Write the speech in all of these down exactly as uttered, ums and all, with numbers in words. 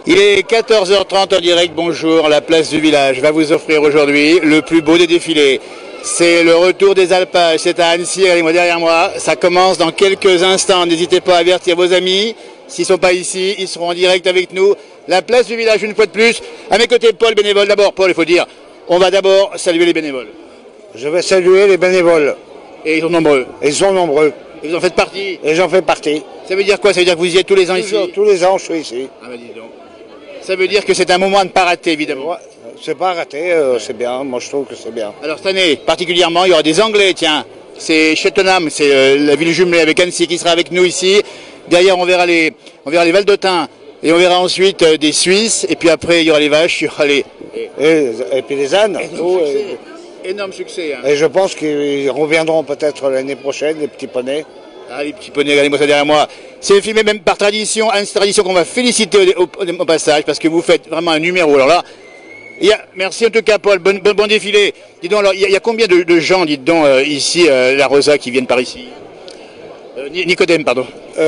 Il est quatorze heures trente en direct, bonjour, la place du village va vous offrir aujourd'hui le plus beau des défilés. C'est le retour des alpages, c'est à Annecy, regardez-moi derrière moi, ça commence dans quelques instants, n'hésitez pas à avertir vos amis, s'ils ne sont pas ici, ils seront en direct avec nous. La place du village une fois de plus, à mes côtés Paul, bénévole, d'abord Paul, il faut dire, on va d'abord saluer les bénévoles. Je vais saluer les bénévoles. Et ils sont nombreux. Et ils sont nombreux. Et vous en faites partie. Et j'en fais partie. Ça veut dire quoi? Ça veut dire que vous y êtes tous les ans Toujours, ici? Tous les ans, je suis ici. Ah bah dis donc. Ça veut dire que c'est un moment à ne pas rater, évidemment. Ouais, c'est pas raté, euh, c'est bien. Moi, je trouve que c'est bien. Alors cette année, particulièrement, il y aura des Anglais, tiens. C'est Cheltenham, c'est euh, la ville jumelée avec Annecy qui sera avec nous ici. Derrière, on verra les, on verra les Valdotins. Et on verra ensuite euh, des Suisses. Et puis après, il y aura les vaches, il y aura les... Et, et puis les ânes. Énorme tout, succès. et, Énorme succès hein. et je pense qu'ils reviendront peut-être l'année prochaine, les petits poneys. Ah, les petits poneys, regardez-moi ça derrière moi. C'est filmé même par tradition, une tradition qu'on va féliciter au, au, au passage, parce que vous faites vraiment un numéro. Alors là, il y a, merci en tout cas Paul, bon, bon, bon défilé. Dis donc, alors, il y a, il y a combien de, de gens, dites donc, euh, ici, euh, la Rosa, qui viennent par ici euh, Nicodème, pardon.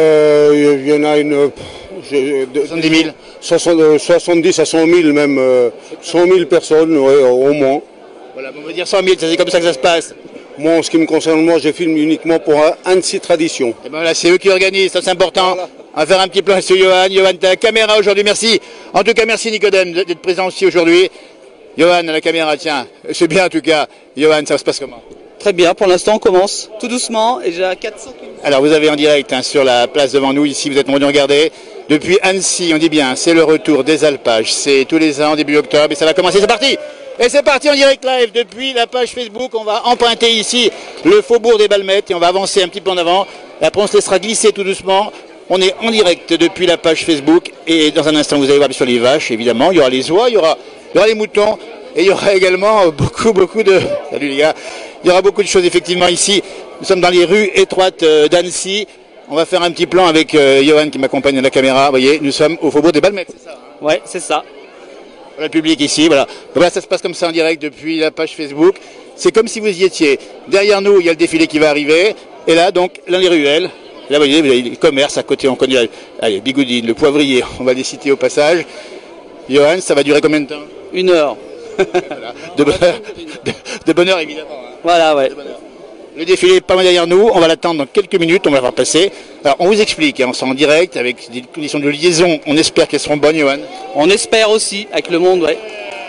Euh, il y en a une... soixante-dix mille soixante-dix à cent mille même, euh, cent mille personnes, ouais, au moins. Voilà, on va dire cent mille, c'est comme ça que ça se passe. Moi, en ce qui me concerne, moi, je filme uniquement pour Annecy Tradition. Et ben là, c'est eux qui organisent, ça c'est important. Voilà. On va faire un petit plan sur Johan. Johan, tu as la caméra aujourd'hui, merci. En tout cas, merci Nicodème d'être présent aussi aujourd'hui. Johan, à la caméra, tiens, c'est bien en tout cas. Johan, ça se passe comment? Très bien, pour l'instant on commence tout doucement et j'ai quatre cents kilomètres. Alors vous avez en direct hein, sur la place devant nous, ici vous êtes nombreux de regarder. Depuis Annecy, on dit bien, c'est le retour des alpages. C'est tous les ans, début octobre, et ça va commencer, c'est parti. Et c'est parti en direct live depuis la page Facebook. On va emprunter ici le faubourg des Balmettes et on va avancer un petit peu en avant. Et après on se laissera glisser tout doucement. On est en direct depuis la page Facebook et dans un instant vous allez voir sur les vaches évidemment. Il y aura les oies, il y aura, il y aura les moutons et il y aura également beaucoup beaucoup de... Salut les gars. Il y aura beaucoup de choses effectivement ici. Nous sommes dans les rues étroites d'Annecy. On va faire un petit plan avec euh, Johan qui m'accompagne à la caméra. Vous voyez, nous sommes au faubourg des Balmettes, c'est ça hein? Ouais, c'est ça. Voilà le public ici, voilà. Voilà, ça se passe comme ça en direct depuis la page Facebook. C'est comme si vous y étiez. Derrière nous, il y a le défilé qui va arriver. Et là, donc, dans les ruelles, là, vous voyez, vous avez les commerces à côté. On connaît, allez, Bigoudine, le Poivrier. On va les citer au passage. Johan, ça va durer combien de temps? Une heure. Voilà. De bonheur, de, de bonheur évidemment. Hein. Voilà, ouais. Le défilé est pas mal derrière nous, on va l'attendre dans quelques minutes, on va voir passer. Alors on vous explique, hein, on sera en direct avec des conditions de liaison, on espère qu'elles seront bonnes, Johan. On espère aussi, avec le monde, ouais.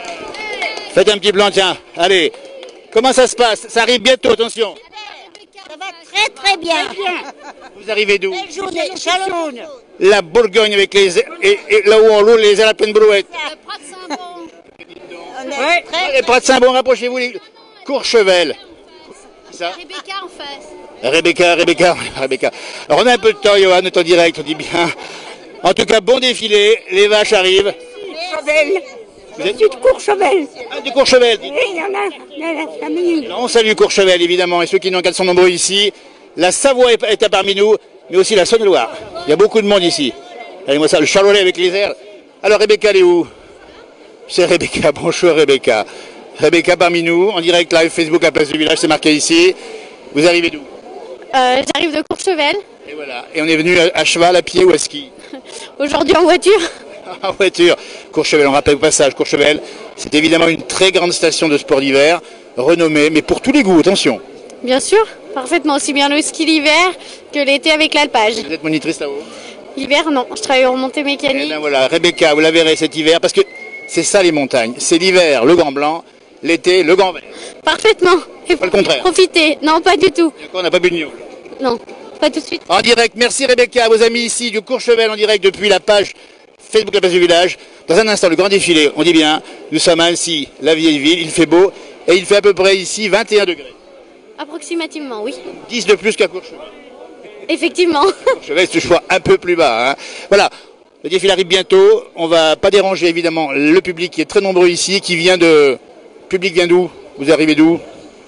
Faites un petit plan, tiens, allez. Comment ça se passe? Ça arrive bientôt, attention. Ça va très très bien. Vous arrivez d'où? Belle journée, Chalon. La Bourgogne avec les... Et, et là où on loue les ailes à pleine brouette. Le Prat de Saint-Bon. Ouais. Les Prats de Saint-Bon, rapprochez-vous, les... Courchevel. Ça. Rebecca en face. Rebecca, Rebecca, Rebecca. Alors on a un peu de temps, Johan, on est en direct, on dit bien. En tout cas, bon défilé, les vaches arrivent. Courchevel. Vous êtes Je suis de Courchevel. Ah, de Courchevel. Oui, il y en a, il y a la famille. Alors, on salue Courchevel, évidemment, et ceux qui n'ont qu'à sont nombreux ici. La Savoie est, est parmi nous, mais aussi la Saône-et-Loire. Il y a beaucoup de monde ici. Regardez-moi ça, le Charolais avec les airs. Alors Rebecca, elle est où? C'est Rebecca, bonjour Rebecca. Rebecca parmi nous, en direct live Facebook à la place du village, c'est marqué ici. Vous arrivez d'où? euh, J'arrive de Courchevel. Et voilà, et on est venu à, à cheval, à pied ou à ski? Aujourd'hui en voiture. En voiture. Courchevel, on rappelle au passage, Courchevel, c'est évidemment une très grande station de sport d'hiver, renommée, mais pour tous les goûts, attention. Bien sûr, parfaitement, aussi bien le ski l'hiver que l'été avec l'alpage. Vous êtes monitrice là-haut? L'hiver, non, je travaille en remontée mécanique. Et bien voilà, Rebecca, vous la verrez cet hiver, parce que c'est ça les montagnes, c'est l'hiver, le grand blanc, l'été, le grand vert. Parfaitement. Et pas le contraire. Profitez. Non, pas du tout. On n'a pas bu de gnôle. Non, pas tout de suite. En direct, merci Rebecca, à vos amis ici du Courchevel en direct depuis la page Facebook La Place du Village. Dans un instant, le grand défilé, on dit bien, nous sommes à Annecy, la vieille ville, il fait beau, et il fait à peu près ici vingt et un degrés. Approximativement, oui. dix de plus qu'à Courchevel. Effectivement. Courchevel, c'est choix un peu plus bas. Hein. Voilà. Le défilé arrive bientôt. On va pas déranger évidemment le public qui est très nombreux ici, qui vient de... Le public vient d'où? Vous arrivez d'où?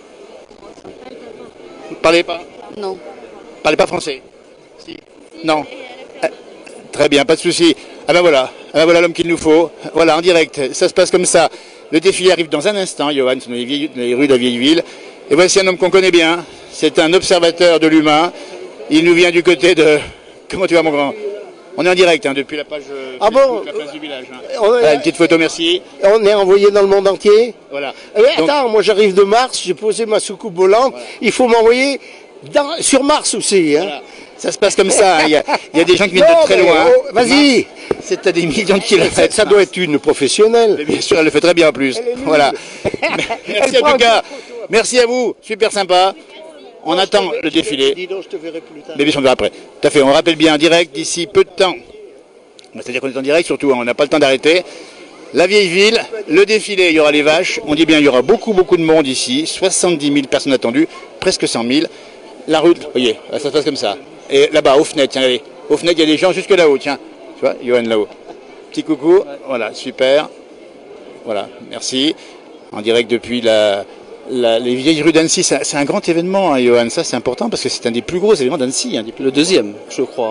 Vous ne parlez pas? Non. Vous parlez pas français? Si. Non. Ah, très bien, pas de souci. Ah ben voilà, ah ben voilà l'homme qu'il nous faut. Voilà, en direct, ça se passe comme ça. Le défilé arrive dans un instant, Johan, dans les, vieilles, dans les rues de la vieille ville. Et voici un homme qu'on connaît bien. C'est un observateur de l'humain. Il nous vient du côté de... Comment tu vas mon grand? On est en direct hein, depuis la page euh, Ah Facebook, bon la place du village. Hein. On est- Voilà, une petite photo, merci. On est envoyé dans le monde entier. Voilà. Eh, Donc- attends, moi j'arrive de Mars, j'ai posé ma soucoupe volante. Il faut m'envoyer dans- sur Mars aussi. Hein. Voilà. Ça se passe comme ça. hein. Il y, a- il y a des gens qui viennent Non, de très mais, loin. oh, vas-y. C'est à des millions de Ça, kilomètres. ça doit être une professionnelle. Mais bien sûr, elle le fait très bien en plus. Elle est nulle. Voilà. Merci Elle en prend tout cas. une Merci à vous. Super sympa. On attend le défilé. Dis donc, je te verrai plus tard. Mais bien sûr, on verra après. Tout à fait. On rappelle bien en direct d'ici peu de temps. C'est-à-dire qu'on est en direct surtout. hein, On n'a pas le temps d'arrêter. La vieille ville, le défilé, il y aura les vaches. On dit bien, il y aura beaucoup, beaucoup de monde ici. soixante-dix mille personnes attendues, presque cent mille. La route, vous voyez, ça se passe comme ça. Et là-bas, aux fenêtres, tiens, allez. Aux fenêtres, il y a des gens jusque là-haut, tiens. Tu vois, Johan là-haut. Petit coucou. Voilà, super. Voilà, merci. En direct depuis la, la- les vieilles rues d'Annecy. C'est c'est un grand événement, hein, Johan. Ça, c'est important parce que c'est un des plus gros événements d'Annecy. Hein, des plus- Le deuxième, je crois.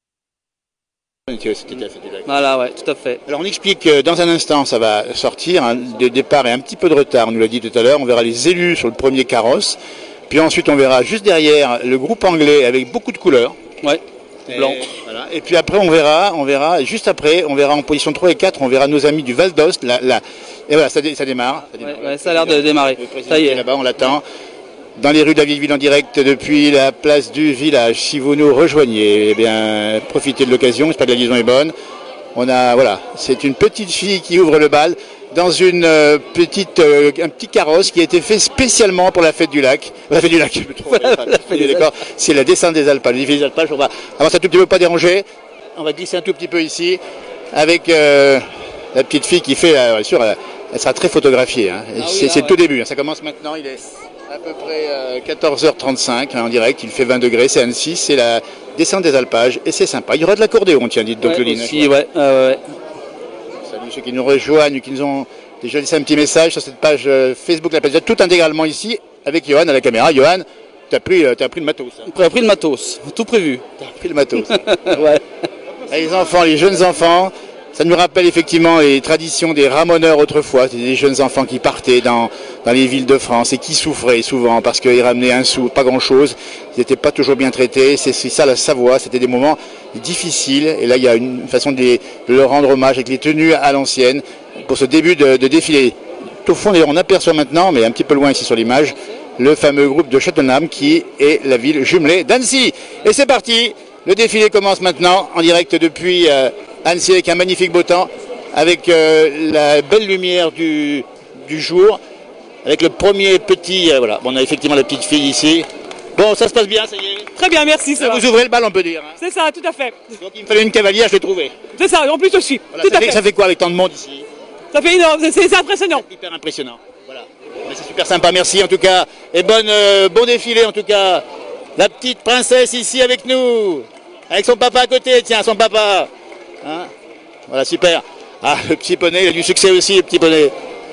C'était la fête du lac. Voilà, ouais, tout à fait. Alors on explique que dans un instant ça va sortir, hein, le départ est un petit peu de retard, on nous l'a dit tout à l'heure, on verra les élus sur le premier carrosse, puis ensuite on verra juste derrière le groupe anglais avec beaucoup de couleurs. Ouais, Et, blanc. voilà. Et puis après on verra, on verra, juste après, on verra en position trois et quatre, on verra nos amis du Val d'Ost, la, la- et voilà, ça, dé- ça démarre. Ça, démarre. Ouais, ouais, ça a l'air de démarrer. Le président Ça y est est. là-bas, on l'attend. Dans les rues de la vieille ville en direct depuis la place du village. Si vous nous rejoignez, eh bien, profitez de l'occasion, j'espère que la liaison est bonne. On a, voilà, c'est une petite fille qui ouvre le bal dans une euh, petite, euh, un petit carrosse qui a été fait spécialement pour la fête du lac. La fête du lac, je me trompe, La fête des d'accord. C'est la descente des alpages, le défilé des alpages. On va avancer un tout petit peu, pas déranger. On va glisser un tout petit peu ici avec euh, la petite fille qui fait, euh, bien sûr, elle, elle sera très photographiée. Hein. Et Ah oui, c'est là, c'est le ouais. tout début. Hein. Ça commence maintenant. Il est à peu près euh, quatorze heures trente-cinq hein, en direct. Il fait vingt degrés. C'est Annecy. C'est la descente des alpages et c'est sympa. Il y aura de l'accordéon, tiens, dites donc Ouais, Loline. aussi, ouais, euh, ouais. Salut ceux qui nous rejoignent, qui nous ont déjà laissé un petit message sur cette page euh, Facebook, la page tout intégralement ici avec Johan à la caméra. Johan, tu as pris, euh, t'as pris le matos. Hein. On a pris le matos, tout prévu. Tu as pris le matos. Ouais. Les enfants, les jeunes enfants, ça nous rappelle effectivement les traditions des ramoneurs autrefois. C'était des jeunes enfants qui partaient dans, dans les villes de France et qui souffraient souvent parce qu'ils ramenaient un sou, pas grand-chose. Ils n'étaient pas toujours bien traités. C'est c'est ça la Savoie. C'était des moments difficiles. Et là, il y a une façon de, les- de leur rendre hommage avec les tenues à l'ancienne pour ce début de, de défilé. Au fond, d'ailleurs, on aperçoit maintenant, mais un petit peu loin ici sur l'image, le fameux groupe de Châtenham qui est la ville jumelée d'Annecy. Et c'est parti. Le défilé commence maintenant en direct depuis euh, Annecy avec un magnifique beau temps, avec euh, la belle lumière du, du jour, avec le premier petit, euh, voilà, bon, on a effectivement la petite fille ici. Bon, ça se passe bien, ça y est. Très bien, merci, ça Là, va. vous ouvrez le bal, on peut dire. hein. C'est ça, tout à fait. Donc il me fallait une cavalière, je l'ai trouvée. C'est ça, en plus aussi. Voilà, tout ça, à fait, fait. ça fait quoi avec tant de monde ici? Ça fait énorme, c'est c'est impressionnant. Hyper impressionnant. Voilà. Mais c'est super sympa, merci en tout cas. Et bonne, euh, bon défilé en tout cas. La petite princesse ici avec nous. Avec son papa à côté, tiens, son papa. Hein, voilà, super. Ah, le petit poney, il a du succès aussi, le petit poney.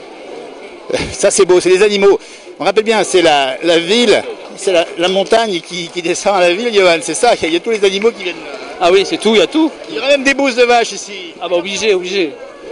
Ça c'est beau, c'est les animaux. On rappelle bien, c'est la, la ville, c'est la, la montagne qui, qui descend à la ville, Johan, c'est ça, il y a tous les animaux qui viennent. Ah oui, c'est tout, il y a tout. Il y aura même des bousses de vaches ici. Ah bah obligé, obligé.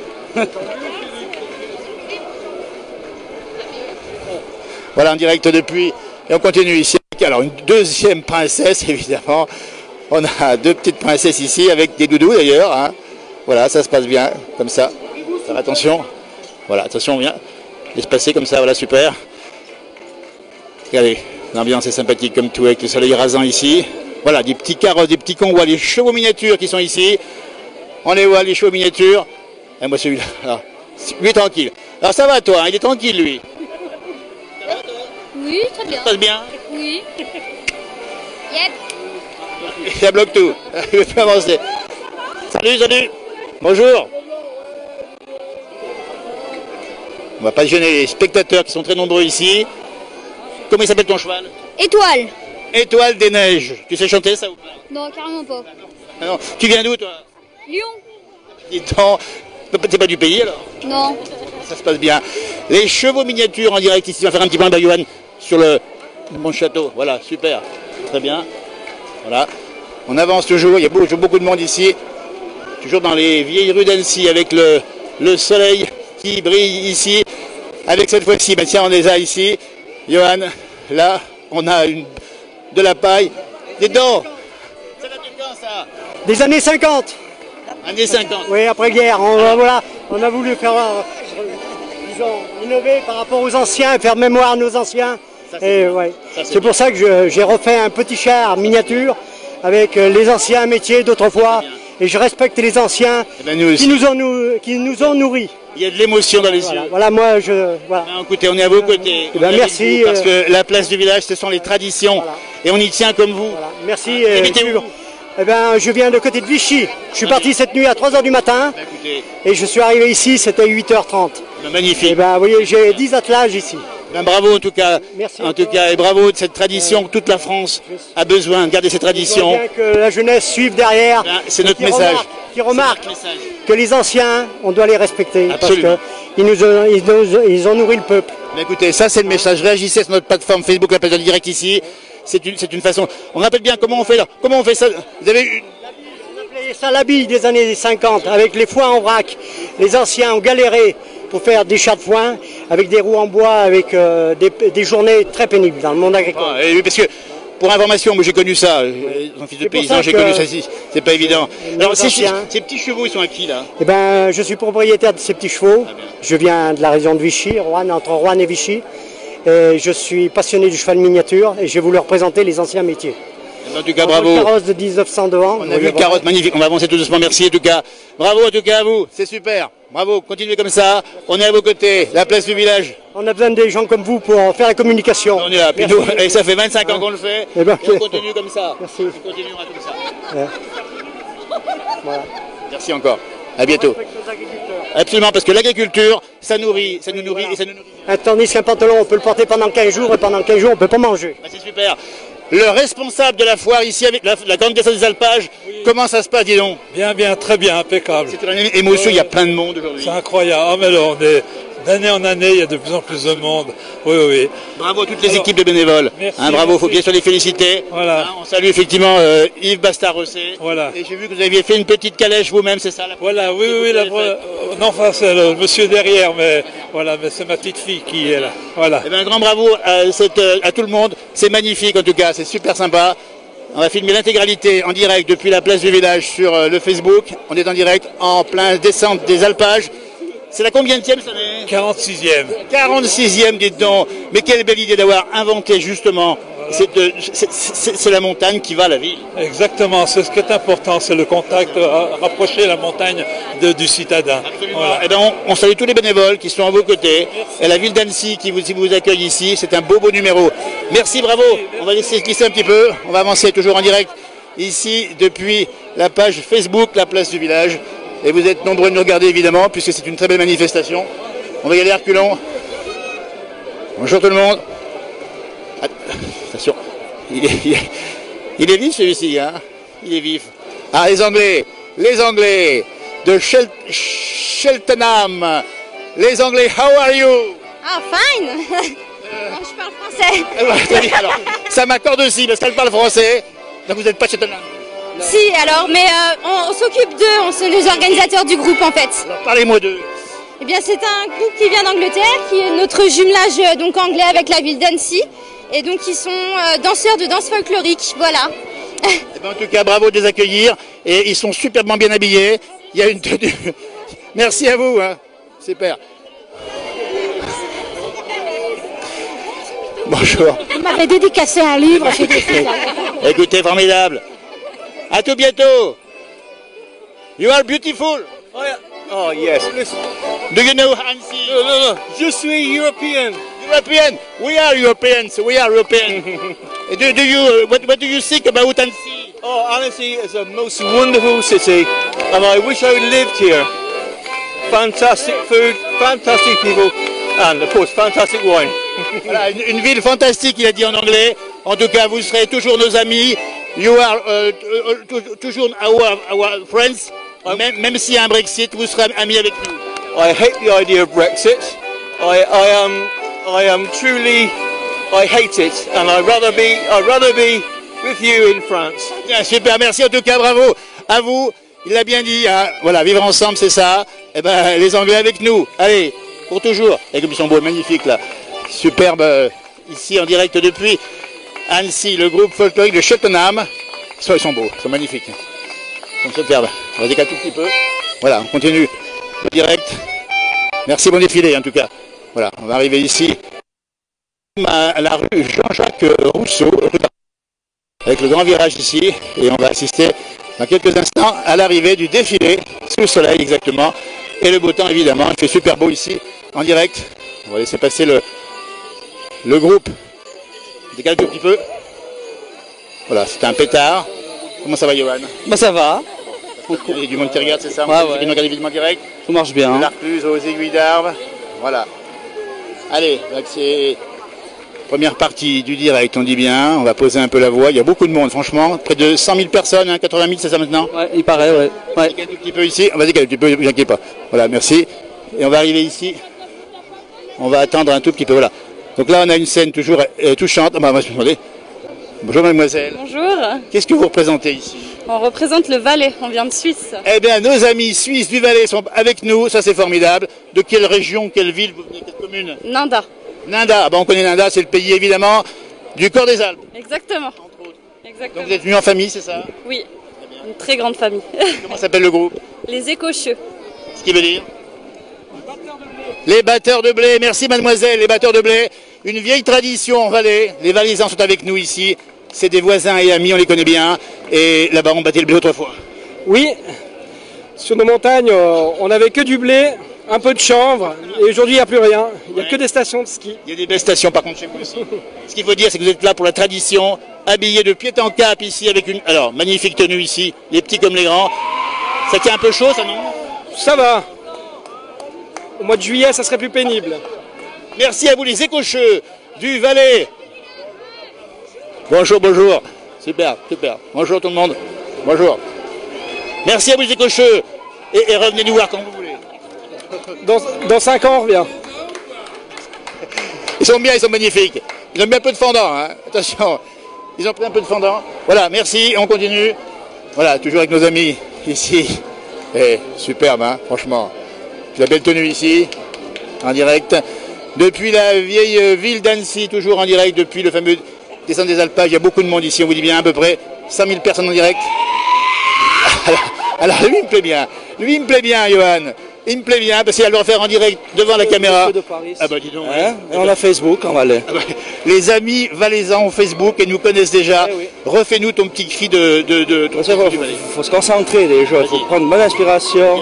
Voilà, en direct depuis, et on continue ici. Alors, une deuxième princesse, évidemment. On a deux petites princesses ici, avec des doudous d'ailleurs. Hein. Voilà, ça se passe bien, comme ça. Alors, attention. Voilà, attention, bien. Laisse passer comme ça, voilà, super. Regardez, l'ambiance est sympathique comme tout, avec le soleil rasant ici. Voilà, des petits carrosses, des petits convois, les chevaux miniatures qui sont ici. On les voit, les chevaux miniatures. Et moi, celui-là, alors, lui est tranquille. Alors, ça va, toi, hein, il est tranquille, lui. Oui, très bien. Ça se passe bien. Oui. Yep. Ça bloque tout. Il peut avancer. Salut, salut. Bonjour. On va pas gêner les spectateurs qui sont très nombreux ici. Comment il s'appelle ton cheval? Étoile. Étoile des neiges. Tu sais chanter ça ou pas? Non, carrément pas. Ah non. Tu viens d'où toi? Lyon. Dis donc. T'es pas du pays alors? Non. Ça se passe bien. Les chevaux miniatures en direct ici. On va faire un petit plan de Johan sur le mon château. Voilà, super. Très bien. Voilà. On avance toujours. Il y a beaucoup, beaucoup de monde ici. Toujours dans les vieilles rues d'Annecy avec le, le soleil qui brille ici. Avec cette fois-ci, ben tiens, on les a ici. Johan, là, on a une, de la paille. Dis donc. Ça date de quand ça? Des années cinquante. Années cinquante. Oui, après-guerre. On, euh, voilà, on a voulu faire, euh, disons, innover par rapport aux anciens, faire mémoire à nos anciens. Ça, c'est Et, bien. ouais. Ça, c'est C'est pour ça que je- j'ai refait un petit char miniature avec euh, les anciens métiers d'autrefois. Et je respecte les anciens Eh ben, nous aussi. qui, nous ont, nou- qui nous ont nourris. Il y a de l'émotion dans les Voilà, yeux. voilà, moi, je. Voilà. Non, écoutez, on est à vos côtés. Eh On ben, est avec merci, vous, parce euh, que la place du village, ce sont les traditions. Voilà. Et on y tient comme vous. Voilà. Merci. Ah, euh, habitez-vous toujours. Eh ben, je viens de côté de Vichy. Je suis Ah, parti oui. cette nuit à trois heures du matin Ben, écoutez, et je suis arrivé ici, c'était huit heures trente. ben, magnifique. Eh ben, vous voyez, j'ai dix attelages ici. Ben, bravo en tout cas. Merci En tout encore. cas, et bravo de cette tradition que toute la France a besoin de garder ces Je vois traditions. bien que la jeunesse suive derrière. Ben, c'est et notre qui message. remarque- Qui remarque C'est notre message. que les anciens, on doit les respecter. Absolument. Parce qu'ils nous, ont- ils nous- ils ont nourri le peuple. Ben, écoutez, ça c'est le message. Réagissez sur notre plateforme Facebook, la page de direct ici. C'est une, c'est une façon. On rappelle bien comment on fait là. Comment on fait ça. Vous avez eu. On appelait ça l'habit des années cinquante, avec les foins en vrac. Les anciens ont galéré pour faire des chats de foin, avec des roues en bois, avec euh, des, des journées très pénibles dans le monde agricole. Ah, et oui, parce que pour information, moi j'ai connu ça. euh, Mon fils de C'est pour paysan, ça j'ai que connu ça ici. C'est pas évident. nos Alors ces, anciens- ces petits chevaux, ils sont à qui là? Eh ben, je suis propriétaire de ces petits chevaux. Je viens de la région de Vichy, Roanne, entre Roanne et Vichy. Et je suis passionné du cheval miniature et je vais vous leur présenter les anciens métiers. En tout cas, On voit bravo. le carrosse de dix-neuf cents devant. On a vu le carotte magnifique, on va avancer tout doucement, merci en tout cas. Bravo en tout cas à vous, c'est super. Bravo, continuez comme ça, on est à vos côtés, la place du village. On a besoin des gens comme vous pour faire la communication. On est là, puis Merci. nous, et ça fait vingt-cinq ans qu'on le fait, Eh ben, et on continue comme ça. Merci. On continuera comme ça. Ouais. Voilà. Merci encore, à bientôt. Absolument, parce que l'agriculture, ça nourrit, ça nous nourrit et ça nous nourrit. Euh, Tandis qu'un pantalon, on peut le porter pendant quinze jours et pendant quinze jours, on ne peut pas manger. Bah, c'est super. Le responsable de la foire ici avec la, la grande descente des alpages, comment ça se passe, dis donc? Bien, bien, très bien, impeccable. C'est une émotion, il y a plein de monde aujourd'hui. C'est incroyable. Ah, mais là, on est d'année en année, il y a de plus en plus de monde. Oui, oui, oui. Bravo à toutes les Alors, équipes de bénévoles. merci, Hein, bravo, il faut merci. bien sûr les féliciter. Voilà. Hein, on salue effectivement euh, Yves Bastard-Rossé. Voilà. Et j'ai vu que vous aviez fait une petite calèche vous-même, c'est ça la Voilà, oui, que oui, vous oui. La, avez fait. euh, non, enfin, c'est le monsieur derrière, mais voilà, mais c'est ma petite fille qui est là. Voilà. Eh bien, un grand bravo à, cette, euh, à tout le monde. C'est magnifique en tout cas, c'est super sympa. On va filmer l'intégralité en direct depuis la place du village sur euh, le Facebook. On est en direct en plein descente des alpages. C'est la combienième cette année? quarante-sixième. quarante-sixième, dites donc. Mais quelle belle idée d'avoir inventé justement. C'est de- c'est- c'est- c'est la montagne qui va à la ville. Exactement, c'est ce qui est important, c'est le contact, euh, rapprocher la montagne de- du citadin. Voilà. Eh ben, on, on salue tous les bénévoles qui sont à vos côtés. Et la ville d'Annecy qui vous, qui vous accueille ici. C'est un beau, beau numéro. Merci, bravo. On va laisser glisser un petit peu. On va avancer toujours en direct ici depuis la page Facebook, la place du village. Et vous êtes nombreux de nous regarder évidemment, puisque c'est une très belle manifestation. On va y aller à reculons. Bonjour tout le monde. Ah, attention, il est, il est, il est vif celui-ci, hein. Il est vif. Ah, les Anglais, les Anglais de Shel- Cheltenham. Les Anglais, how are you? Ah, fine. Non, je parle français. Eh ben, très bien, alors, ça m'accorde aussi parce qu'elle parle français. Donc vous n'êtes pas de Cheltenham. Si, alors, mais euh, on, on s'occupe d'eux, on sont les organisateurs du groupe en fait. Alors parlez-moi d'eux. Eh bien, c'est un groupe qui vient d'Angleterre, qui est notre jumelage euh, donc anglais avec la ville d'Annecy. Et donc, ils sont euh, danseurs de danse folklorique, voilà. Eh ben, en tout cas, bravo de les accueillir. Et ils sont superbement bien habillés. Il y a une tenue. Merci à vous. Hein. Super. Bonjour. Il m'avait dédicacé un livre, j'ai dit. Écoutez, formidable. À tout bientôt. You are beautiful. Oh, yeah. Oh yes. Listen. Do you know Annecy? No, no, no. Je suis European. European. We are Europeans. We are European. do, do you uh, what, what do you think about Annecy? Oh, Annecy is a most wonderful city, and I wish I lived here. Fantastic food, fantastic people, and of course, fantastic wine. Voilà, une, une ville fantastique, il a dit en anglais. En tout cas, vous serez toujours nos amis. You are uh, uh, uh, toujours our, our friends. Même, même s'il y a un Brexit, vous serez amis avec nous. I hate the idea of Brexit. I, I am, I am truly, I hate it, and I'd rather be, I'd rather be with you in France. Bien, super, merci en tout cas, bravo à vous. Il l'a bien dit, hein. Voilà, vivre ensemble, c'est ça. Eh ben, les Anglais avec nous. Allez, pour toujours. Et comme ils sont beaux, magnifiques là. Superbe, euh, ici en direct depuis Annecy, le groupe folklorique de Cheltenham. Ils sont beaux, ils sont magnifiques. On se ferme. On va décaler tout petit peu. Voilà, on continue le direct. Merci, bon défilé en tout cas. Voilà, on va arriver ici à la rue Jean-Jacques Rousseau, avec le grand virage ici, et on va assister dans quelques instants à l'arrivée du défilé, sous le soleil exactement, et le beau temps évidemment. Il fait super beau ici, en direct. On va laisser passer le, le groupe. Décale tout petit peu. Voilà, c'est un pétard. Comment ça va, Johan? Bah ça va. Il y a du monde qui regarde, c'est ça? Ouais, ouais. Qui nous regarde évidemment direct. Tout marche bien. De l'Arcluse aux aiguilles d'arbre. Voilà. Allez, c'est première partie du direct, on dit bien. On va poser un peu la voix. Il y a beaucoup de monde, franchement. Près de cent mille personnes, hein, quatre-vingt mille, c'est ça maintenant? Ouais, il paraît, ouais. On va décaler un petit peu ici. On va décaler un petit peu, ne vous inquiétez pas. Voilà, merci. Et on va arriver ici. On va attendre un tout petit peu, voilà. Donc là, on a une scène toujours euh, touchante. Ah, bah, moi, je me demandais. Bonjour, mademoiselle. Bonjour. Qu'est-ce que vous représentez ici? On représente le Valais, on vient de Suisse. Eh bien, nos amis suisses du Valais sont avec nous, ça c'est formidable. De quelle région, quelle ville, quelle commune? Nanda. Nanda, ah ben, on connaît Nanda, c'est le pays évidemment du Corps des Alpes. Exactement. Exactement. Donc vous êtes venus en famille, c'est ça? Oui, une très grande famille. Comment s'appelle le groupe? Les Écocheux. Ce qui veut dire? Les batteurs de blé, merci mademoiselle, les batteurs de blé. Une vieille tradition en Valais, les Valaisans sont avec nous ici. C'est des voisins et amis, on les connaît bien. Et là-bas, on battait le blé autrefois. Oui, sur nos montagnes, on n'avait que du blé, un peu de chanvre, et aujourd'hui, il n'y a plus rien. Il n'y a ouais. que des stations de ski. Il y a des belles stations, par contre, chez vous aussi. Ce qu'il faut dire, c'est que vous êtes là pour la tradition, habillés de pied en cap ici, avec une alors magnifique tenue ici, les petits comme les grands. Ça tient un peu chaud, ça, non? Ça va. Au mois de juillet, ça serait plus pénible. Merci à vous, les Écocheux du Valais. Bonjour, bonjour. Super, super. Bonjour tout le monde. Bonjour. Merci à vous les Écocheux. Et, et revenez nous voir quand vous voulez. Dans, dans cinq ans, on revient. Ils sont bien, ils sont magnifiques. Ils ont mis un peu de fendant, hein. Attention. Ils ont pris un peu de fendant. Voilà, merci, on continue. Voilà, toujours avec nos amis ici. Et superbe, hein, franchement. La belle tenue ici, en direct. Depuis la vieille ville d'Annecy, toujours en direct, depuis le fameux descente des alpages. Il y a beaucoup de monde ici, on vous dit bien, à peu près cent mille personnes en direct. Alors, alors lui, il me plaît bien. Lui, il me plaît bien, Johan. Il me plaît bien, parce qu'il va le refaire en direct devant la caméra. De Paris. Ah bah dis donc. Hein et on a Facebook en Valais. Ah bah, les amis valaisans ont Facebook et nous connaissent déjà. Eh oui. Refais-nous ton petit cri de... de, de, de il faut, faut, faut se concentrer déjà, il faut prendre une bonne inspiration.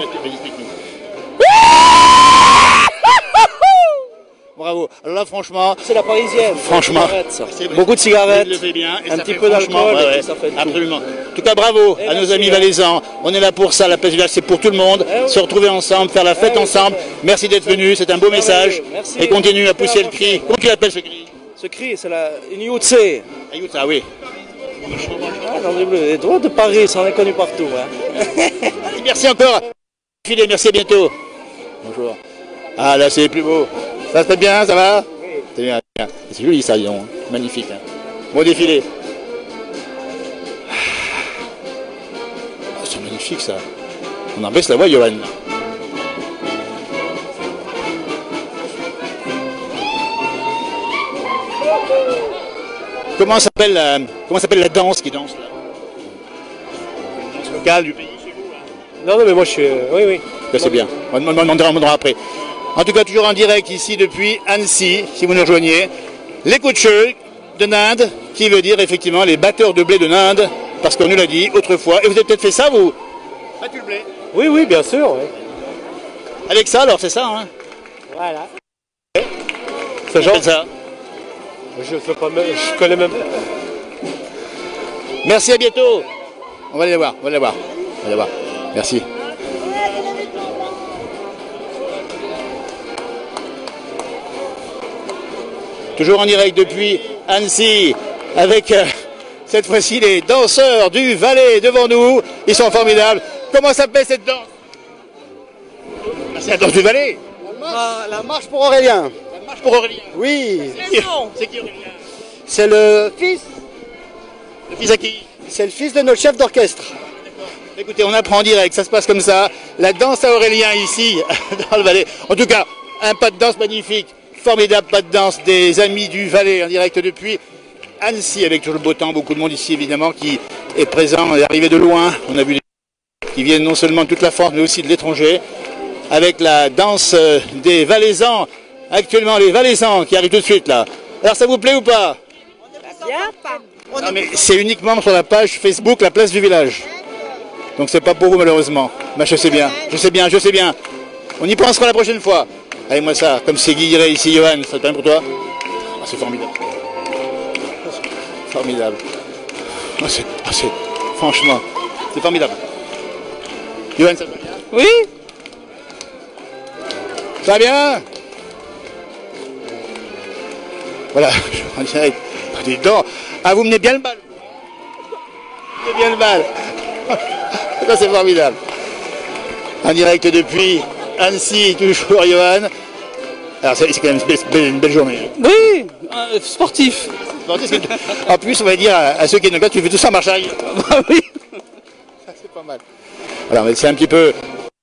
Bravo. Alors là, franchement... C'est la parisienne. Franchement. Beaucoup de cigarettes. Le fait bien, et un ça petit fait peu d'alcool. Ouais, ouais, ça fait absolument. En tout cas, bravo et à nos amis valaisans. On est là pour ça. La place du village, c'est pour tout le monde. Eh oui. Se retrouver ensemble, faire la fête eh ensemble. Oui. Merci d'être venus. C'est un beau message. Merci. Et continue à pousser le cri. Comment tu l'appelles ce cri? Ce cri, c'est la... une Youtse. La Youtse, ah oui. Ah, dans les droits de Paris, ça en est connu partout. Hein. Merci encore. Merci, à bientôt. Bonjour. Ah là, c'est plus beau. Ça se passe bien, ça va? Oui. C'est bien, bien. C'est joli ça, disons. Magnifique. Hein. Bon défilé. Oh, c'est magnifique ça. On en baisse la voix, Johan. Comment s'appelle la, comment s'appelle la danse qui danse là? La danse locale du pays chez vous? Hein? Non, non, mais moi je suis... Euh, oui, oui. C'est bien. On demandera, on demandera après. En tout cas, toujours en direct ici depuis Annecy, si vous nous rejoignez. Les Écocheux de Ninde, qui veut dire effectivement les batteurs de blé de Ninde, parce qu'on nous l'a dit autrefois. Et vous avez peut-être fait ça, vous? Battu le blé? Oui, oui, bien sûr. Oui. Avec ça, alors, c'est ça, hein? Voilà. C'est genre ça. Je fais pas même, je connais même pas. Merci, à bientôt. On va aller voir, on va aller voir. On va aller voir. Merci. Toujours en direct depuis Annecy, avec euh, cette fois-ci les danseurs du Valais devant nous. Ils sont formidables. Comment s'appelle cette danse? C'est la danse du Valais. La marche, la marche pour Aurélien. La marche pour Aurélien. Oui. C'est qui Aurélien? C'est le fils. Le fils à qui? C'est le fils de notre chef d'orchestre. Écoutez, on apprend en direct, ça se passe comme ça. La danse à Aurélien ici, dans le Valais. En tout cas, un pas de danse magnifique. Formidable pas de danse des amis du Valais en direct depuis Annecy avec toujours le beau temps, beaucoup de monde ici évidemment qui est présent, est arrivé de loin. On a vu qui viennent non seulement de toute la France, mais aussi de l'étranger, avec la danse des Valaisans. Actuellement, les Valaisans qui arrivent tout de suite là. Alors, ça vous plaît ou pas? Non, mais c'est uniquement sur la page Facebook, la place du village. Donc, c'est pas pour vous, malheureusement. Mais je sais bien, je sais bien, je sais bien. On y pensera la prochaine fois. Allez, moi ça, comme c'est Guy dirait ici, Johan, ça te plaît pour toi? Ah, c'est formidable. Formidable. Ah, c'est, ah, c'est, franchement, c'est formidable. Johan, ça va bien? Oui. Ça va bien? Voilà, je en direct. Dis donc, ah, vous menez bien le bal. Vous menez bien le bal. Ça, c'est formidable. En direct depuis Annecy, toujours Johan. Alors, c'est quand même une belle, une belle journée. Oui, euh, sportif. En plus, on va dire à, à ceux qui ne pas, tu fais tout ça en marche arrière. Ah oui. C'est pas mal. Voilà, c'est un petit peu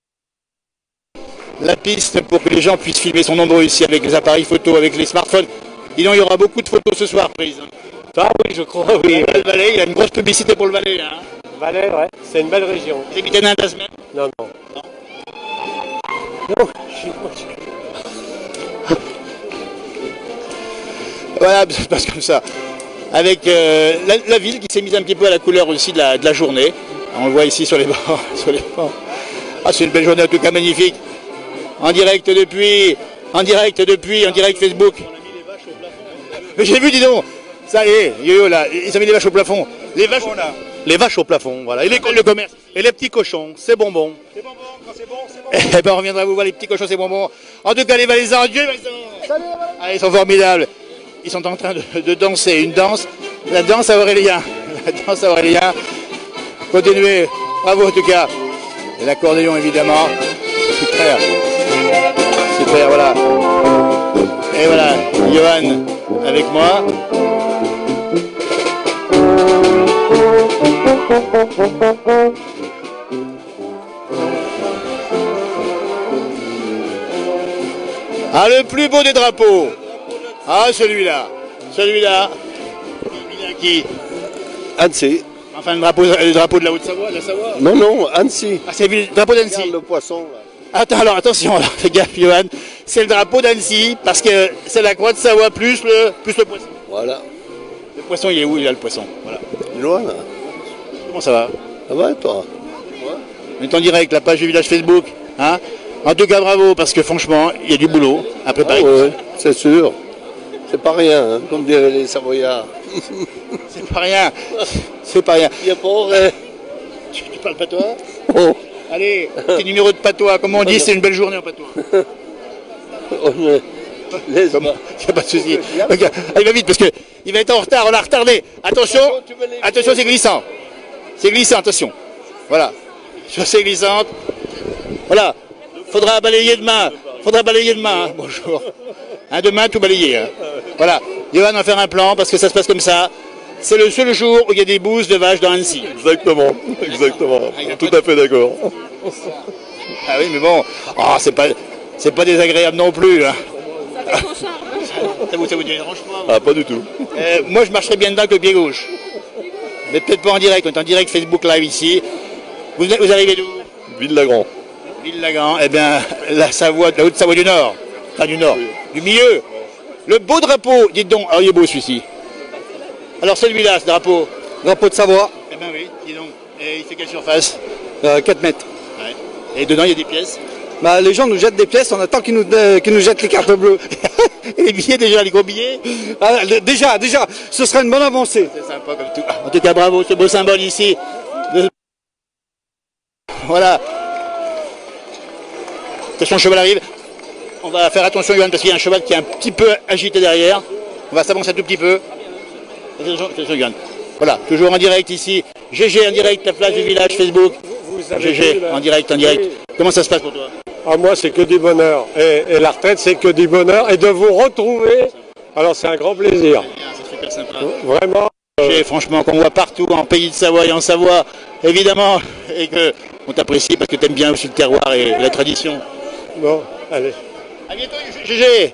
la piste pour que les gens puissent filmer. Ils sont nombreux ici avec les appareils photo, avec les smartphones. Dis donc, il y aura beaucoup de photos ce soir prises. Ah oui, je crois, oui. Le Valais, il y a une grosse publicité pour le Valais. Hein. Valais, ouais, c'est une belle région. Vous habitez dans la semaine? Non, non. Non. Non, je suis moi. Voilà, ça se passe comme ça. Avec euh, la, la ville qui s'est mise un petit peu à la couleur aussi de la, de la journée. On le voit ici sur les bancs. Sur les bancs. Ah, c'est une belle journée, en tout cas magnifique. En direct depuis, en direct depuis, en direct Facebook. Mais j'ai vu, dis donc. Ça y est, yo-yo là, ils ont mis les vaches au plafond. Les vaches, là. Les vaches au plafond, voilà. Et les, le commerce. Et les petits cochons, c'est bonbon. C'est bonbon, quand c'est bon, c'est bon. Eh ben, on reviendra vous voir les petits cochons, c'est bonbon. En tout cas, les Valaisans, Dieu, les Valaisans. Ah, ils sont formidables. Ils sont en train de, de danser une danse, la danse à Aurélien. La danse à Aurélien. Continuez, bravo en tout cas. Et l'accordéon évidemment. Super. Super, voilà. Et voilà, Johan avec moi. Ah, le plus beau des drapeaux. Ah, celui-là. Celui-là. Il est à qui? Annecy. Enfin, le drapeau, le drapeau de la Haute-Savoie, de la Savoie. Non, non, Annecy. Ah, c'est le drapeau d'Annecy. Le poisson, là. Attends, alors, attention, alors, fais gaffe, Johan. C'est le drapeau d'Annecy, parce que c'est la croix de Savoie plus le, plus le poisson. Voilà. Le poisson, il est où, il a le poisson? Voilà. Il est loin, là. Comment ça va? Ça va, toi? On est en direct, la page du village Facebook. Hein, en tout cas, bravo, parce que franchement, il y a du boulot à préparer. Ah ouais, c'est sûr. C'est pas rien, hein, comme diraient les Savoyards. C'est pas rien. C'est pas rien. Il n'y a pas vrai. Tu, tu parles patois? Oh. Allez, petit numéro de patois. Comme on dit, c'est une belle journée en patois. Laisse Il n'y a pas de souci. Okay. Allez, va vite, parce qu'il va être en retard. On l'a retardé. Attention, attention, c'est glissant. C'est glissant, attention. Voilà. Chaussée glissante. Voilà. Faudra balayer demain. Faudra balayer demain. Hein. Bonjour. Hein, demain, tout balayer. Hein. Voilà. Johan va faire un plan parce que ça se passe comme ça. C'est le seul jour où il y a des bouses de vaches dans Annecy. Exactement. Exactement. Ah, tout à fait d'accord. Ah oui, mais bon. Oh, c'est pas, c'est pas désagréable non plus. Hein. Ça fait son charme. Ça vous, ça vous dérange pas? Ah, pas du tout. Euh, moi, je marcherais bien dedans avec le pied gauche. Mais peut-être pas en direct. On est en direct Facebook Live ici. Vous, vous arrivez d'où? Ville-Lagrand. Ville-Lagrand, eh bien, la Savoie, la Haute-Savoie du Nord. Enfin, du Nord. Du milieu. Le beau drapeau, dites donc. Ah, il est beau celui-ci. Alors celui-là, ce drapeau. Drapeau de Savoie. Eh bien oui, dis donc. Et il fait quelle surface? euh, quatre mètres. Ouais. Et dedans, il y a des pièces. Bah, les gens nous jettent des pièces, on attend qu'ils nous, euh, qu'ils nous jettent les cartes bleues. Et les billets déjà, les gros billets? Ah, déjà, déjà, ce serait une bonne avancée. C'est sympa comme tout. En tout cas, bravo, ce beau symbole ici. De... Voilà. Attention, le cheval arrive. On va faire attention, Johan, parce qu'il y a un cheval qui est un petit peu agité derrière. On va s'avancer un tout petit peu. Attention, attention, Johan. Voilà, toujours en direct ici. G G en direct, la place du village Facebook. G G en direct, en direct. Comment ça se passe pour toi? Ah, moi, c'est que du bonheur. Et, et la retraite, c'est que du bonheur. Et de vous retrouver, alors c'est un grand plaisir. C'est super sympa. Vraiment. Euh... Franchement, qu'on voit partout en pays de Savoie et en Savoie, évidemment, et qu'on t'apprécie parce que tu aimes bien aussi le terroir et la tradition. Bon, allez. À bientôt, G G.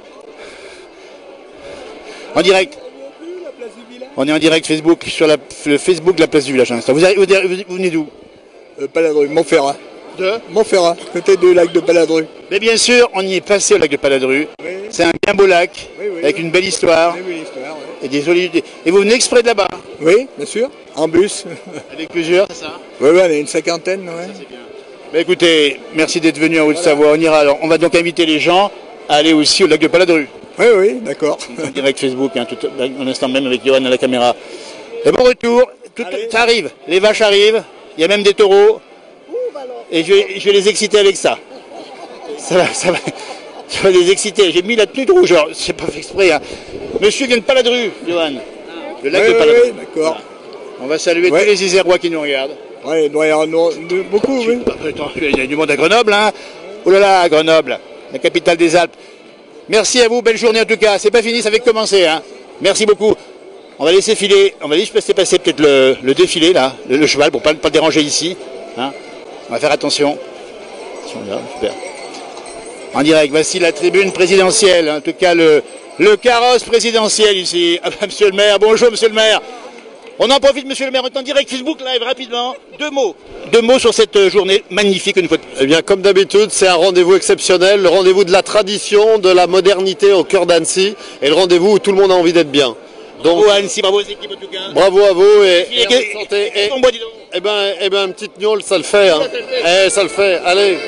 En direct. On est en direct Facebook, sur la, le Facebook de la place du village. Vous, vous, vous, vous venez d'où? euh, Paladru, Montferrat. De Montferrat, côté du lac de Paladru. Mais bien sûr, on y est passé au lac de Paladru. Oui. C'est un bien beau lac, Oui, oui, avec oui. une belle histoire. Oui, oui, l'histoire, oui. Et des jolies... Et vous venez exprès de là-bas? Oui, bien sûr, en bus. Avec plusieurs, c'est ça? Oui, oui, on est une cinquantaine, ouais. Bah écoutez, merci d'être venu en Haute-Savoie. On ira alors. On va donc inviter les gens à aller aussi au lac de Paladru. Oui, oui, d'accord. En direct Facebook, hein, tout, en instant même avec Johan à la caméra. Et bon retour, tout, ça arrive. Les vaches arrivent, il y a même des taureaux. Et je, vais- je vais les exciter avec ça. Ça va, ça va, ça va les exciter. J'ai mis la tenue rouge, alors c'est pas fait exprès. Hein. Monsieur vient de Paladru, Johan. Le lac Oui, de oui, Paladru. oui, d'accord. On va saluer Ouais. tous les Isérois qui nous regardent. Oui, il doit y avoir no- de- beaucoup, oui. Attends, il y a du monde à Grenoble, hein. Oh là là, Grenoble, la capitale des Alpes. Merci à vous, belle journée en tout cas. C'est pas fini, ça fait que commencer, hein. Merci beaucoup. On va laisser filer, on va laisser passer peut-être le, le défilé là, le, le cheval pour pas pas le déranger ici, hein. On va faire attention. Là, super. En direct, voici la tribune présidentielle, en tout cas le, le carrosse présidentiel ici. Ah bah, monsieur le maire, bonjour monsieur le maire. On en profite, monsieur le maire, on est en direct Facebook Live, rapidement. Deux mots. Deux mots sur cette journée magnifique une fois de plus. Eh bien, comme d'habitude, c'est un rendez-vous exceptionnel, le rendez-vous de la tradition, de la modernité au cœur d'Annecy, et le rendez-vous où tout le monde a envie d'être bien. Donc, Bravo à Annecy, bravo aux équipes en tout cas. bravo à vous et, Et- et en et- bonne santé. Et, Ton bois, dis donc. eh ben, eh ben, une petite gnôle, ça le fait. Hein. Ça, ça le fait. Eh, ça le fait. Allez.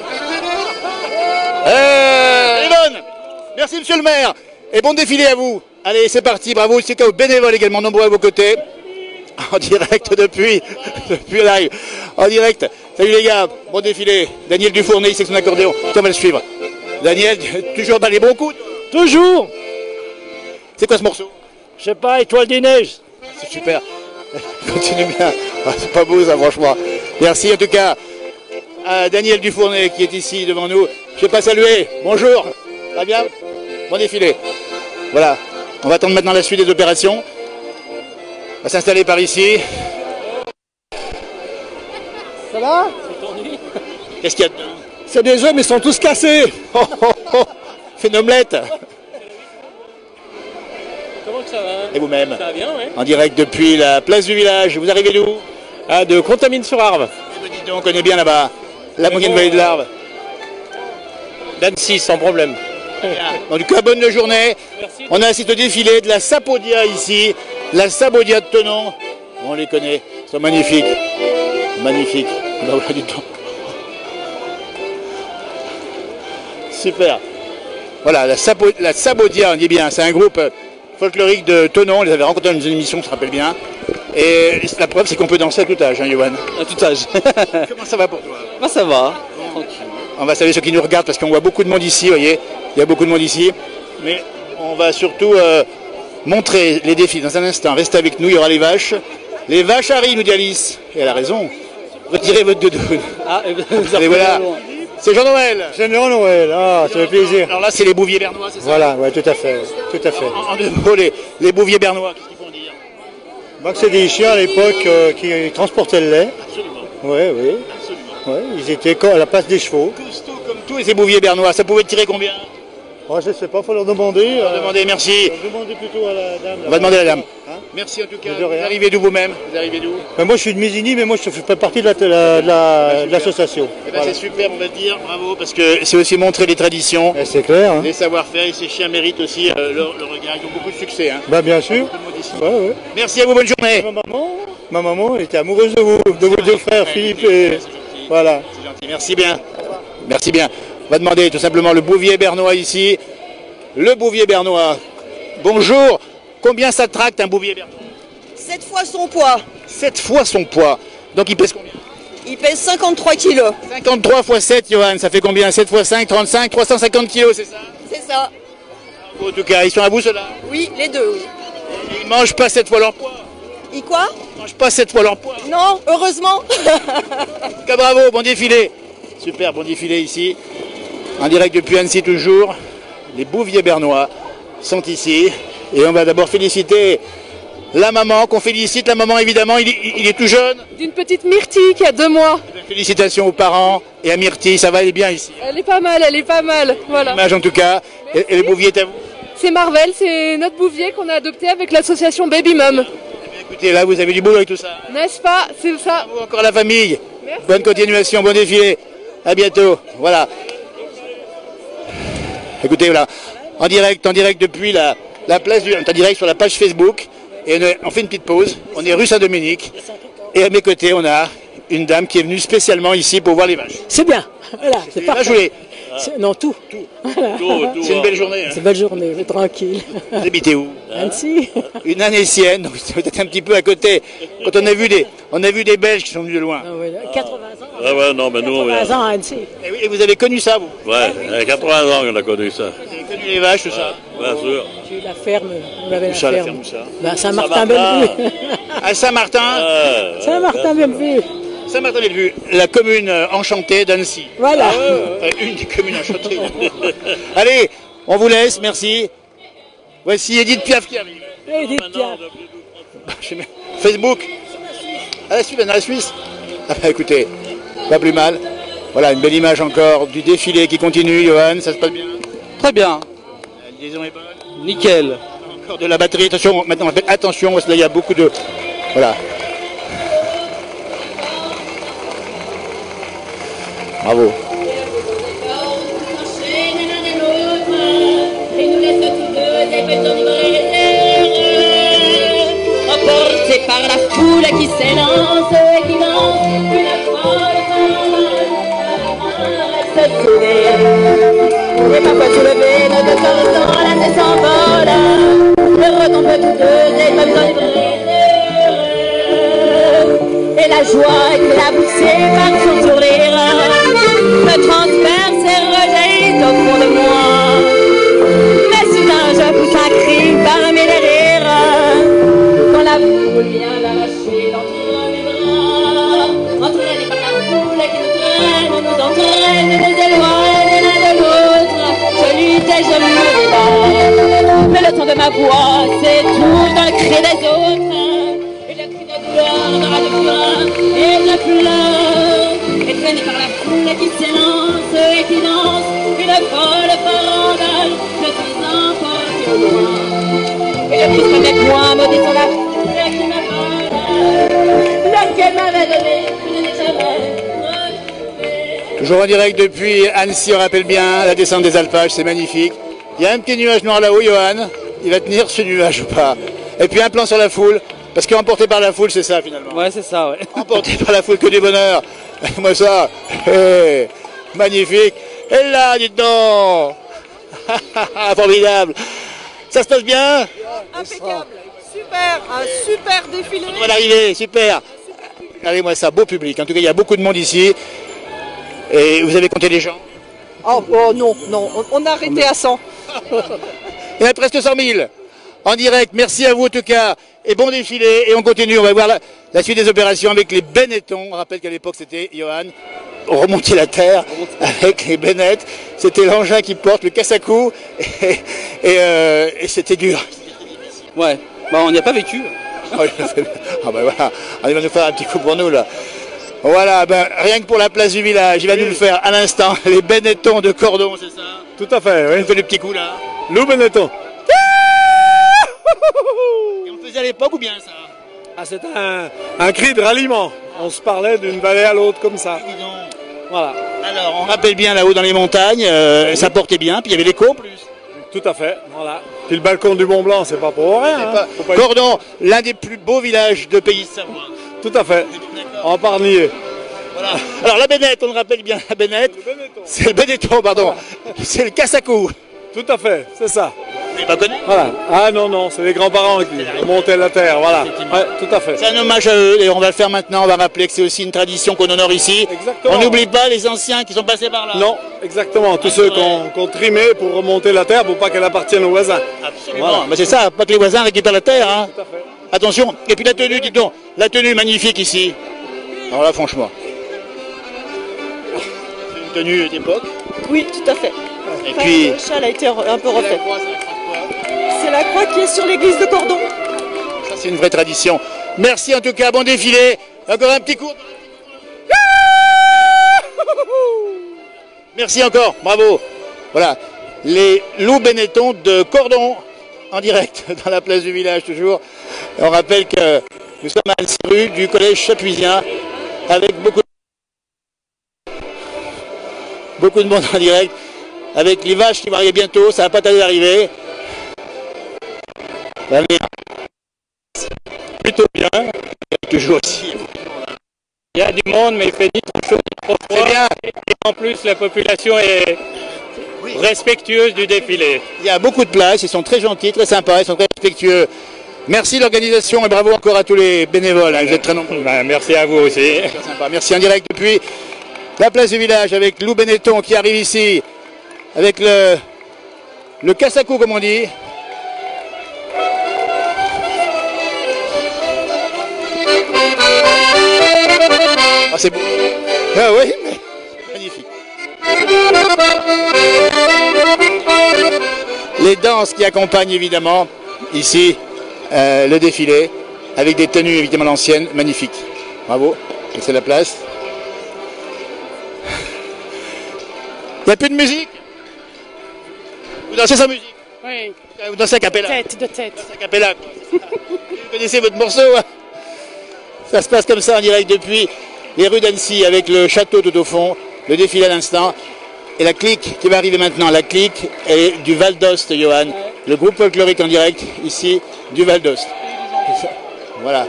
Eh. Elle est bonne. Merci monsieur le maire. Et bon défilé à vous. Allez, c'est parti, bravo aussi aux bénévoles également, nombreux à vos côtés. En direct depuis, depuis live. En direct. Salut les gars, bon défilé. Daniel Dufournet, il sait que son accordéon. Tiens, on va le suivre. Daniel, toujours dans les bons coups. Toujours. C'est quoi ce morceau? Je sais pas, étoile des neiges. C'est super. Continue bien. Ah, c'est pas beau ça, franchement. Merci en tout cas à Daniel Dufournet qui est ici devant nous. Je vais pas saluer. Bonjour. Ça va bien? Bon défilé. Voilà. On va attendre maintenant la suite des opérations. On va s'installer par ici. Ça va? Qu'est-ce qu'il y a dedans? C'est des œufs, mais ils sont tous cassés. Oh, oh, oh. Fais une omelette. Comment que ça va? Et vous-même? Ça va bien, ouais. En direct depuis la place du village. Vous arrivez d'où? Ah, de Contamine-sur-Arve. Eh ben, dis donc, on connaît bien là-bas. La moyenne vallée de l'Arve. D'Annecy, sans problème. En tout cas, bonne journée. Merci. On assiste au défilé de la Sapodia ici, la Sapodia de Thonon. On les connaît, ils sont magnifiques. Magnifiques. Bah ouais, dis donc. Super. Voilà, la, Sapo, la Sabodia, on dit bien, c'est un groupe folklorique de Thonon. On les avait rencontrés dans une émission, je me rappelle bien. Et la preuve, c'est qu'on peut danser à tout âge, hein, Johan. À tout âge. Comment ça va pour toi? Bah, ça va. On va saluer ceux qui nous regardent parce qu'on voit beaucoup de monde ici, vous voyez. Il y a beaucoup de monde ici. Mais on va surtout euh, montrer les défis dans un instant. Restez avec nous, il y aura les vaches. Les vaches arrivent, nous dit Alice. Et elle a raison. Retirez votre doudoune. Ah, et ben, vous Et voilà. C'est Jean-Noël. C'est Jean-Noël, ah, ça fait plaisir. Alors là, c'est les bouviers bernois, c'est ça? Voilà, ouais, tout à fait, tout à fait. En deux mots, les, les bouviers bernois, qu'est-ce qu'ils font dire? Bah, c'est des chiens à l'époque euh, qui transportaient le lait. Absolument. Oui, oui. Ouais, ils étaient co- à la place des chevaux. Costauds comme tous ces bouviers bernois, ça pouvait tirer combien? Oh, je ne sais pas, il faut leur demander. On va demander, merci. Demander plutôt à la dame. On va demander à la dame. Hein? Merci en tout cas. De rien. Vous arrivez d'où vous-même? Vous arrivez d'où? Ben, moi, je suis de Mésigny, mais moi, je fais pas partie de la- de la- de la- de l'association. Eh ben, Voilà. c'est super, on va dire, bravo, parce que c'est aussi montrer les traditions, Eh, c'est clair. Hein. les savoir-faire, et ces chiens méritent aussi euh, le, le regard. Ils ont beaucoup de succès. Hein. Ben, bien sûr. Beaucoup de monde ici. Ouais, ouais. Merci à vous, bonne journée. Ma maman, ma maman elle était amoureuse de vous, de vos deux frères, Philippe et... Voilà. C'est gentil, merci bien. Merci bien. On va demander tout simplement le bouvier bernois ici. Le bouvier bernois. Bonjour. Combien ça tracte un bouvier bernois? Sept fois son poids. Sept fois son poids. Donc il pèse combien? Il pèse cinquante-trois kilos. cinquante-trois fois sept, Johan, ça fait combien? Sept fois cinq, trente-cinq, trois cent cinquante kilos, c'est ça? C'est ça. En tout cas, ils sont à vous ceux-là? Oui, les deux, oui. Et ils mangent pas sept fois leur poids? Et quoi? Ils mangent pas sept fois leur poids? Non, heureusement. En tout cas, bravo, bon défilé. Super, bon défilé ici. En direct depuis Annecy toujours. Les bouviers bernois sont ici. Et on va d'abord féliciter la maman, qu'on félicite. La maman, évidemment, il, il est tout jeune. D'une petite Myrtille qui a deux mois. Félicitations aux parents et à Myrtille, ça va aller bien ici. Elle est pas mal, elle est pas mal. Voilà. L'image en tout cas. Et, et le bouvier est à vous. C'est Marvel, c'est notre bouvier qu'on a adopté avec l'association Baby Mum. Écoutez, là, vous avez du boulot avec tout ça. N'est-ce pas? C'est ça. Bravo encore à la famille. Merci. Bonne continuation, bon défilé. À bientôt. Voilà. Écoutez, voilà. En direct, en direct depuis la, la place du... En direct sur la page Facebook. Et on fait une petite pause. On est rue Saint-Dominique. Et à mes côtés, on a une dame qui est venue spécialement ici pour voir les vaches. C'est bien. Voilà, c'est parfait. Non, tout. Voilà. C'est une belle journée. Hein. C'est une belle journée, mais tranquille. Vous habitez où? Annecy. Une Annécienne, donc c'est peut-être un petit peu à côté. Quand on a vu des, on a vu des Belges qui sont venus de loin. Ah ouais, quatre-vingts ans. Ah ouais, non, mais nous, on quatre-vingts ans à Annecy. Et, oui, et vous avez connu ça, vous? Ouais, il y a quatre-vingts ans qu'on a connu ça. Vous avez connu les vaches, tout ça? Bien sûr. J'ai eu la ferme, on avait la Où ça, la ferme. ferme, où ça? Ben, Saint-Martin-Bellevue. À Saint-Martin? Ouais, Saint-Martin-Bellevue. Saint-Martin-Bellevue, la commune enchantée d'Annecy. Voilà. Ah ouais, ouais. Une des communes enchantées. Allez, on vous laisse, merci. Voici Edith Piaf qui arrive. Edith Piaf. Facebook. À la Suisse, à la Suisse. Ah bah écoutez, pas plus mal. Voilà, une belle image encore du défilé qui continue, Johan, ça se passe bien? Très bien. La liaison est bonne? Nickel. Encore de la batterie, attention, maintenant on fait attention, parce que là il y a beaucoup de... Voilà. Bravo. Emporté par la foule qui s'élance et qui lance une folle et parfois soulever notre corps sans laisser s'envole et retombe tous deux et pas besoin de briser et la joie éclaboussée par son sourire me transperce et rejaillit au fond de moi mais soudain je pousse un cri parmi les rires quand la foule vient l'arracher d'entre mes bras entraînée par la foule qui nous traîne nous entraîne nous éloigne l'un de l'autre je lutte et je me débat mais le son de ma voix s'étouffe dans le cri des autres et le cri de douleur de rage de faim et de pleurs et traînée par la foule qui s'élance et qui danse une folle farandole je suis encore plus loin et je pousse mes poings maudits sur la foule qui me vole laquelle m'avait donné je ne l'ai jamais retrouvé. Toujours en direct depuis Annecy, on rappelle bien, la descente des alpages, c'est magnifique. Il y a un petit nuage noir là-haut, Johan. Il va tenir ce nuage ou pas? Et puis un plan sur la foule, parce qu'emporté par la foule, c'est ça finalement. Ouais, c'est ça, ouais. Emporté par la foule, que du bonheur. Moi ça, hey, magnifique. Et là, dites donc. Formidable. Ça se passe bien? Impeccable. Super, un super défilé. On va l'arrivée, super. Regardez-moi ça, beau public. En tout cas, il y a beaucoup de monde ici. Et vous avez compté les gens? Oh, oh non, non, on, on a arrêté à cent. Il y en a presque cent mille en direct. Merci à vous en tout cas. Et bon défilé. Et on continue. On va voir la, la suite des opérations avec les Bennettons. On rappelle qu'à l'époque, c'était Johan. Remonter la terre avec les Bennett. C'était l'engin qui porte le casse-à-cou. Et, et, euh, et c'était dur. Ouais, bah, on n'y a pas vécu. Ah ben voilà, il va nous faire un petit coup pour nous là. Voilà, ben, rien que pour la place du village, il va nous le faire à l'instant. Les Bennettons de Cordon, c'est ça? Tout à fait, oui. On fait le petit coup là. Lou Benetton. Et on le faisait à l'époque ou bien ça? Ah, c'est un, un cri de ralliement. On se parlait d'une vallée à l'autre comme ça. Voilà. Alors, on rappelle bien là-haut dans les montagnes, euh, ça portait bien, puis il y avait l'écho en plus. Tout à fait, voilà. Puis le balcon du Mont Blanc, c'est pas pour rien. Hein. Pas... Pas... Cordon, l'un des plus beaux villages de pays de Savoie. Tout à fait, en Parnier. Voilà. Alors la Bennett, on le rappelle bien, la Bennett, c'est le Benetton, pardon, c'est le casse-à-cou. Tout à fait, c'est ça. Vous n'avez pas connu? Voilà. Ah non, non, c'est les grands-parents qui montaient la terre, voilà. Ouais, tout à fait. C'est un hommage à eux, et on va le faire maintenant, on va rappeler que c'est aussi une tradition qu'on honore ici. Exactement. On n'oublie pas les anciens qui sont passés par là. Non, exactement, tous ceux qui ont, qui ont trimé pour remonter la terre pour pas qu'elle appartienne aux voisins. Absolument, voilà. Mais c'est ça, pas que les voisins récupèrent la terre. Hein. Tout à fait. Attention, et puis la tenue, dites donc, la tenue magnifique ici. Alors là, franchement. C'est une tenue d'époque. Oui, tout à fait. Et enfin, puis... le châle a été un peu refait. C'est la croix qui est sur l'église de Cordon. Ça, c'est une vraie tradition. Merci en tout cas, bon défilé. Encore un petit coup. Merci encore, bravo. Voilà, les loups Bennettons de Cordon, en direct dans la place du village toujours. Et on rappelle que nous sommes à Annecy rue du collège Chapuisien avec beaucoup de... Beaucoup de monde en direct. Avec les vaches qui vont arriver bientôt, ça va pas tarder d'arriver. Ça va venir. Plutôt bien. Toujours aussi. Il y a du monde, mais il fait ni trop chaud ni trop froid. C'est bien. Et en plus, la population est respectueuse du défilé. Il y a beaucoup de places, ils sont très gentils, très sympas, ils sont très respectueux. Merci l'organisation et bravo encore à tous les bénévoles, hein, vous êtes très nombreux. Ben, merci à vous aussi. Très sympa. Merci en direct depuis la place du village avec Lou Benetton qui arrive ici, avec le, le casse-à-cou comme on dit. Ah c'est beau. Ah oui, mais magnifique. Les danses qui accompagnent évidemment ici euh, le défilé avec des tenues évidemment l'ancienne, magnifique. Bravo, c'est la place. Il n'y a plus de musique? Vous dansez sans musique? Oui. Vous dansez a cappella? Tête, de tête. Vous dansez a cappella, quoi. Vous connaissez votre morceau, hein? Ça se passe comme ça en direct depuis les rues d'Annecy avec le château tout au fond, le défilé à l'instant. Et la clique qui va arriver maintenant, la clique est du Val d'Ost, Johan. Le groupe folklorique en direct, ici, du Val d'Ost. Voilà.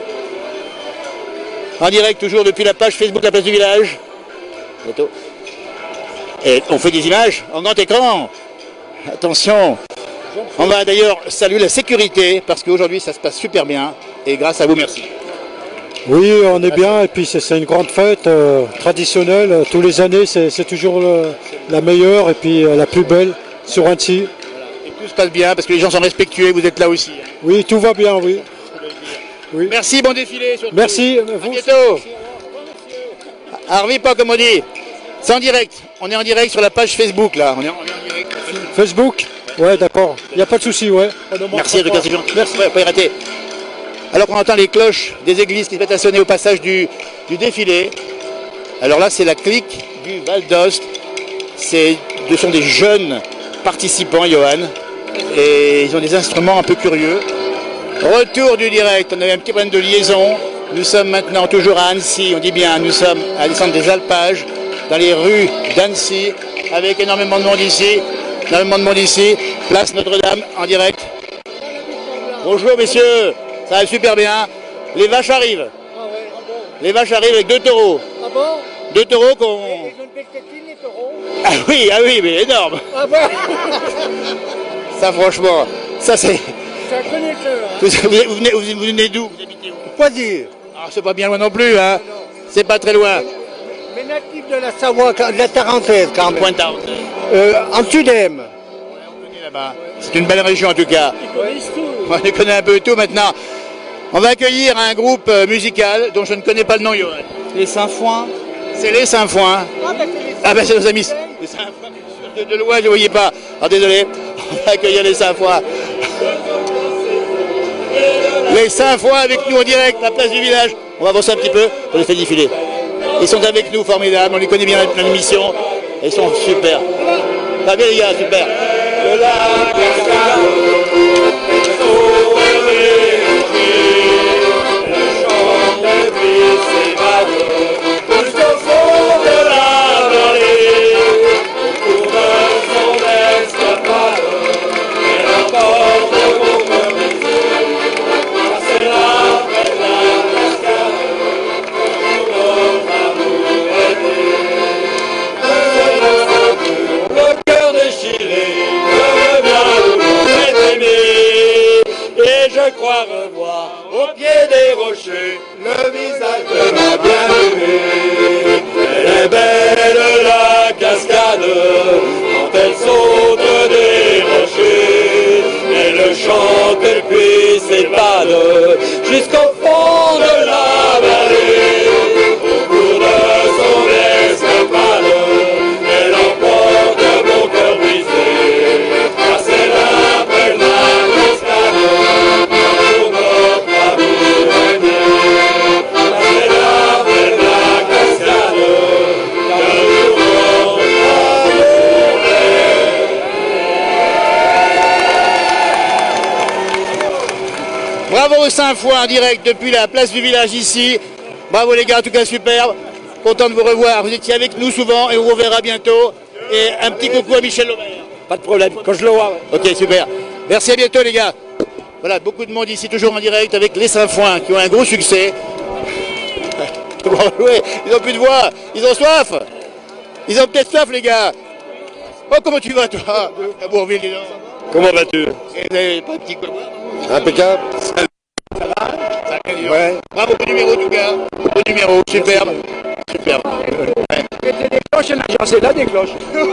En direct, toujours depuis la page Facebook, la place du village. Bientôt. Et on fait des images en grand écran. Attention. On va d'ailleurs saluer la sécurité, parce qu'aujourd'hui, ça se passe super bien. Et grâce à vous, merci. Oui, on est bien, et puis c'est une grande fête euh, traditionnelle. Tous les années, c'est toujours le, la meilleure et puis euh, la plus belle sur Annecy. Voilà. Et tout se passe bien parce que les gens sont respectueux, vous êtes là aussi. Oui, tout va bien, oui. oui. Merci, bon défilé. Surtout. Merci. À bientôt. Arrive pas comme on dit. C'est en direct. On est en direct sur la page Facebook là. On est en, on est en direct. Facebook? Ouais, d'accord. Il n'y a pas de souci, ouais. Merci, Lucas, c'est gentil. Merci. Ouais, pas y rater. Alors qu'on entend les cloches des églises qui se mettent à sonner au passage du, du défilé. Alors là, c'est la clique du Val d'Ost. Ce sont des jeunes participants, Johan. Et ils ont des instruments un peu curieux. Retour du direct. On avait un petit problème de liaison. Nous sommes maintenant toujours à Annecy. On dit bien, nous sommes à la descente des Alpages, dans les rues d'Annecy, avec énormément de monde ici. Énormément de monde ici. Place Notre-Dame en direct. Bonjour, messieurs. Ça va super bien. Les vaches arrivent. Ah ouais, ah bon. Les vaches arrivent avec deux taureaux. Ah bon? Deux taureaux qu'on... Et ils ont une belle tétine, les taureaux? Ah oui, ah oui, mais énorme. Ah bon? Ça franchement, ça c'est... C'est un connaisseur. Hein. Vous, vous, vous venez, vous, vous venez d'où? Vous habitez où? Poitiers. Ah, c'est pas bien loin non plus, hein. C'est pas très loin. Mais natif de la Savoie, de la Tarentaise quand même. Pointe-Tarentaise. Euh, en Sud-Aime. C'est une belle région en tout cas. Ils connaissent tout. On les connaît un peu tout maintenant. On va accueillir un groupe musical dont je ne connais pas le nom, Johan. Les Saint-Foin. C'est les Saint-Foin. Ah ben c'est les Ah ben c'est nos amis. Les Saint-Foin, de, de loin je ne voyais pas. Ah désolé. On va accueillir les Saint-Foin. Les Saint-Foin avec nous en direct, la place du village. On va avancer un petit peu pour les faire défiler. Ils sont avec nous, formidables. On les connaît bien dans l'émission. Ils sont super. Ça va bien les gars, super. Le lac Cascade. Jusqu'au fond de la vallée, autour de son escapade, elle emporte mon cœur brisé, c'est là près de la cascade, où notre amour était. Le cœur déchiré, je reviens où on est aimé, et je crois revoir au pied des rochers le visage de ma bien-aimée. Elle est belle la cascade quand elle saute des rochers. Elle chante et puis s'épade jusqu'au fond de la vallée. Au cours de son escapade, elle emporte mon cœur brisé. Car c'est la belle la cascade pour notre amour aîné. C'est la belle la cascade car pour notre amour aîné. Bravo aux Saint-Foin en direct depuis la place du village ici. Bravo les gars, en tout cas superbe. Content de vous revoir. Vous étiez avec nous souvent et on vous reverra bientôt. Et un petit coucou à Michel Lemaire. Pas de problème, quand je le vois. Ouais. Ok, super. Merci, à bientôt les gars. Voilà, beaucoup de monde ici, toujours en direct avec les Saint-Foin qui ont un gros succès. Ils n'ont plus de voix, ils ont soif. Ils ont peut-être soif les gars. Oh, comment tu vas toi à Bourville, dis donc. Comment vas-tu? Pas de petit quoi. Impeccable. Ça va? Ouais. Bravo au numéro du gars. Au numéro, superbe. Superbe. Ouais. Des cloches, j'en sais là des cloches.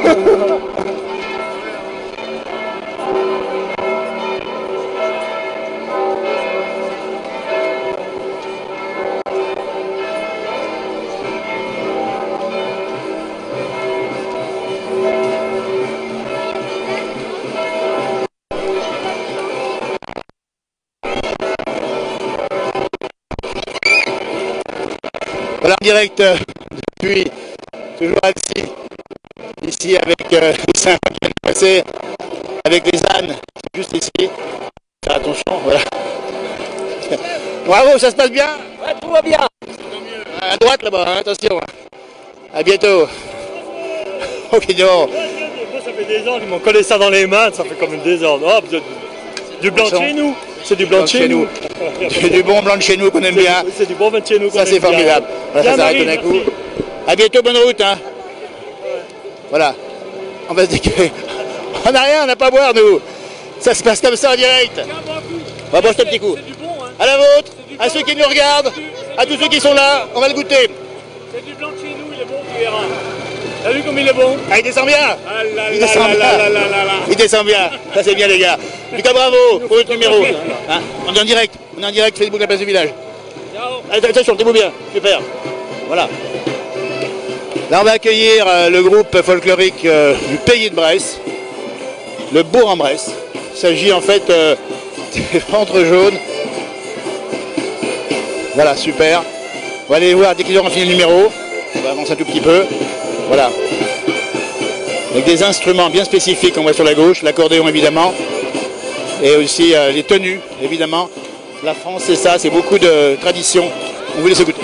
Voilà en direct euh, depuis toujours Annecy, ici avec euh, les Saint qui viennent passer, avec les ânes, juste ici. Faire attention, voilà. Bravo, ça se passe bien? Ouais, tout va bien. À droite là-bas, hein, attention. À bientôt. Ok, non. Moi, ça fait des ans qu'ils m'ont collé ça dans les mains, ça fait comme une désordre. Oh, du, du blanc de chez nous. C'est du blanc de chez nous. C'est du bon blanc de chez nous qu'on aime bien. C'est du bon vin de chez nous. Ça c'est formidable. Voilà, ça s'arrête d'un coup. À bientôt, bonne route. Hein. Voilà. On va se dire on n'a rien, on n'a pas à boire nous. Ça se passe comme ça en direct. On va boire ce petit coup. À la vôtre, à ceux qui nous regardent, à tous ceux qui sont là, on va le goûter. C'est du blanc de chez nous, il est bon, tu verras. T'as vu comme il est bon? Ah, il descend bien. Ah là Il là descend là bien. là là là là là. Il descend bien. Ça c'est bien les gars. En tout cas bravo pour votre numéro. Hein, on est en direct. On est en direct Facebook La Place du Village. Attention, tenez-vous bien. Super. Voilà. Là on va accueillir euh, le groupe folklorique euh, du Pays de Bresse, le Bourg-en-Bresse. Il s'agit en fait euh, des ventres jaunes. Voilà, super. On va aller voir dès qu'ils auront fini le numéro. On va avancer un tout petit peu. Voilà. Avec des instruments bien spécifiques qu'on voit sur la gauche, l'accordéon évidemment, et aussi euh, les tenues évidemment. La France c'est ça, c'est beaucoup de traditions. On vous laisse écouter.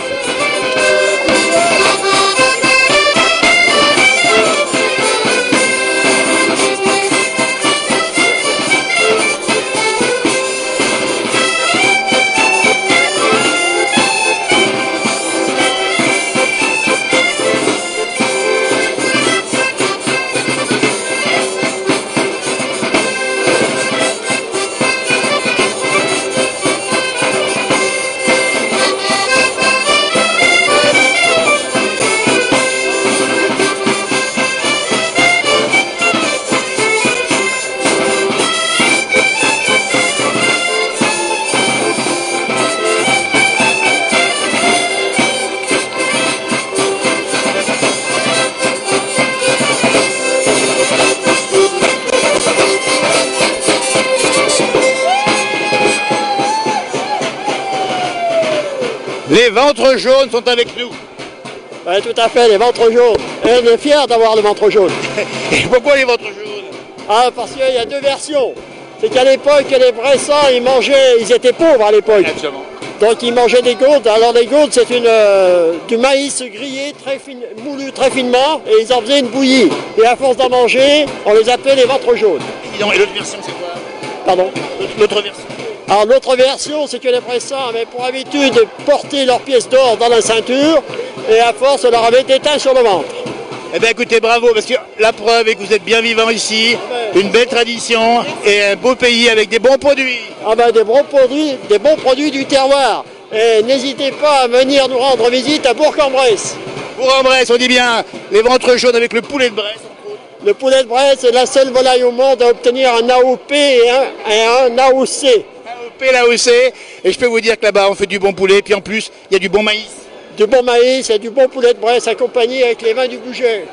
Les ventres jaunes sont avec nous. Oui, tout à fait, les ventres jaunes. Et on est fiers d'avoir le ventre jaune. Et pourquoi les ventres jaunes? Ah, parce qu'il y a deux versions. C'est qu'à l'époque, les Bressans, ils mangeaient, ils étaient pauvres à l'époque. Absolument. Donc ils mangeaient des gourdes. Alors les gourdes, c'est une euh, du maïs grillé, très fin, moulu très finement, et ils en faisaient une bouillie. Et à force d'en manger, on les appelait les ventres jaunes. Et l'autre version, c'est quoi? Pardon? L'autre version. Alors l'autre version, c'est que les Bressans avaient pour habitude de porter leurs pièces d'or dans la ceinture, et à force, on leur avait éteint sur le ventre. Eh bien écoutez, bravo, parce que la preuve est que vous êtes bien vivant ici, une belle tradition et un beau pays avec des bons produits. Ah ben des bons produits, des bons produits du terroir. Et n'hésitez pas à venir nous rendre visite à Bourg-en-Bresse. Bourg-en-Bresse, on dit bien les ventres jaunes avec le poulet de Bresse. Le poulet de Bresse est la seule volaille au monde à obtenir un A O P et un, et un A O C. A O P, l'A O C, et je peux vous dire que là-bas on fait du bon poulet, puis en plus il y a du bon maïs. Du bon maïs et du bon poulet de Bresse accompagné avec les vins du Bouget.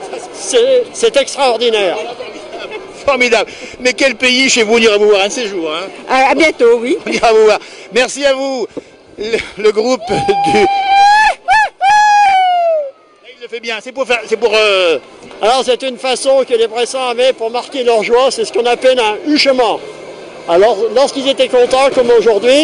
C'est extraordinaire. Formidable. Mais quel pays chez vous, on ira vous voir un de ces jours. Hein. À, à bientôt, oui. On ira vous voir. Merci à vous, le, le groupe du... Il le fait bien, c'est pour faire... C'est pour... Euh... Alors c'est une façon que les Bressans avaient pour marquer leur joie, c'est ce qu'on appelle un huchement. Alors lorsqu'ils étaient contents, comme aujourd'hui...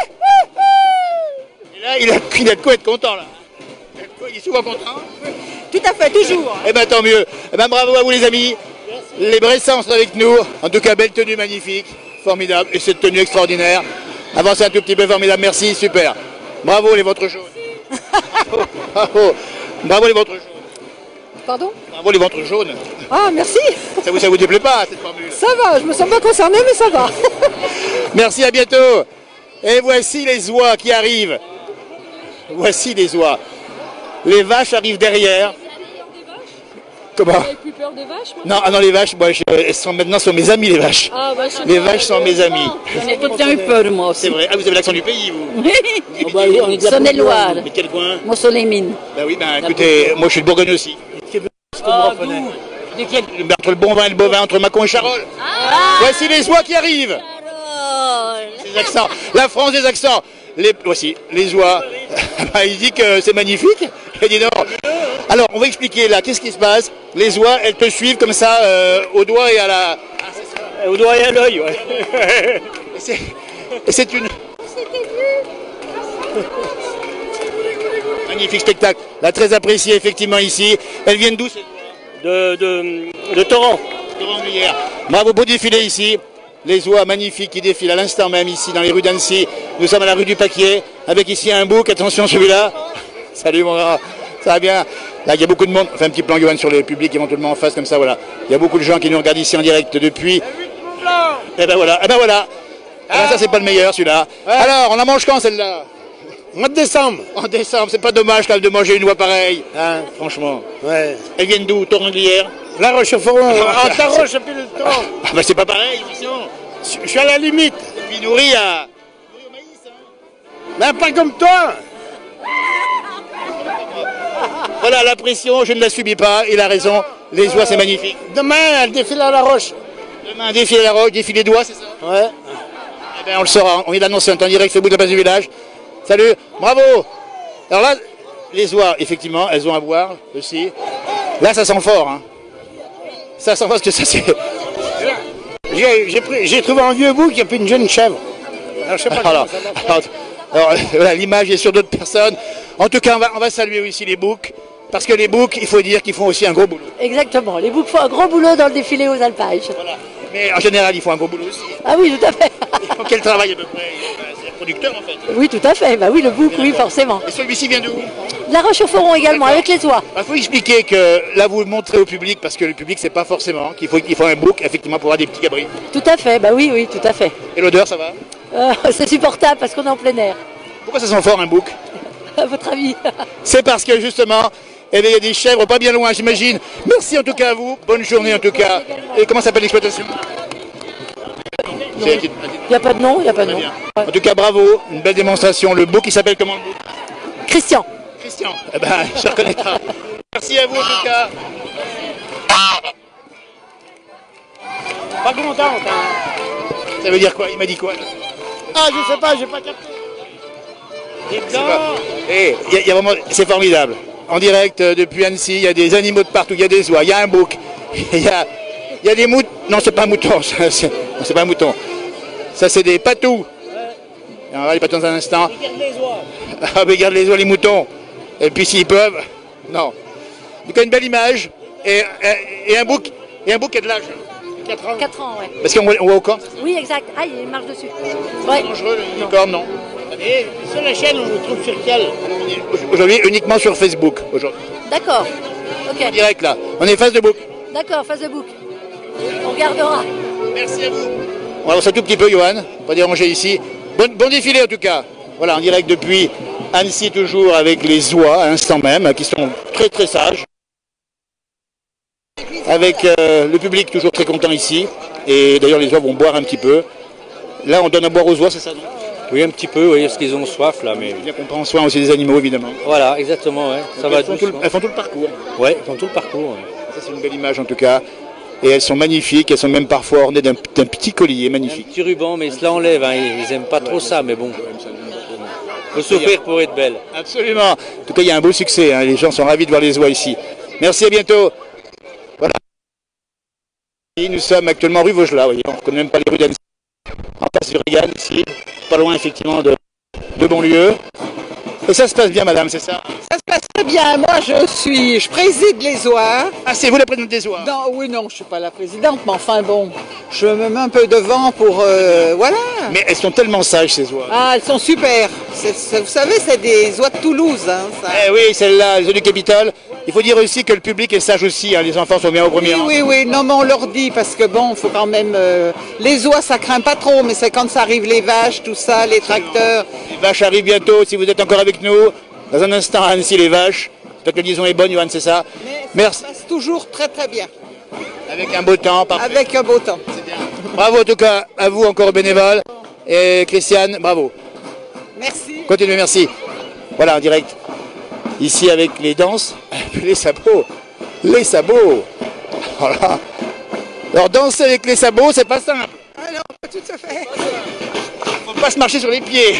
Et là, il a, il a de quoi être content, là. Il est souvent content. tout à fait, toujours. Eh bien tant mieux. Eh ben, bravo à vous les amis. Les Bressans sont avec nous. En tout cas, belle tenue magnifique. Formidable. Et cette tenue extraordinaire. Avancez un tout petit peu, formidable. Merci, super. Bravo les ventres jaunes. Bravo, bravo. Bravo les ventres jaunes. Pardon? Bravo les ventres jaunes. Ah, merci. Ça vous, ça vous déplaît pas cette formule? Ça va, je me sens pas concernée, mais ça va. Merci, à bientôt. Et voici les oies qui arrivent. Voici les oies. Les vaches arrivent derrière. Comment? Vous n'avez plus peur des vaches, moi? Non, ah non, les vaches, moi, je, elles sont maintenant sont mes amis, les vaches. Ah, bah, je sais Les pas, vaches sont je- mes amis. J'en ai tout le temps eu peur, moi aussi. C'est vrai. Ah, vous avez l'accent du pays, vous? Oui, Saône-et-Loire. Mais quel coin? Montceau-les-Mines. Ben oui, ben écoutez, moi je suis de Bourgogne aussi. Ah, Entre le bon vin et le bovin, entre Mâcon et Charolles. Voici les oies qui arrivent. Les accents. La France des accents. Les, voici, les oies. Il dit que c'est magnifique. Il dit non. Alors, on va expliquer là, qu'est-ce qui se passe? Les oies, elles te suivent comme ça, euh, au doigt et à la... Au doigt et à l'œil, ouais. Et c'est- et c'est une... Magnifique spectacle. Là, très apprécié effectivement ici. Elles viennent d'où? De, de, de Torrent. Torrent-Gruyère. Bravo, beau défilé ici. Les oies magnifiques qui défilent à l'instant même ici dans les rues d'Annecy. Nous sommes à la rue du Paquier avec ici un bouc. Attention celui-là. Salut mon gars. Ça va bien? Là, il y a beaucoup de monde. Enfin, un petit plan, Johan, sur le public éventuellement en face comme ça, voilà. Il y a beaucoup de gens qui nous regardent ici en direct depuis. Et ben voilà. Et ben voilà. Eh ben, ça, c'est pas le meilleur celui-là. Alors, on la mange quand celle-là? Mois de décembre. En décembre, c'est pas dommage quand même de manger une oie pareille. Hein, franchement. Ouais. Elles viennent d'où? Torrent-Gruyère? La Roche-au-Foron. Ah, ta roche, depuis le temps. Ah bah c'est pas pareil, ici. Je suis à la limite. Et puis nourri à... Mais pas comme toi. Voilà, la pression, je ne la subis pas. Il a raison. Les oies, c'est magnifique. Demain, elle défile à la roche. Demain, défile à la roche, défile les doigts, c'est ça? Ouais. Eh bien, on le saura. On vient d'annoncer en temps direct sur le bout de la base du village. Salut, bravo. Alors là, les oies, effectivement, elles ont à boire aussi. Là, ça sent fort. Hein. Ça sent fort parce que ça, c'est... J'ai j'ai pris- j'ai trouvé un vieux bouc et puis une jeune chèvre. Alors, je sais pas Alors, comment ça va alors, alors, voilà, l'image est sur d'autres personnes. En tout cas, on va, on va saluer aussi les boucs. Parce que les boucs, il faut dire qu'ils font aussi un gros boulot. Exactement, les boucs font un gros boulot dans le défilé aux alpages. Mais en général, ils font un gros boulot aussi. Ah oui, tout à fait. Ils font quel travail à peu près? C'est un producteur en fait. Oui, tout à fait. Bah oui, le bouc, oui, forcément. Et celui-ci vient d'où? De la Roche-au-Foron également, avec les oies. Il faut expliquer que là, vous le montrez au public parce que le public, c'est pas forcément qu'il faut, qu'il faut un bouc, effectivement, pour avoir des petits cabris. Tout à fait, bah oui, oui, tout à fait. Et l'odeur, ça va? Euh, c'est supportable parce qu'on est en plein air. Pourquoi ça sent fort un bouc? À votre avis? C'est parce que justement, eh bien, il y a des chèvres pas bien loin, j'imagine. Merci en tout cas à vous. Bonne journée en tout cas. Et comment s'appelle l'exploitation? C'est- Il n'y a pas de nom, il n'y a pas de nom. En tout cas, bravo. Une belle démonstration. Le bouc, il s'appelle comment le bouc? Christian. Christian. Eh ben, je reconnais pas. Merci à vous en tout cas. Pas contente. Ça veut dire quoi? Il m'a dit quoi? Ah, je sais pas, j'ai pas capté. Dis C'est pas- Eh, il y a- il y a vraiment, c'est formidable. En direct euh, depuis Annecy, il y a des animaux de partout, il y a des oies, il y a un bouc, il y a, il y a des moutons. Non, c'est pas un mouton, ça, c'est non, c'est pas un mouton. Ça, c'est des patous. Et on va voir les patous dans un instant. Ah, mais garde les oies, les moutons. Et puis s'ils peuvent, non. Donc une belle image et, et, et un bouc, et un bouc qui a de l'âge. quatre ans. quatre ans, ouais. Parce qu'on voit, on voit au corps. Oui, exact. Ah, il marche dessus. Ouais. Dangereux, le corps, non. Et sur la chaîne, on vous trouve sur quelle? Aujourd'hui, uniquement sur Facebook. Aujourd'hui. D'accord. Ok. En direct là. On est face de bouc. D'accord, face de bouc. On regardera. Merci à vous. On avance un tout petit peu, Johan. Pas déranger ici. Bon, bon défilé en tout cas. Voilà, en direct depuis Annecy, toujours avec les oies à l'instant même, qui sont très très sages. Avec euh, le public toujours très content ici. Et d'ailleurs, les oies vont boire un petit peu. Là, on donne à boire aux oies, c'est ça, non? Oui, un petit peu, oui, parce qu'ils ont soif là, mais... Bien qu'on prend soin aussi des animaux, évidemment. Voilà, exactement, ouais. Ça Donc, va elles, font tout le, doucement. elles font tout le parcours. Ouais, elles font tout le parcours. ouais. Ça, c'est une belle image en tout cas. Et elles sont magnifiques, elles sont même parfois ornées d'un d'un petit collier Un magnifique. petit ruban, mais cela enlève, hein. ils, ils aiment pas trop ça, mais bon. Faut souffrir pour être belle. Absolument. En tout cas, il y a un beau succès. Hein. Les gens sont ravis de voir les oies ici. Merci, à bientôt. Voilà. Et nous sommes actuellement rue Vaugelas. Vous voyez, on ne connaît même pas les rues d'Annecy. En face du Régal, ici. Pas loin, effectivement, de, de Bonlieu. Et ça se passe bien, madame, c'est ça? Ça se passe très bien. Moi, je suis, je préside les Oies. Ah, c'est vous la présidente des Oies? Non, oui, non, je suis pas la présidente, mais enfin bon, je me mets un peu devant pour, euh, voilà. Mais elles sont tellement sages, ces Oies. Ah, elles sont super. C'est- c'est- vous savez, c'est des Oies de Toulouse, hein, ça. Eh oui, celle-là, les Oies du Capitole. Il faut dire aussi que le public est sage aussi, hein, les enfants sont bien au premier Oui, rang. oui, oui, non, mais on leur dit, parce que bon, il faut quand même... euh, les oies, ça craint pas trop, mais c'est quand ça arrive les vaches, tout ça, les tracteurs. Les vaches arrivent bientôt, si vous êtes encore avec nous. Dans un instant, à Annecy, les vaches. J'espère que la liaison est bonne, Johan, c'est ça? Merci. Ça se passe toujours très très bien. Avec un beau temps, parfait. Avec un beau temps. Bravo en tout cas à vous encore bénévoles. Et Christiane, bravo. Merci. Continuez, merci. Voilà, en direct. Ici avec les danses, les sabots. Les sabots. Voilà. Alors danser avec les sabots, c'est pas simple. Ah non, pas tout à fait. Faut pas se marcher sur les pieds.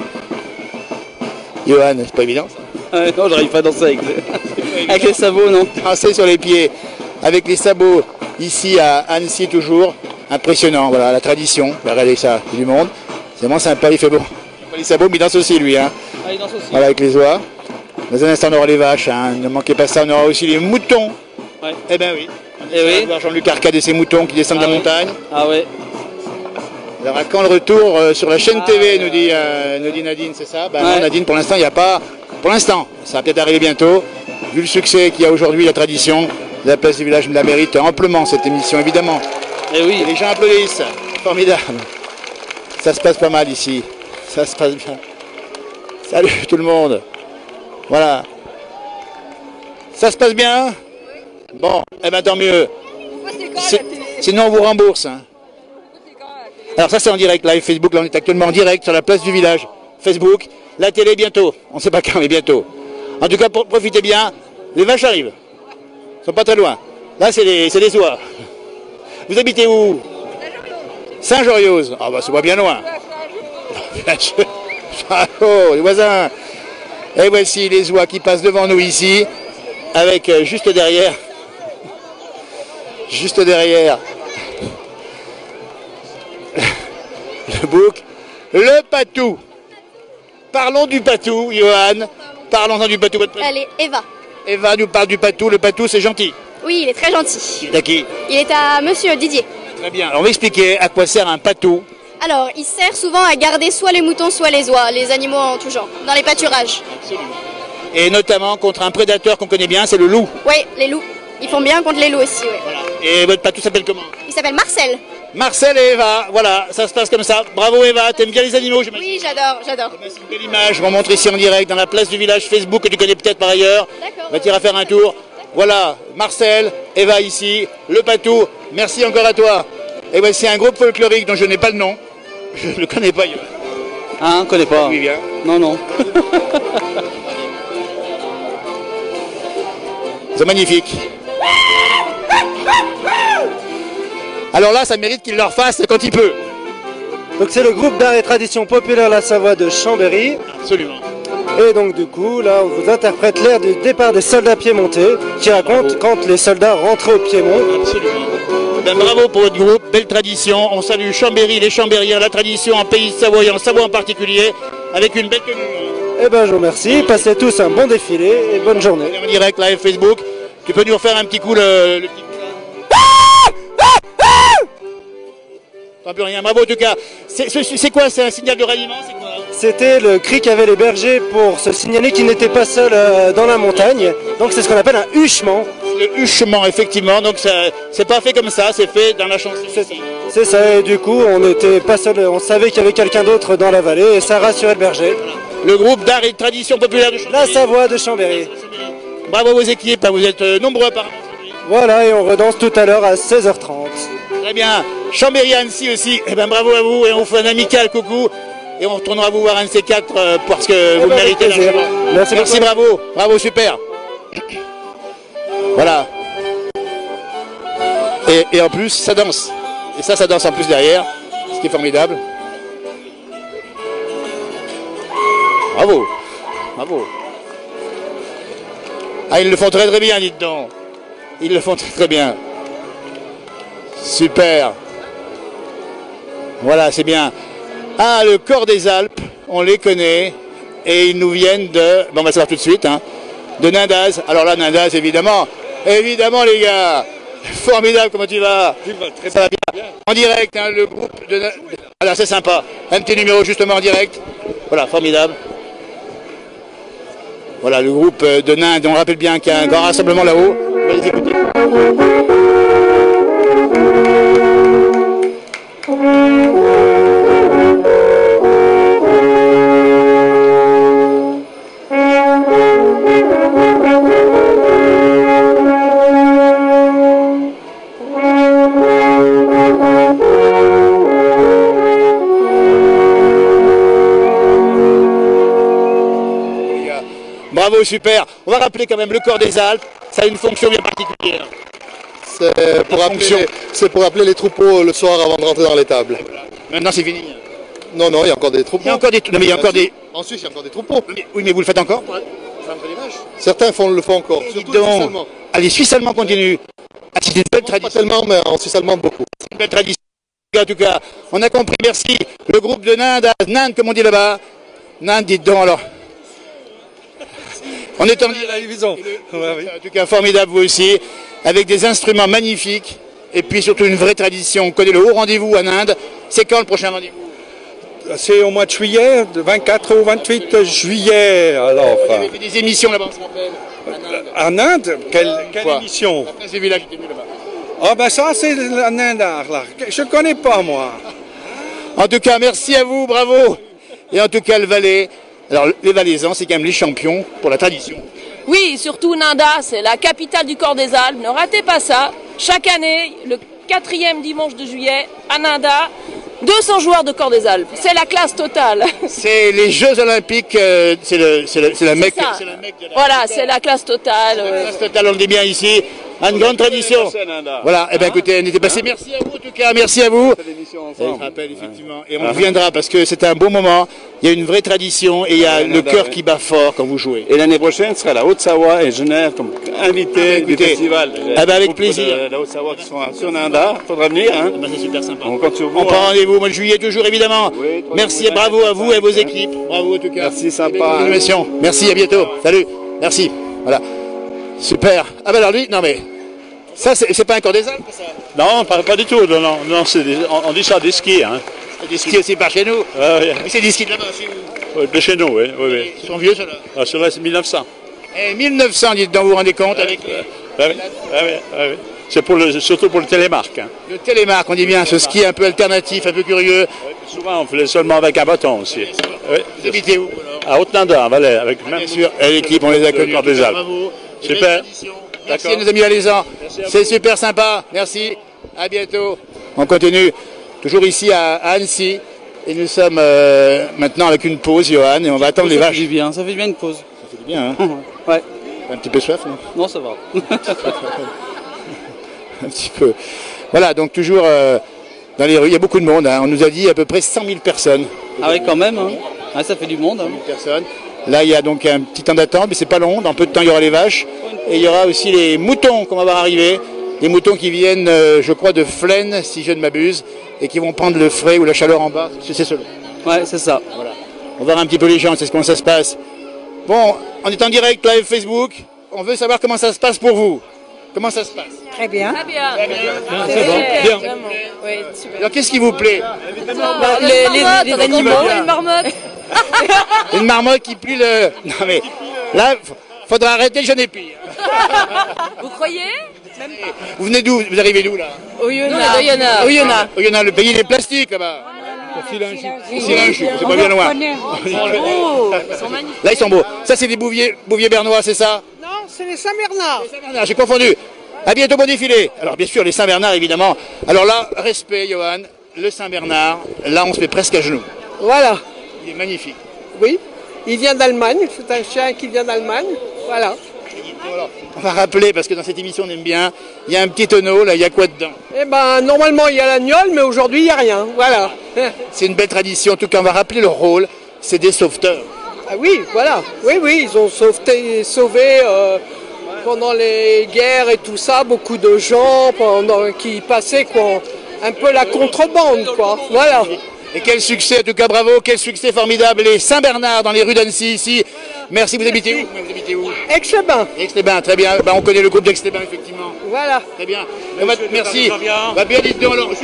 Johan, c'est pas évident ça? Ouais, non, j'arrive pas à danser avec les, avec les sabots, non. Danser sur les pieds avec les sabots ici à Annecy toujours. Impressionnant, voilà, la tradition. Regardez ça, il y a du monde. C'est vraiment sympa, il fait beau. Pas les sabots, mais il danse aussi lui. Hein. Ah, il danse aussi. Voilà, avec les oies. Dans un instant, on aura les vaches, hein. Ne manquez pas ça. On aura aussi les moutons. Ouais. Eh ben oui. Eh oui. On va voir Jean-Luc Arcade et ses moutons qui descendent Ah de la oui. montagne. Ah ouais. Alors à quand le retour euh, sur la chaîne Ah, T V, ouais. nous dit, euh, nous dit Nadine, c'est ça? Ben Ouais. non, Nadine, pour l'instant, il n'y a pas. Pour l'instant, ça va peut-être arriver bientôt. Vu le succès qu'il y a aujourd'hui, la tradition, la place du village la mérite amplement cette émission, évidemment. Eh oui. Et les gens applaudissent. Formidable. Ça se passe pas mal ici. Ça se passe bien. Salut tout le monde. Voilà. Ça se passe bien? Bon, eh ben tant mieux. C'est- Sinon on vous rembourse. Hein. Alors ça c'est en direct, live Facebook, là on est actuellement en direct sur la place du village. Facebook, la télé bientôt. On ne sait pas quand, mais bientôt. En tout cas, pour- profitez bien. Les vaches arrivent. Ils sont pas très loin. Là c'est les, c'est les oies. Vous habitez où? Saint-Joriose. Ah bah c'est pas bien loin. Oh, les voisins. Et voici les oies qui passent devant nous ici, avec euh, juste derrière, juste derrière, le bouc, le patou. Parlons du patou, Johan. Parlons-en du patou. Votre prénom? Elle est Eva. Eva nous parle du patou. Le patou, c'est gentil. Oui, il est très gentil. Il est à qui? Il est à monsieur Didier. Très bien. Alors, on va expliquer à quoi sert un patou. Alors, il sert souvent à garder soit les moutons, soit les oies, les animaux en tout genre, dans les pâturages. Et notamment contre un prédateur qu'on connaît bien, c'est le loup. Oui, les loups. Ils font bien contre les loups aussi, oui. Et votre patou s'appelle comment? Il s'appelle Marcel. Marcel et Eva, voilà, ça se passe comme ça. Bravo Eva, t'aimes bien les animaux, j'imagine? Oui, j'adore, j'adore. C'est une belle image, je vous montre ici en direct dans la place du village Facebook que tu connais peut-être par ailleurs. D'accord. Va t'y faire un tour. Voilà, Marcel, Eva ici, le patou, merci encore à toi. Et voici un groupe folklorique dont je n'ai pas le nom. Je ne le connais pas, Johan. Ah, on connaît pas. Oui, bien. Non, non. C'est magnifique. Alors là, ça mérite qu'il leur fasse quand il peut. Donc c'est le groupe d'art et tradition populaire La Savoie de Chambéry. Absolument. Et donc du coup, là, on vous interprète l'air du départ des soldats piémontais, qui raconte quand les soldats rentraient au Piémont. Absolument. Ben, bravo pour votre groupe, belle tradition. On salue Chambéry, les Chambériens, la tradition en pays savoyant, en Savoie en particulier, avec une belle tenue. Eh ben je vous remercie, passez tous un bon défilé et bonne journée. En direct live Facebook, tu peux nous refaire un petit coup le, le petit coup là. T'entends plus rien, bravo en tout cas. C'est c'est- c'est quoi, c'est un signal de ralliement, c'est quoi? C'était le cri qu'avaient les bergers pour se signaler qu'ils n'étaient pas seuls euh, dans la montagne. Donc c'est ce qu'on appelle un huchement. Le huchement, effectivement, donc ça- c'est pas fait comme ça, c'est fait dans la chanson. C'est ça, et du coup on n'était pas seuls, on savait qu'il y avait quelqu'un d'autre dans la vallée et ça rassurait le berger. Le groupe d'art et de tradition populaire de Chambéry. La Savoie de Chambéry. Bravo vos équipes, vous êtes euh, nombreux apparemment. Voilà, et on redanse tout à l'heure à seize heures trente. Très bien. Chambéry Annecy aussi. Eh ben bravo à vous et on vous fait un amical coucou. Et on retournera vous voir un de ces quatre euh, parce que vous le ben, avec méritez plaisir. largement. Merci Merci, beaucoup. bravo. Bravo, super. Voilà. Et, et en plus, ça danse. Et ça, ça danse en plus derrière. Ce qui est formidable. Bravo. Bravo. Ah, ils le font très très bien, dites donc. Ils le font très très bien. Super. Voilà, c'est bien. Ah, le corps des Alpes, on les connaît. Et ils nous viennent de... Bon, on va savoir tout de suite. Hein. de Nindaz. Alors là, Nindaz, évidemment, évidemment les gars, formidable, comment tu vas? Ça va bien. En direct, hein, le groupe de... Alors c'est sympa, un petit numéro justement en direct. Voilà, formidable. Voilà, le groupe de Ninde, on rappelle bien qu'il y a un grand rassemblement là-haut. On va les écouter. Bravo, super. On va rappeler quand même le corps des Alpes, ça a une fonction bien particulière. C'est pour, appeler, pour appeler les troupeaux le soir avant de rentrer dans l'étable. Maintenant c'est fini. Non, non, il y a encore des troupeaux. Il y a encore des, non, mais il y a encore des... En Suisse, il y a encore des troupeaux. Mais, oui, mais vous le faites encore pour... Certains font, le font encore, et surtout donc, les Suisses allemands. Ah, les Suisses allemands continuent. Ah, c'est une belle tradition. Pas tellement, mais en Suisse allemande, beaucoup. C'est une belle tradition. En tout cas, on a compris, merci. Le groupe de Ninde, Ninde, comme on dit là-bas. Ninde, dites donc alors. On est en direct. En tout cas, formidable vous aussi, avec des instruments magnifiques, et puis surtout une vraie tradition. On connaît le haut rendez-vous à Ninde. C'est quand le prochain rendez-vous? C'est au mois de juillet, de vingt-quatre au vingt-huit juillet. Alors, vous avez fait des émissions là-bas, on se rappelle. À Ninde, quelle, quelle émission? La place des villages était venue là-bas. Ah ben ça, c'est la Nindard, là. Je connais pas, moi. En tout cas, merci à vous, bravo. Et en tout cas, le Valais. Alors, les Valaisans, c'est quand même les champions pour la tradition. Oui, surtout Nanda, c'est la capitale du corps des Alpes. Ne ratez pas ça. Chaque année, le quatrième dimanche de juillet, à Nanda, deux cents joueurs de corps des Alpes. C'est la classe totale. C'est les Jeux Olympiques, euh, c'est le, la mecque. Voilà, c'est la classe totale. La classe totale, on le dit bien ici. Une grande tradition. Voilà, eh bien écoutez, on était passé. Merci à vous en tout cas, merci à vous. Et je rappelle effectivement, et on reviendra parce que c'était un beau moment. Il y a une vraie tradition et il y a le cœur qui bat fort quand vous jouez. Et l'année prochaine sera la Haute-Savoie et Genève comme invité du festival. Eh ben avec plaisir. La Haute-Savoie qui sont sur Nanda, faudra venir. Hein. Ben c'est super sympa. On compte sur vous. On prend rendez-vous au mois de juillet toujours évidemment. Oui, merci et bravo à vous et vos équipes. Bravo en tout cas. Merci sympa. Merci, à bientôt. Salut. Merci. Voilà. Super. Ah ben alors lui, non mais. Ça, c'est pas un corps des Alpes, ça? Non, pas, pas du tout. Non, non, non des, on, on dit ça des skis. Hein. Des skis aussi par chez nous? Ah, oui. Mais c'est des skis de là-bas, chez vous? De chez nous, oui. oui, oui. Ils sont vieux, ceux-là? Ah, ceux-là, c'est mille neuf cents. Et mille neuf cents, dites donc, vous vous rendez compte ouais, avec... Ouais, ouais, ouais, ouais, ouais. C'est pour le, surtout pour le télémarque. Hein. Le télémarque, on dit bien, ce ski un peu alternatif, un peu curieux. Ouais, souvent, on fait seulement avec un bâton aussi. Ouais. Vous habitez où? À Haute-Nanda, en Valais. Avec ah, même bien sûr, et l'équipe, on les a connus. Des Alpes. Super. Merci à nos amis valaisans, c'est super sympa, merci, à bientôt. On continue, toujours ici à, à Annecy, et nous sommes euh, maintenant avec une pause, Johan, et on va attendre ça les vaches. Ça fait du bien, ça fait du bien une pause. Ça fait du bien, hein. Ouais. Un petit peu soif, non? Non, ça va. Un petit peu. Voilà, donc toujours euh, dans les rues, il y a beaucoup de monde, hein. On nous a dit à peu près cent mille personnes. Ah oui, quand même, hein. Ah, ça fait du monde. Hein. cent mille personnes. Là, il y a donc un petit temps d'attente, mais c'est pas long. Dans peu de temps, il y aura les vaches. Et il y aura aussi les moutons qu'on va voir arriver. Des moutons qui viennent, euh, je crois, de Flaine, si je ne m'abuse, et qui vont prendre le frais ou la chaleur en bas. C'est cela. Ouais, c'est ça. Voilà. On va voir un petit peu les gens, c'est comment ça se passe. Bon, on est en direct live Facebook. On veut savoir comment ça se passe pour vous. Comment ça se passe? Très bien. Très bien. Très bien. Ah, c'est bon. Bien. Oui, super. Alors, qu'est-ce qui vous plaît? Bah, les, les, les animaux, une marmotte. Une marmotte qui plie le... Non mais, là, faudra arrêter le jeune épi. Vous croyez? Même pas. Vous venez d'où? Vous arrivez d'où, là? Oyonnax. Oyonnax. Oyonnax, le pays des plastiques, là-bas. Silingy. C'est pas bien loin. Oh, ils sont magnifiques. Là, ils sont beaux. Ça, c'est des bouviers, bouviers bernois, c'est ça? Non, c'est les Saint-Bernard. Les Saint-Bernard, j'ai confondu. À bientôt, bon défilé. Alors, bien sûr, les Saint-Bernard, évidemment. Alors là, respect, Johan. Le Saint-Bernard, là, on se met presque à genoux. Voilà. Il est magnifique. Oui, il vient d'Allemagne. C'est un chien qui vient d'Allemagne. Voilà. On va rappeler, parce que dans cette émission, on aime bien, il y a un petit tonneau, là, il y a quoi dedans? Eh ben, normalement, il y a l'agneau, mais aujourd'hui, il n'y a rien. Voilà. C'est une belle tradition. En tout cas, on va rappeler leur rôle. C'est des sauveteurs. Ah oui, voilà. Oui, oui, ils ont sauvé, sauvé euh, pendant les guerres et tout ça, beaucoup de gens pendant, qui passaient quoi, un peu la contrebande, quoi. Voilà. Et quel succès, en tout cas, bravo, quel succès formidable. Les Saint-Bernard dans les rues d'Annecy, ici. Merci, vous habitez où? Vous habitez où? Aix-les-Bains. Aix-les-Bains, très bien. Ben, on connaît le groupe d'Aix-les-Bains, effectivement. Voilà. Très bien. On va- merci. Bah, bien, dites donc, alors.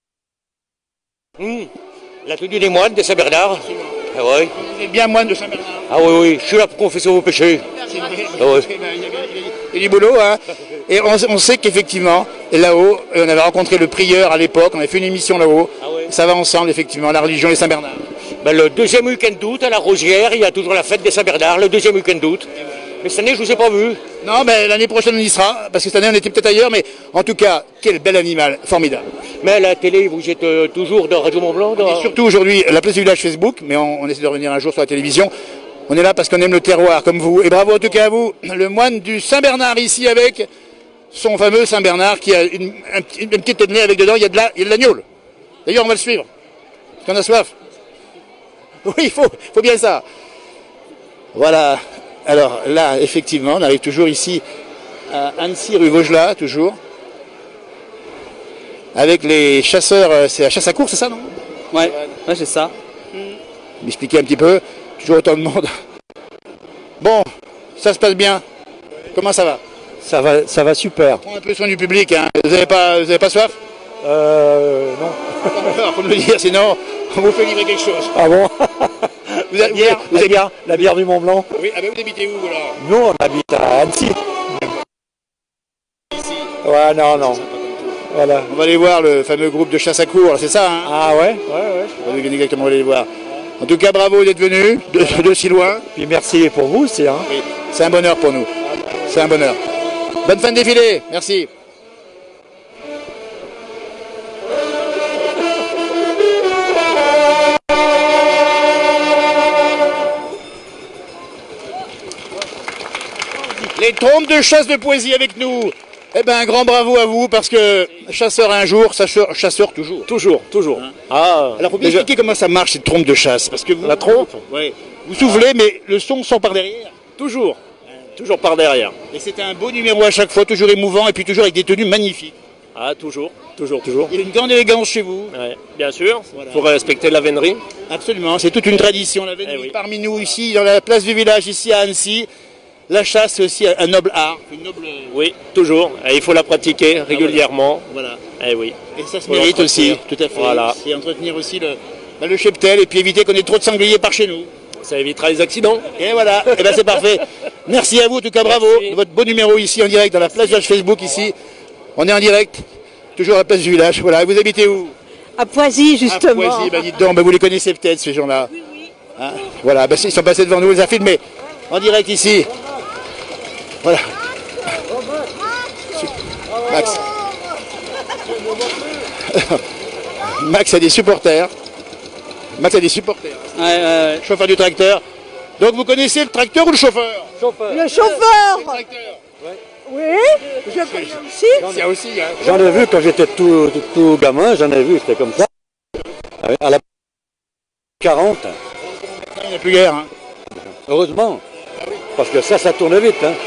Mmh. La tenue des moines de Saint-Bernard. Ah ouais. Vous êtes bien moine de Saint-Bernard? Ah oui, oui, je suis là pour confesser vos péchés. Ah ouais. Il y a du boulot, hein. Et on, on sait qu'effectivement, là-haut, on avait rencontré le prieur à l'époque, on avait fait une émission là-haut. Ça va ensemble, effectivement, la religion et Saint-Bernard. Ben, le deuxième week-end d'août, à la Rosière, il y a toujours la fête des Saint-Bernard, le deuxième week-end d'août. Mais cette année, je ne vous ai pas vu. Non, mais l'année prochaine, on y sera, parce que cette année, on était peut-être ailleurs, mais en tout cas, quel bel animal, formidable. Mais à la télé, vous êtes euh, toujours dans Radio Mont-Blanc dans... Et surtout aujourd'hui, la place du village Facebook, mais on, on essaie de revenir un jour sur la télévision. On est là parce qu'on aime le terroir, comme vous. Et bravo en tout cas à vous, le moine du Saint-Bernard ici avec son fameux Saint-Bernard qui a une, un, une petite tête de nez avec dedans, il y a de la, il y a de l'agneau. D'ailleurs, on va le suivre. Parce qu'on a soif. Oui, il faut, faut bien ça. Voilà. Alors là, effectivement, on arrive toujours ici à Annecy, rue Vaugelas, toujours. Avec les chasseurs, euh, c'est la chasse à course, c'est ça, non? Ouais, ouais c'est ça. M'expliquer un petit peu, toujours autant de monde. Bon, ça se passe bien. Comment ça va? Ça va, ça va super. Prends un peu soin du public, hein. Vous n'avez pas, vous avez pas soif? Euh, non. Alors, faut me le dire, sinon on vous fait livrer quelque chose. Ah bon? Vous avez, la, bière, vous la, avez... bière, la bière du Mont Blanc. Oui, ah ben vous habitez où alors? Nous, on habite à Annecy. Ouais, non, non. Voilà. On va aller voir le fameux groupe de chasse à courre, c'est ça, hein? Ah ouais, ouais, ouais. On va exactement aller les voir. En tout cas, bravo d'être venu de, de si loin. Puis merci pour vous aussi, hein. Oui, c'est un bonheur pour nous. C'est un bonheur. Bonne fin de défilé, merci. Les trompes de chasse de poésie avec nous. Eh ben, un grand bravo à vous, parce que chasseur un jour, chasseur, chasseur toujours. Toujours, toujours. Hein? Ah, alors, faut bien expliquer comment ça marche, cette trompe de chasse. Parce que vous, la trompe, ouais, vous soufflez, mais le son sort par derrière. Toujours, toujours par derrière. Et c'était un beau numéro à chaque fois, toujours émouvant, et puis toujours avec des tenues magnifiques. Ah, toujours, toujours, toujours. Il y a une grande élégance chez vous. Ouais, bien sûr, il Voilà. faut respecter la vénerie. Absolument, c'est toute une tradition, la vénerie. Eh oui. Parmi nous, ici, dans la place du village, ici à Annecy, la chasse, c'est aussi un noble art. Une noble... Oui, toujours. Et il faut la pratiquer régulièrement. Voilà. Eh oui. Et ça se Faut mérite aussi, l'entretenir. tout à fait. Voilà. Et entretenir aussi le, bah, le cheptel, et puis éviter qu'on ait trop de sangliers par chez nous. Ça évitera les accidents. Et voilà, et ben c'est parfait. Merci à vous, en tout cas bravo. Merci. Votre beau numéro ici en direct dans la place de Facebook ici. On est en direct, toujours à la place du village. Voilà, vous habitez où? À Poisy, justement. À Poisy, bah dites donc, bah, vous les connaissez peut-être ces gens-là. Hein, voilà, bah, ils sont passés devant nous, on les a filmés en direct ici. Voilà. Max. Max a des supporters. Max a des supporters. Ouais, ouais, ouais. Chauffeur du tracteur. Donc vous connaissez le tracteur ou le chauffeur? Le chauffeur. Le tracteur. Oui, je connais aussi. C'est aussi, hein. J'en ai vu quand j'étais tout, tout, tout gamin, j'en ai vu, c'était comme ça. À la quarante. Il n'y a plus guère. Hein. Heureusement. Parce que ça, ça tourne vite. Hein.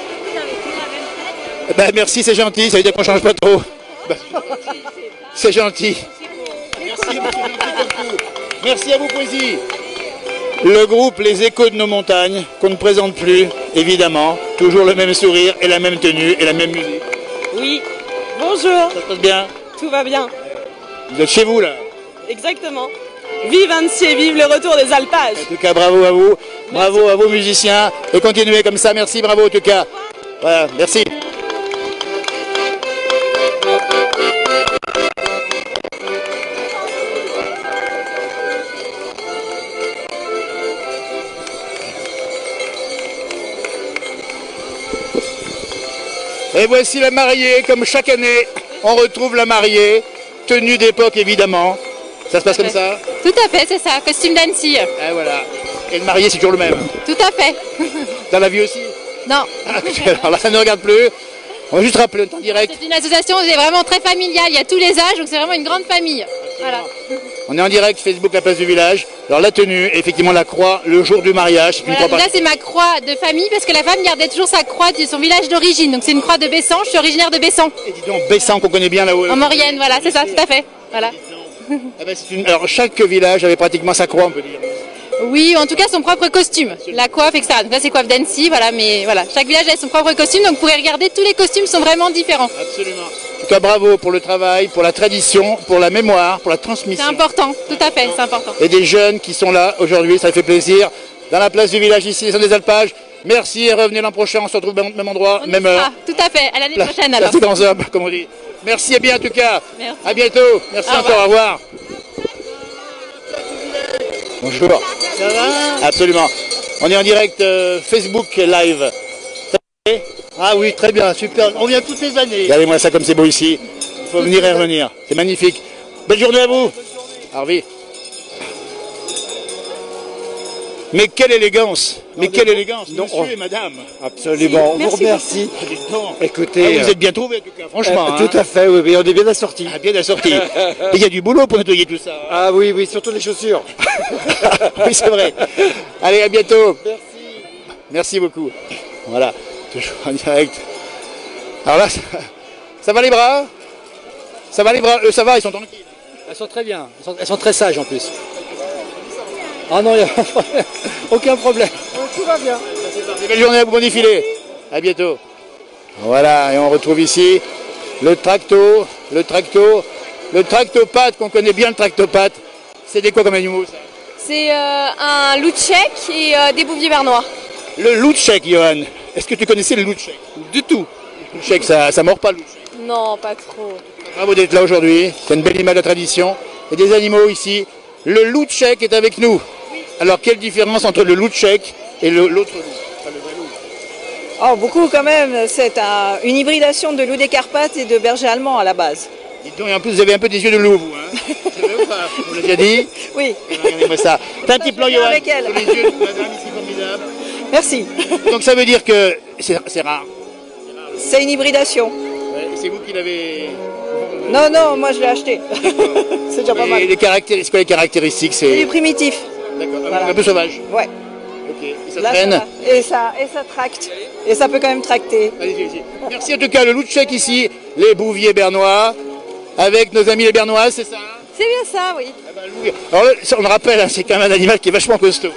Ben, merci, c'est gentil, ça veut dire qu'on change pas trop. Ben, c'est gentil. Merci, merci à vous, Poésie. Le groupe Les Échos de nos montagnes, qu'on ne présente plus, évidemment. Toujours le même sourire et la même tenue et la même musique. Oui, bonjour. Ça se passe bien? Tout va bien. Vous êtes chez vous, là? Exactement. Vive Annecy et vive le retour des alpages. En tout cas, bravo à vous. Bravo à vos musiciens. Et continuez comme ça. Merci, bravo en tout cas. Voilà, merci. Et voici la mariée, comme chaque année, on retrouve la mariée, tenue d'époque évidemment. Ça se passe comme ça? Tout à fait, c'est ça, costume d'Annecy. Et voilà. Et le marié, c'est toujours le même. Tout à fait. Dans la vie aussi? Non. Alors là, ça ne regarde plus. On va juste rappeler, on est en direct. C'est une association qui est vraiment très familiale, il y a tous les âges, donc c'est vraiment une grande famille. Voilà. On est en direct, Facebook, la place du village. Alors la tenue, effectivement la croix, le jour du mariage. C'est une Voilà, croix là par- c'est ma croix de famille parce que la femme gardait toujours sa croix de son village d'origine. Donc c'est une croix de Bessan, je suis originaire de Bessan. Et dis donc, Bessan qu'on connaît bien là-haut. En Maurienne, voilà, c'est ça, tout à fait. Voilà. Ah ben, c'est une... Alors chaque village avait pratiquement sa croix, on peut dire. Oui, en tout cas son propre costume, la coiffe, et cetera. Donc là c'est coiffe d'Annecy, voilà, mais voilà, chaque village a son propre costume, donc vous pourrez regarder, tous les costumes sont vraiment différents. Absolument. En tout cas, bravo pour le travail, pour la tradition, pour la mémoire, pour la transmission. C'est important, tout à fait, c'est important. Et des jeunes qui sont là aujourd'hui, ça fait plaisir. Dans la place du village ici, les des Alpages. Merci et revenez l'an prochain, on se retrouve au même endroit, On y même sera, heure. tout à fait, à l'année prochaine La alors. plus grands hommes, comme on dit. Merci et bien en tout cas. Merci. À bientôt. Merci Au encore, au revoir. Bonjour. Ça va? Absolument. On est en direct euh, Facebook Live. Ça va? Ah oui, très bien, super. On vient toutes les années. Regardez-moi ça comme c'est beau ici. Il faut venir et revenir. C'est magnifique. Belle journée à vous. Harvey. Mais quelle élégance. Mais quelle élégance, non, monsieur oh. et madame. Absolument, on vous Merci remercie. beaucoup. Ah, dites donc. Écoutez, Ah, vous euh, êtes bien trouvés en tout cas, franchement. euh, hein. tout à fait, oui, oui, on est bien assortis. Ah, bien assortis. Et il y a du boulot pour nettoyer tout ça. hein. Ah oui, oui, surtout les chaussures. Oui, c'est vrai. Allez, à bientôt. Merci. Merci beaucoup. Voilà, toujours en direct. Alors là, ça, ça va les bras? Ça va les bras? Eux, ça va, ils sont tranquilles. Elles sont très bien, elles sont, elles sont très sages en plus. Ah non, il n'y a aucun problème. Tout va bien. Belle journée à vous, bon défilé. À bientôt. Voilà, et on retrouve ici le tracto, le tracto, le tractopate, qu'on connaît bien le tractopate. C'est des quoi comme animaux ça? C'est euh, un loup tchèque et euh, des bouviers bernois. Le loup tchèque, Johan. Est-ce que tu connaissais le loup tchèque? Du tout. Le loup tchèque, ça, ça mord pas le loup tchèque. Non, pas trop. Bravo d'être là aujourd'hui. C'est une belle image de la tradition. Et des animaux ici. Le loup tchèque est avec nous. Alors, quelle différence entre le loup tchèque et le- l'autre loup? Enfin, le vrai loup. Oh, beaucoup quand même. C'est un- une hybridation de loup des Carpates et de berger allemand à la base. Dites donc, et en plus, vous avez un peu des yeux de loup, vous. Hein. C'est vrai ou pas? On l'a déjà dit? Oui. Regardez-moi ça. T'as un petit plan, bien Johan, avec elle. sur les yeux de madame ici, formidable. Merci. Donc, ça veut dire que c'est c'est rare. C'est une hybridation. Ouais, c'est vous qui l'avez... Non, non, moi je l'ai acheté. C'est déjà pas Et mal. les caractéristiques, c'est quoi les caractéristiques? C'est du C'est primitif. D'accord, un peu sauvage. Ouais. Ok. Et ça Là, traîne? ça va. Et ça, et ça tracte. Et ça peut quand même tracter. Allez-y, allez-y. Merci en tout cas, le loup tchèque ici, les bouviers bernois, avec nos amis les bernoises, c'est ça? C'est bien ça, oui. Alors là, ça, on le rappelle, hein, c'est quand même un animal qui est vachement costaud.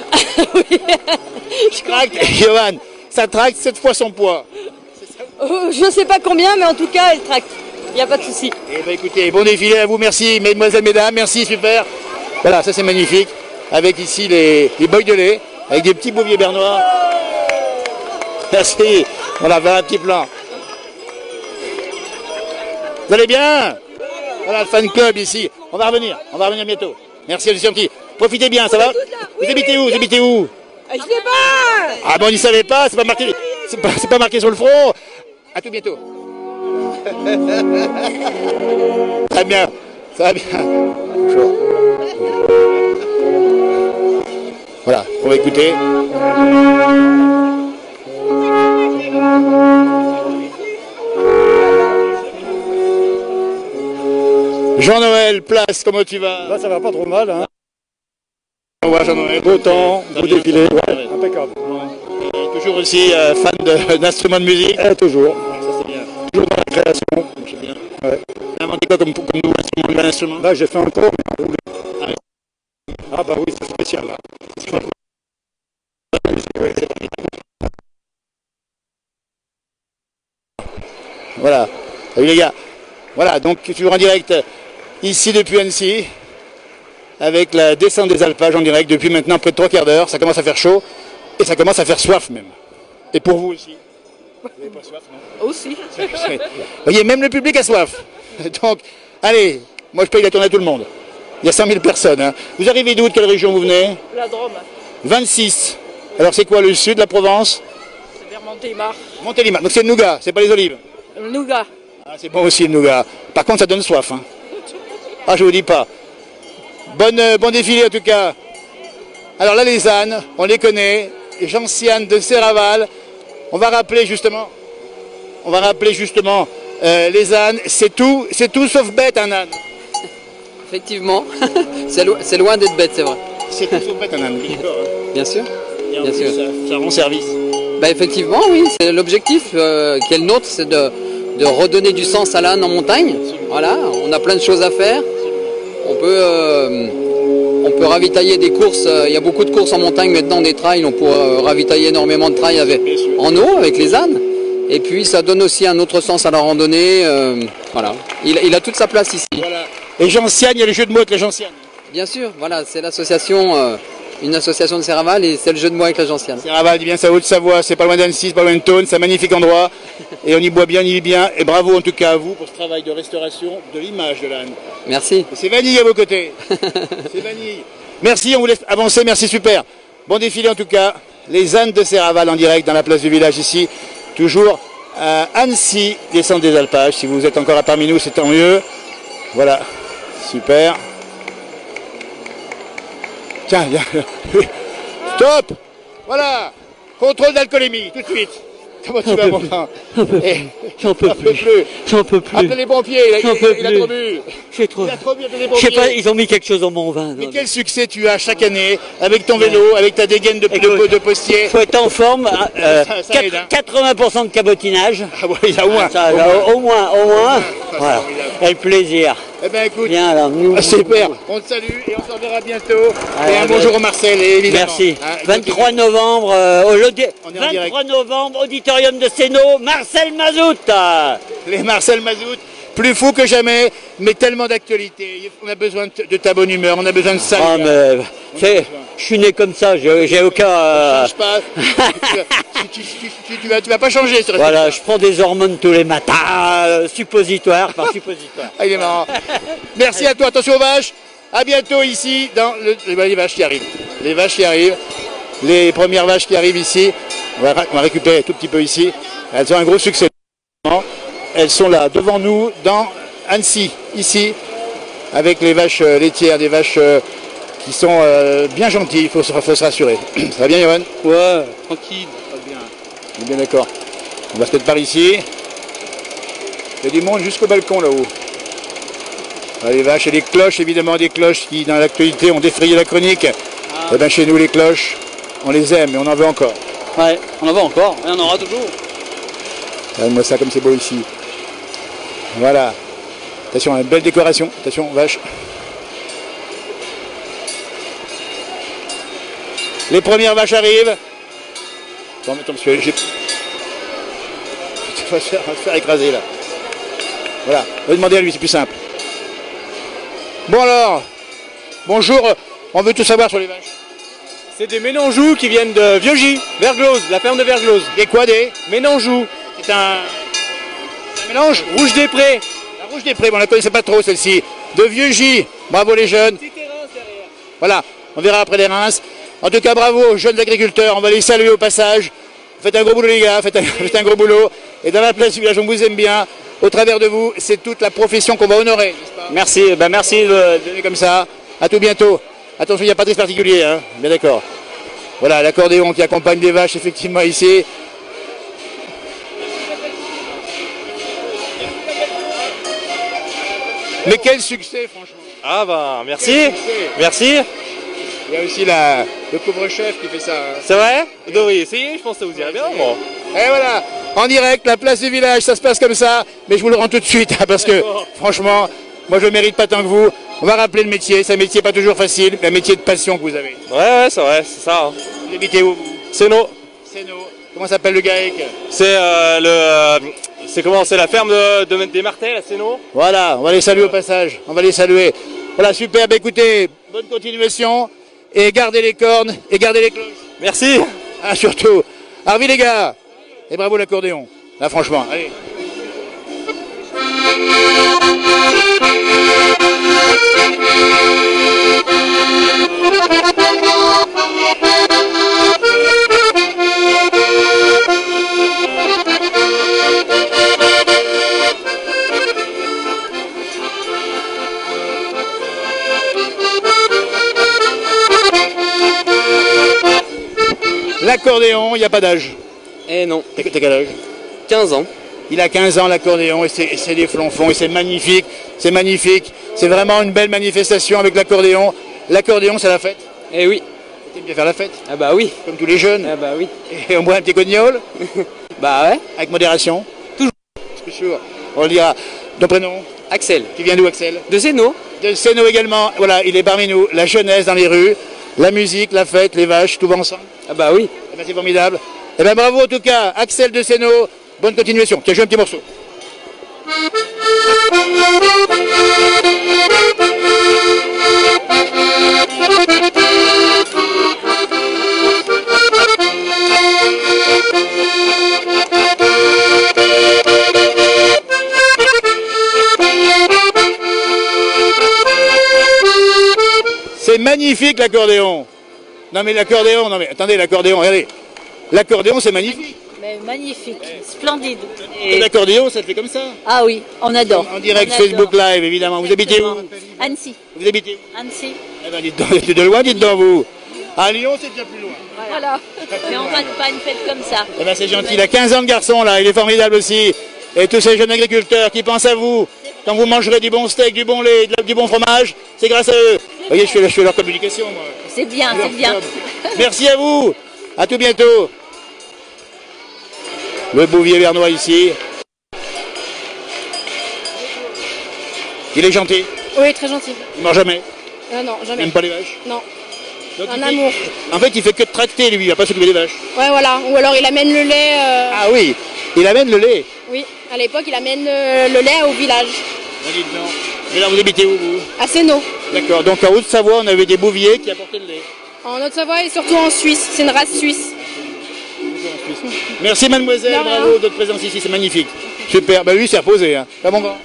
Je tracte, Johan, ça tracte sept fois son poids. Euh, je ne sais pas combien, mais en tout cas, elle tracte. Il n'y a pas de souci. Eh bien écoutez, bon défilé à vous, merci mesdemoiselles, mesdames, merci, super. Voilà, ça c'est magnifique, avec ici les, les boys de lait, avec des petits bouviers bernois. Merci, on a fait un petit plan. Vous allez bien? Voilà le fan club ici, on va revenir, on va revenir bientôt. Merci, je suis gentil. Profitez bien, ça va? Vous habitez où? Vous habitez où? Je sais pas. Ah bon, on n'y savait pas, c'est pas marqué, c'est pas, c'est pas marqué sur le front. À tout bientôt. Très bien, ça va bien. Bonjour. Voilà, on va écouter. Jean-Noël, place, comment tu vas? Là, ça va pas trop mal, hein. Au revoir Jean-Noël. Beau temps, beau défilé, ouais, impeccable. Et toujours aussi euh, fan de- d'instruments de, musique? Eh, toujours. Ça c'est bien. Toujours dans la création. C'est bien. Ouais. Inventé quoi comme, comme nouveau instrument, nouvel instrument? Là, j'ai fait un corps, mais en roulé. Ah oui. Ah bah oui, c'est spécial, là. Voilà. Salut les gars. Voilà, donc toujours en direct ici depuis Annecy, avec la descente des alpages en direct depuis maintenant près de trois quarts d'heure. Ça commence à faire chaud et ça commence à faire soif même. Et pour vous aussi. Vous n'avez pas soif, non? Aussi. Vous voyez, même le public a soif. Donc, allez, moi je paye la tournée à tout le monde. Il y a cinq mille personnes. Hein. Vous arrivez d'où? De quelle région vous venez? La Drôme, vingt-six. Alors c'est quoi, le sud de la Provence? c'est vers Montélimar. Montélimar. Donc c'est le nougat, c'est pas les olives. Le nougat. Ah, c'est bon aussi le nougat. Par contre, ça donne soif. Hein. Ah, je vous dis pas. Bonne, euh, bon défilé en tout cas. Alors là, les ânes, on les connaît. Gentiane de Serraval. On va rappeler justement. On va rappeler justement euh, les ânes. C'est tout, c'est tout sauf bête un âne. Effectivement, c'est lo- c'est loin d'être bête, c'est vrai. C'est tout sauf bête un âne. D'accord, hein. Bien sûr. Et en Bien plus, sûr. Ça, ça rend service. Bah, effectivement, oui, c'est l'objectif euh, qui est le nôtre, c'est de, de redonner du sens à l'âne en montagne. Voilà, on a plein de choses à faire. On peut, euh, on peut ravitailler des courses, il y a beaucoup de courses en montagne maintenant, des trails, on peut euh, ravitailler énormément de trails avec, en eau avec les ânes. Et puis ça donne aussi un autre sens à la randonnée, euh, voilà. Il, il a toute sa place ici. Voilà. Et Gentiane, il y a le jeu de mots avec la Gentiane. Bien sûr, voilà, c'est l'association, euh, une association de Serraval et c'est le jeu de mots avec la Gentiane. Serraval, dit bien ça, Haute-Savoie, c'est pas loin d'Annecy, c'est pas loin de Thônes, c'est un magnifique endroit. Et on y boit bien, on y vit bien. Et bravo en tout cas à vous pour ce travail de restauration de l'image de l'âne. Merci. C'est Vanille à vos côtés. C'est Vanille. Merci, on vous laisse avancer, merci, super. Bon défilé en tout cas. Les ânes de Serraval en direct dans la place du village ici. Toujours à Annecy, descente des alpages. Si vous êtes encore parmi nous, c'est tant mieux. Voilà, super. Tiens, viens. Stop. Voilà. Contrôle d'alcoolémie, tout de suite. Comment tu vas, mon grand? J'en peux plus. J'en peux plus. Appelez les pompiers, il a, il, peux il a plus. trop bu. J'ai trop. Il a trop bu, appelez les Je pompiers. sais pas, ils ont mis quelque chose dans mon vin. Mais quel succès tu as chaque année avec ton vélo, avec ta dégaine de, de, de postier. Faut être en forme. Euh, ça, ça aide, hein. quatre-vingts pour cent de cabotinage. Ah ouais, il y a au moins. Ça, au, là, moins. au moins, au moins. Voilà. Et le plaisir. Eh ben écoute, bien, là, nous, ah, super, on te salue et on se reverra bientôt. Ah, et un ben, bonjour au Marcel, évidemment. Merci. Hein, vingt-trois novembre, euh, au vingt-trois novembre, auditorium de Sénaux, Marcel Mazout. Les Marcel Mazout, plus fou que jamais, mais tellement d'actualité. On a besoin de ta bonne humeur, on a besoin de ça. Ah, mais, c'est, je suis né comme ça, j'ai aucun... Euh... change pas. tu, tu, tu, tu, tu, vas, tu vas pas changer. Ce voilà, je prends des hormones tous les matins, euh, suppositoire par suppositoire. Ah, il est marrant. Merci à toi, attention aux vaches. À bientôt ici dans le... les vaches qui arrivent. Les vaches qui arrivent. Les premières vaches qui arrivent ici. On va, on va récupérer un tout petit peu ici. Elles ont un gros succès. Elles sont là devant nous dans Annecy, ici, avec les vaches laitières, des vaches qui sont euh, bien gentilles, il faut, faut se rassurer. Ça va bien, Yoann? Ouais, tranquille. Ça va bien. On est bien d'accord. On va se mettre par ici. Il y a du monde jusqu'au balcon là-haut. Les vaches et les cloches, évidemment, des cloches qui, dans l'actualité, ont défrayé la chronique. Ah. Et bien chez nous, les cloches, on les aime et on en veut encore. Ouais, on en veut encore, et on en aura toujours. Regarde-moi ça comme c'est beau ici. Voilà. Attention, une belle décoration. Attention, vache. Les premières vaches arrivent. Attends, attends, parce que j'ai... On va se faire, on va se faire écraser là. Voilà, on va demander à lui, c'est plus simple. Bon alors, bonjour, on veut tout savoir sur les vaches. C'est des Ménanjous qui viennent de Vieux-Gy, Verglose, la ferme de Verglose. Des quoi des Ménanjous. C'est un... un mélange. Rouge des Prés. La Rouge des Prés, bon, on ne la connaissait pas trop celle-ci. De Vieux-Gy, bravo les jeunes. Voilà, on verra après les Reims. En tout cas, bravo aux jeunes agriculteurs, on va les saluer au passage. Faites un gros boulot les gars, faites un, faites un gros boulot. Et dans la place du village, on vous aime bien. Au travers de vous, c'est toute la profession qu'on va honorer, n'est-ce pas? Merci, ben merci de donner comme ça. À tout bientôt. Attention, il n'y a pas de risque particulier, hein. Bien d'accord. Voilà, l'accordéon qui accompagne les vaches, effectivement, ici. Mais quel succès, franchement. Ah bah, merci. Merci. Il y a aussi la, le couvre-chef qui fait ça. Hein. C'est vrai? Vous devriez essayer, je pense que ça vous irait bien. Bon. Et voilà, en direct, la place du village, ça se passe comme ça. Mais je vous le rends tout de suite, hein, parce que, franchement, moi je ne mérite pas tant que vous. On va rappeler le métier, c'est un métier pas toujours facile, mais un métier de passion que vous avez. Ouais, ouais, c'est vrai, c'est ça. Hein. Vous habitez où? Sénaux. Sénaux. Comment s'appelle le GAEC? C'est euh, le... Euh, c'est comment? C'est la ferme de, de, des Martels à Sénaux. Voilà, on va les saluer au passage, on va les saluer. Voilà, super, bah, écoutez, bonne continuation. Et gardez les cornes, et gardez les cloches. Merci. Ah, surtout. Arvi les gars. Et bravo l'accordéon. Là, franchement, allez. L'accordéon, il n'y a pas d'âge. Eh non. T'as quel âge? quinze ans. Il a quinze ans l'accordéon et c'est des flonfons et c'est magnifique. C'est magnifique. C'est vraiment une belle manifestation avec l'accordéon. L'accordéon, c'est la fête. Eh oui. T'aimes bien faire la fête? Ah bah oui. Comme tous les jeunes. Ah bah oui. Et on boit un petit cognol? Bah ouais. Avec modération? Toujours. Toujours. On le dira. Ton prénom? Axel. Tu viens d'où, Axel? De Sénaux. de Séno également. Voilà, il est parmi nous. La jeunesse dans les rues, la musique, la fête, les vaches, tout va ensemble. Ah bah oui. Eh ben, c'est formidable. Eh ben, bravo en tout cas, Axel de Séno. Bonne continuation. Tiens, joue un petit morceau. C'est magnifique l'accordéon. Non mais l'accordéon, non mais attendez, l'accordéon, regardez. L'accordéon c'est magnifique. Mais magnifique, splendide. Et l'accordéon ça te fait comme ça. Ah oui, on adore. En direct on Facebook adore. Live évidemment. Vous habitez où? Annecy. Vous habitez où? Annecy. Eh ben dites donc, de loin, dites donc vous. À Lyon c'est déjà plus loin. Voilà. Mais on ne rate pas une fête comme ça. Eh ben c'est gentil, il a quinze ans de garçon là, il est formidable aussi. Et tous ces jeunes agriculteurs qui pensent à vous, quand vous mangerez du bon steak, du bon lait, du bon fromage, c'est grâce à eux. Vous voyez, je fais, je fais leur communication moi. C'est bien, c'est bien. Merci à vous, à tout bientôt. Le Bouvier vernois ici. Il est gentil. Oui, très gentil. Il mange jamais. Euh, non, jamais. Même pas les vaches. Non. Donc, un il fait- amour. En fait, il fait que de tracter lui, il va pas s'occuper des vaches. Ouais, voilà. Ou alors il amène le lait. euh, Ah oui, il amène le lait. Oui, à l'époque, il amène le, le lait au village. Ah, dites donc. Mais là, vous habitez où vous? À Séno. D'accord, donc en Haute-Savoie, on avait des bouviers qui apportaient le lait. En Haute-Savoie et surtout en Suisse. C'est une race suisse. Merci mademoiselle, De rien. bravo de votre présence ici, c'est magnifique. Super, bah lui c'est reposé, hein. Pas mon grand.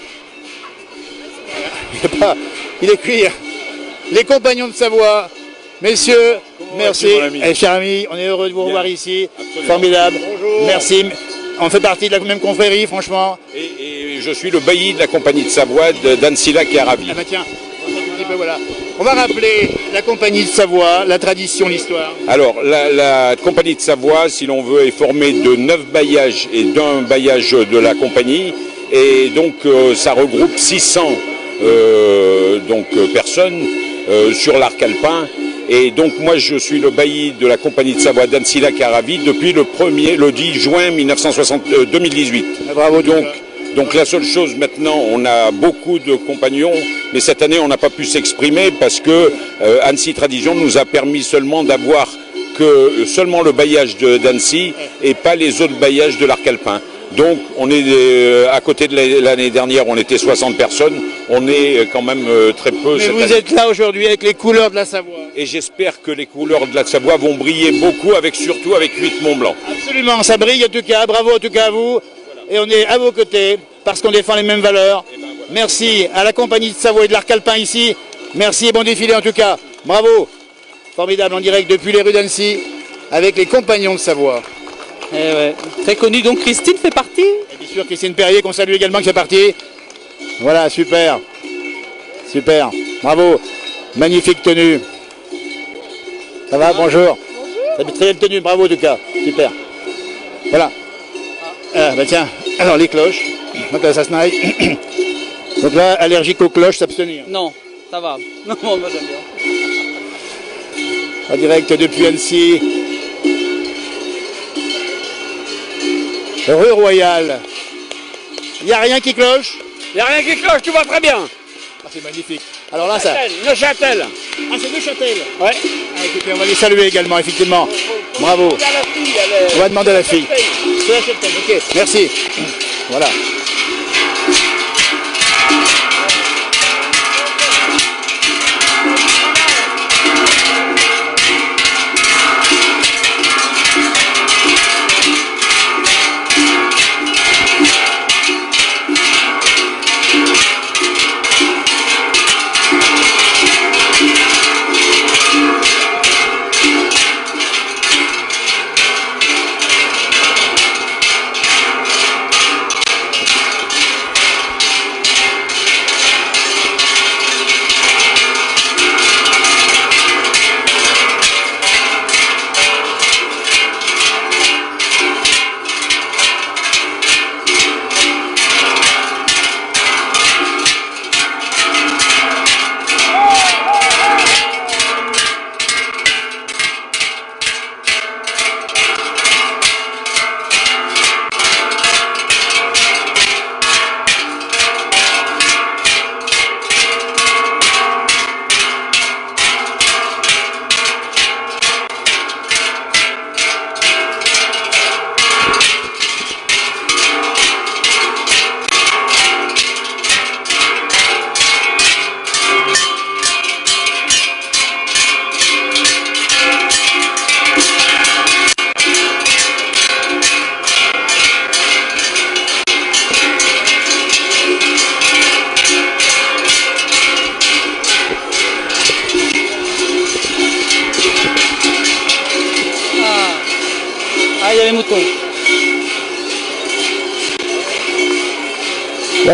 Il est, pas... il est cuir. Les compagnons de Savoie, messieurs, merci. mon ami Et cher ami, on est heureux de vous revoir ici. Absolument. Formidable. Bonjour. Merci. On fait partie de la même confrérie, franchement. Et, et je suis le bailli de la compagnie de Savoie de- d'Ancilla qui est ravi. Ah bah tiens, on va, un petit peu, voilà. On va rappeler la compagnie de Savoie, la tradition, l'histoire. Alors, la, la compagnie de Savoie, si l'on veut, est formée de neuf bailliages et d'un bailliage de la compagnie. Et donc, euh, ça regroupe six cents euh, donc, euh, personnes euh, sur l'arc alpin. Et donc, moi, je suis le bailli de la compagnie de Savoie d'Ancilla Caravi depuis le premier, le dix juin mille neuf cent soixante, euh, deux mille dix-huit. Ah, bravo, donc, donc, la seule chose maintenant, on a beaucoup de compagnons, mais cette année, on n'a pas pu s'exprimer parce que euh, Annecy Tradition nous a permis seulement d'avoir que seulement le bailliage de- d'Annecy et pas les autres bailliages de l'arc alpin. Donc, on est euh, à côté de la- l'année dernière, on était soixante personnes. On est euh, quand même euh, très peu. Mais cette vous année. êtes là aujourd'hui avec les couleurs de la Savoie. Et j'espère que les couleurs de la Savoie vont briller beaucoup, avec surtout avec huit Mont Blanc. Absolument, ça brille en tout cas. Bravo en tout cas à vous. Et on est à vos côtés parce qu'on défend les mêmes valeurs. Merci à la compagnie de Savoie et de l'Arc Alpin ici. Merci et bon défilé en tout cas. Bravo. Formidable en direct depuis les rues d'Annecy avec les compagnons de Savoie. Eh ouais. Très connu, donc Christine fait partie. Et bien sûr Christine Perrier qu'on salue également qui fait partie. Voilà, super. Super. Bravo. Magnifique tenue. Ça va, bonjour. Ça fait très belle tenue, bravo en tout cas. Super. Voilà. Ah, bah tiens, alors les cloches. Donc là, ça se naille. Donc là, allergique aux cloches, s'abstenir. Non, ça va. Non, moi j'aime bien. En direct depuis Annecy. Rue Royale. Il n'y a rien qui cloche? Il n'y a rien qui cloche, tu vois très bien. Ah, c'est magnifique. Alors là, ça. Neuchâtel. Ah, c'est Neuchâtel. Ouais. Ah, écoutez, on va les saluer également, effectivement. Bravo. On va demander à la fille. C'est la Châtel, ok. Merci. Voilà.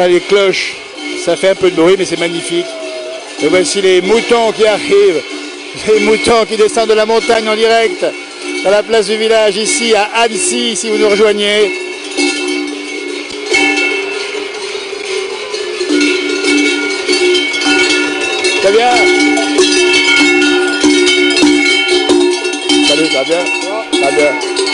Voilà les cloches, ça fait un peu de bruit mais c'est magnifique. Et voici les moutons qui arrivent, les moutons qui descendent de la montagne en direct à la place du village ici à Annecy si vous nous rejoignez. Ça va bien? Salut, ça va bien? Ça va bien.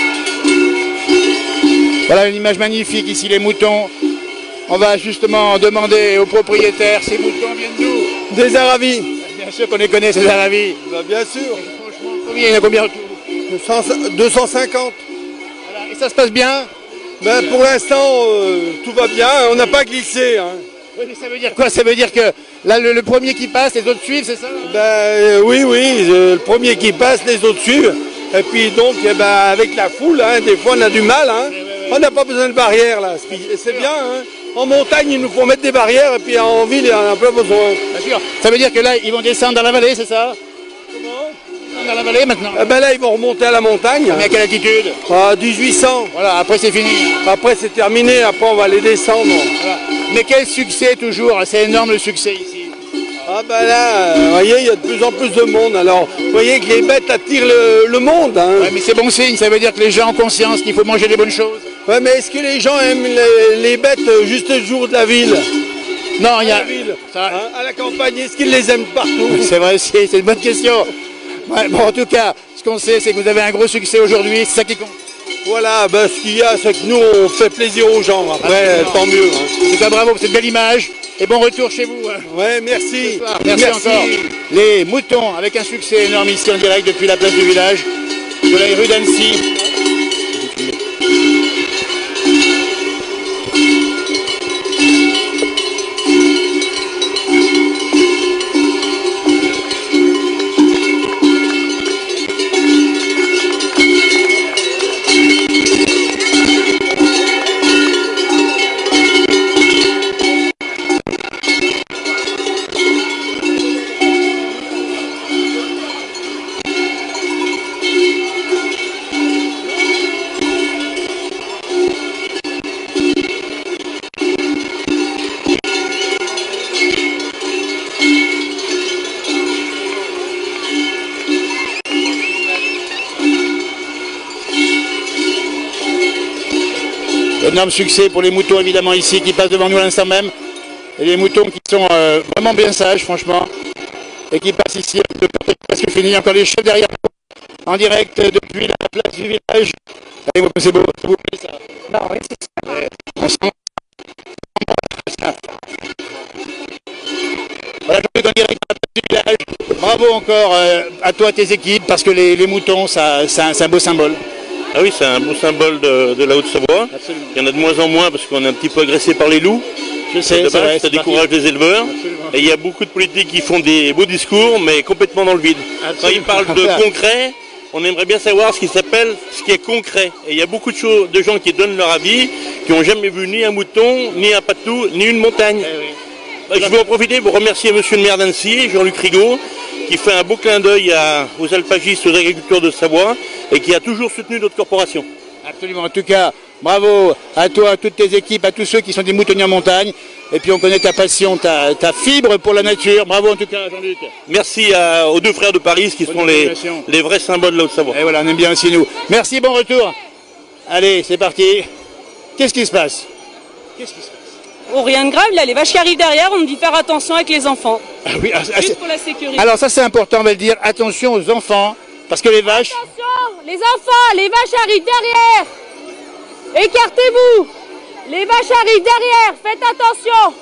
Voilà une image magnifique ici, les moutons. On va justement demander aux propriétaires, ces moutons viennent d'où? Des Aravis. Bien sûr qu'on les connaît, ces Aravis. Bah, bien sûr. Franchement, combien, il y en a combien autour? deux cent cinquante. Voilà. Et ça se passe bien? Ben, pour l'instant, euh, tout va bien. On n'a pas glissé. Hein. Oui, mais ça veut dire quoi? Ça veut dire que là, le, le premier qui passe, les autres suivent, c'est ça? Ben, euh, oui, oui. euh, le premier qui passe, les autres suivent. Et puis donc, eh ben, avec la foule, hein, des fois on a du mal. Hein. Oui, oui, oui. On n'a pas besoin de barrières là. C'est bien. Hein. En montagne, il nous faut mettre des barrières et puis en ville, il en a pas besoin. Bien sûr. Ça veut dire que là, ils vont descendre dans la vallée, c'est ça? Comment? Dans la vallée maintenant? Eh ben là, ils vont remonter à la montagne. Mais à quelle altitude? À dix-huit cents. Voilà, après c'est fini. Après c'est terminé, après on va les descendre. Voilà. Mais quel succès toujours, c'est énorme le succès ici. Ah ben là, vous voyez, il y a de plus en plus de monde. Alors, vous voyez que les bêtes attirent le, le monde. Hein. Ouais, mais c'est bon signe, ça veut dire que les gens ont conscience qu'il faut manger des bonnes choses. Ouais, mais est-ce que les gens aiment les, les bêtes juste le jour de la ville? Non, il y a... À la ville, ça... hein, à la campagne, est-ce qu'ils les aiment partout? C'est vrai aussi, c'est une bonne question. Ouais, bon, en tout cas, ce qu'on sait, c'est que vous avez un gros succès aujourd'hui, c'est ça qui compte. Voilà, ben, ce qu'il y a, c'est que nous, on fait plaisir aux gens. Après, absolument, tant mieux. Hein. En tout cas, bravo pour cette belle image. Et bon retour chez vous. Ouais, merci. Merci, merci encore. Les moutons avec un succès énorme ici en direct depuis la place du village de la rue d'Annecy. Énorme succès pour les moutons évidemment ici qui passent devant nous à l'instant même. Et les moutons qui sont euh, vraiment bien sages franchement. Et qui passent ici, le parc est presque fini. Encore les chefs derrière nous, en direct depuis la place du village. Allez, c'est beau, c'est beau ça. Non, oui, c'est ça. Ouais, on sent... Voilà, je suis en direct dans la place du village. Bravo encore euh, à toi, tes équipes, parce que les, les moutons, ça, c'est un, un beau symbole. Ah oui, c'est un beau symbole de, de la Haute-Savoie. Il y en a de moins en moins parce qu'on est un petit peu agressé par les loups. Je sais, c'est vrai, ça décourage les éleveurs. Absolument. Et il y a beaucoup de politiques qui font des beaux discours, mais complètement dans le vide. Absolument. Quand ils parlent de concret, on aimerait bien savoir ce qui s'appelle, ce qui est concret. Et il y a beaucoup de, choses, de gens qui donnent leur avis, qui n'ont jamais vu ni un mouton, ni un patou, ni une montagne. Eh oui. Je veux en profiter pour remercier monsieur le maire d'Annecy, Jean-Luc Rigaud, qui fait un beau clin d'œil aux alpagistes, aux agriculteurs de Savoie, et qui a toujours soutenu notre corporation. Absolument, en tout cas, bravo à toi, à toutes tes équipes, à tous ceux qui sont des moutonniers en montagne. Et puis on connaît ta passion, ta, ta fibre pour la nature. Bravo en tout cas, Jean-Luc. Merci à, aux deux frères de Paris qui Bonne sont les, les vrais symboles de la Haute-Savoie. Et voilà, on aime bien aussi nous. Merci, bon retour. Allez, c'est parti. Qu'est-ce qui se passe? Qu'est-ce qui se passe? Oh, rien de grave, il y a les vaches qui arrivent derrière, on nous dit faire attention avec les enfants. Ah oui, ah, juste pour la sécurité. Alors ça c'est important, on va le dire, attention aux enfants, parce que les vaches... Attention, les enfants, les vaches arrivent derrière. Écartez-vous. Les vaches arrivent derrière, faites attention.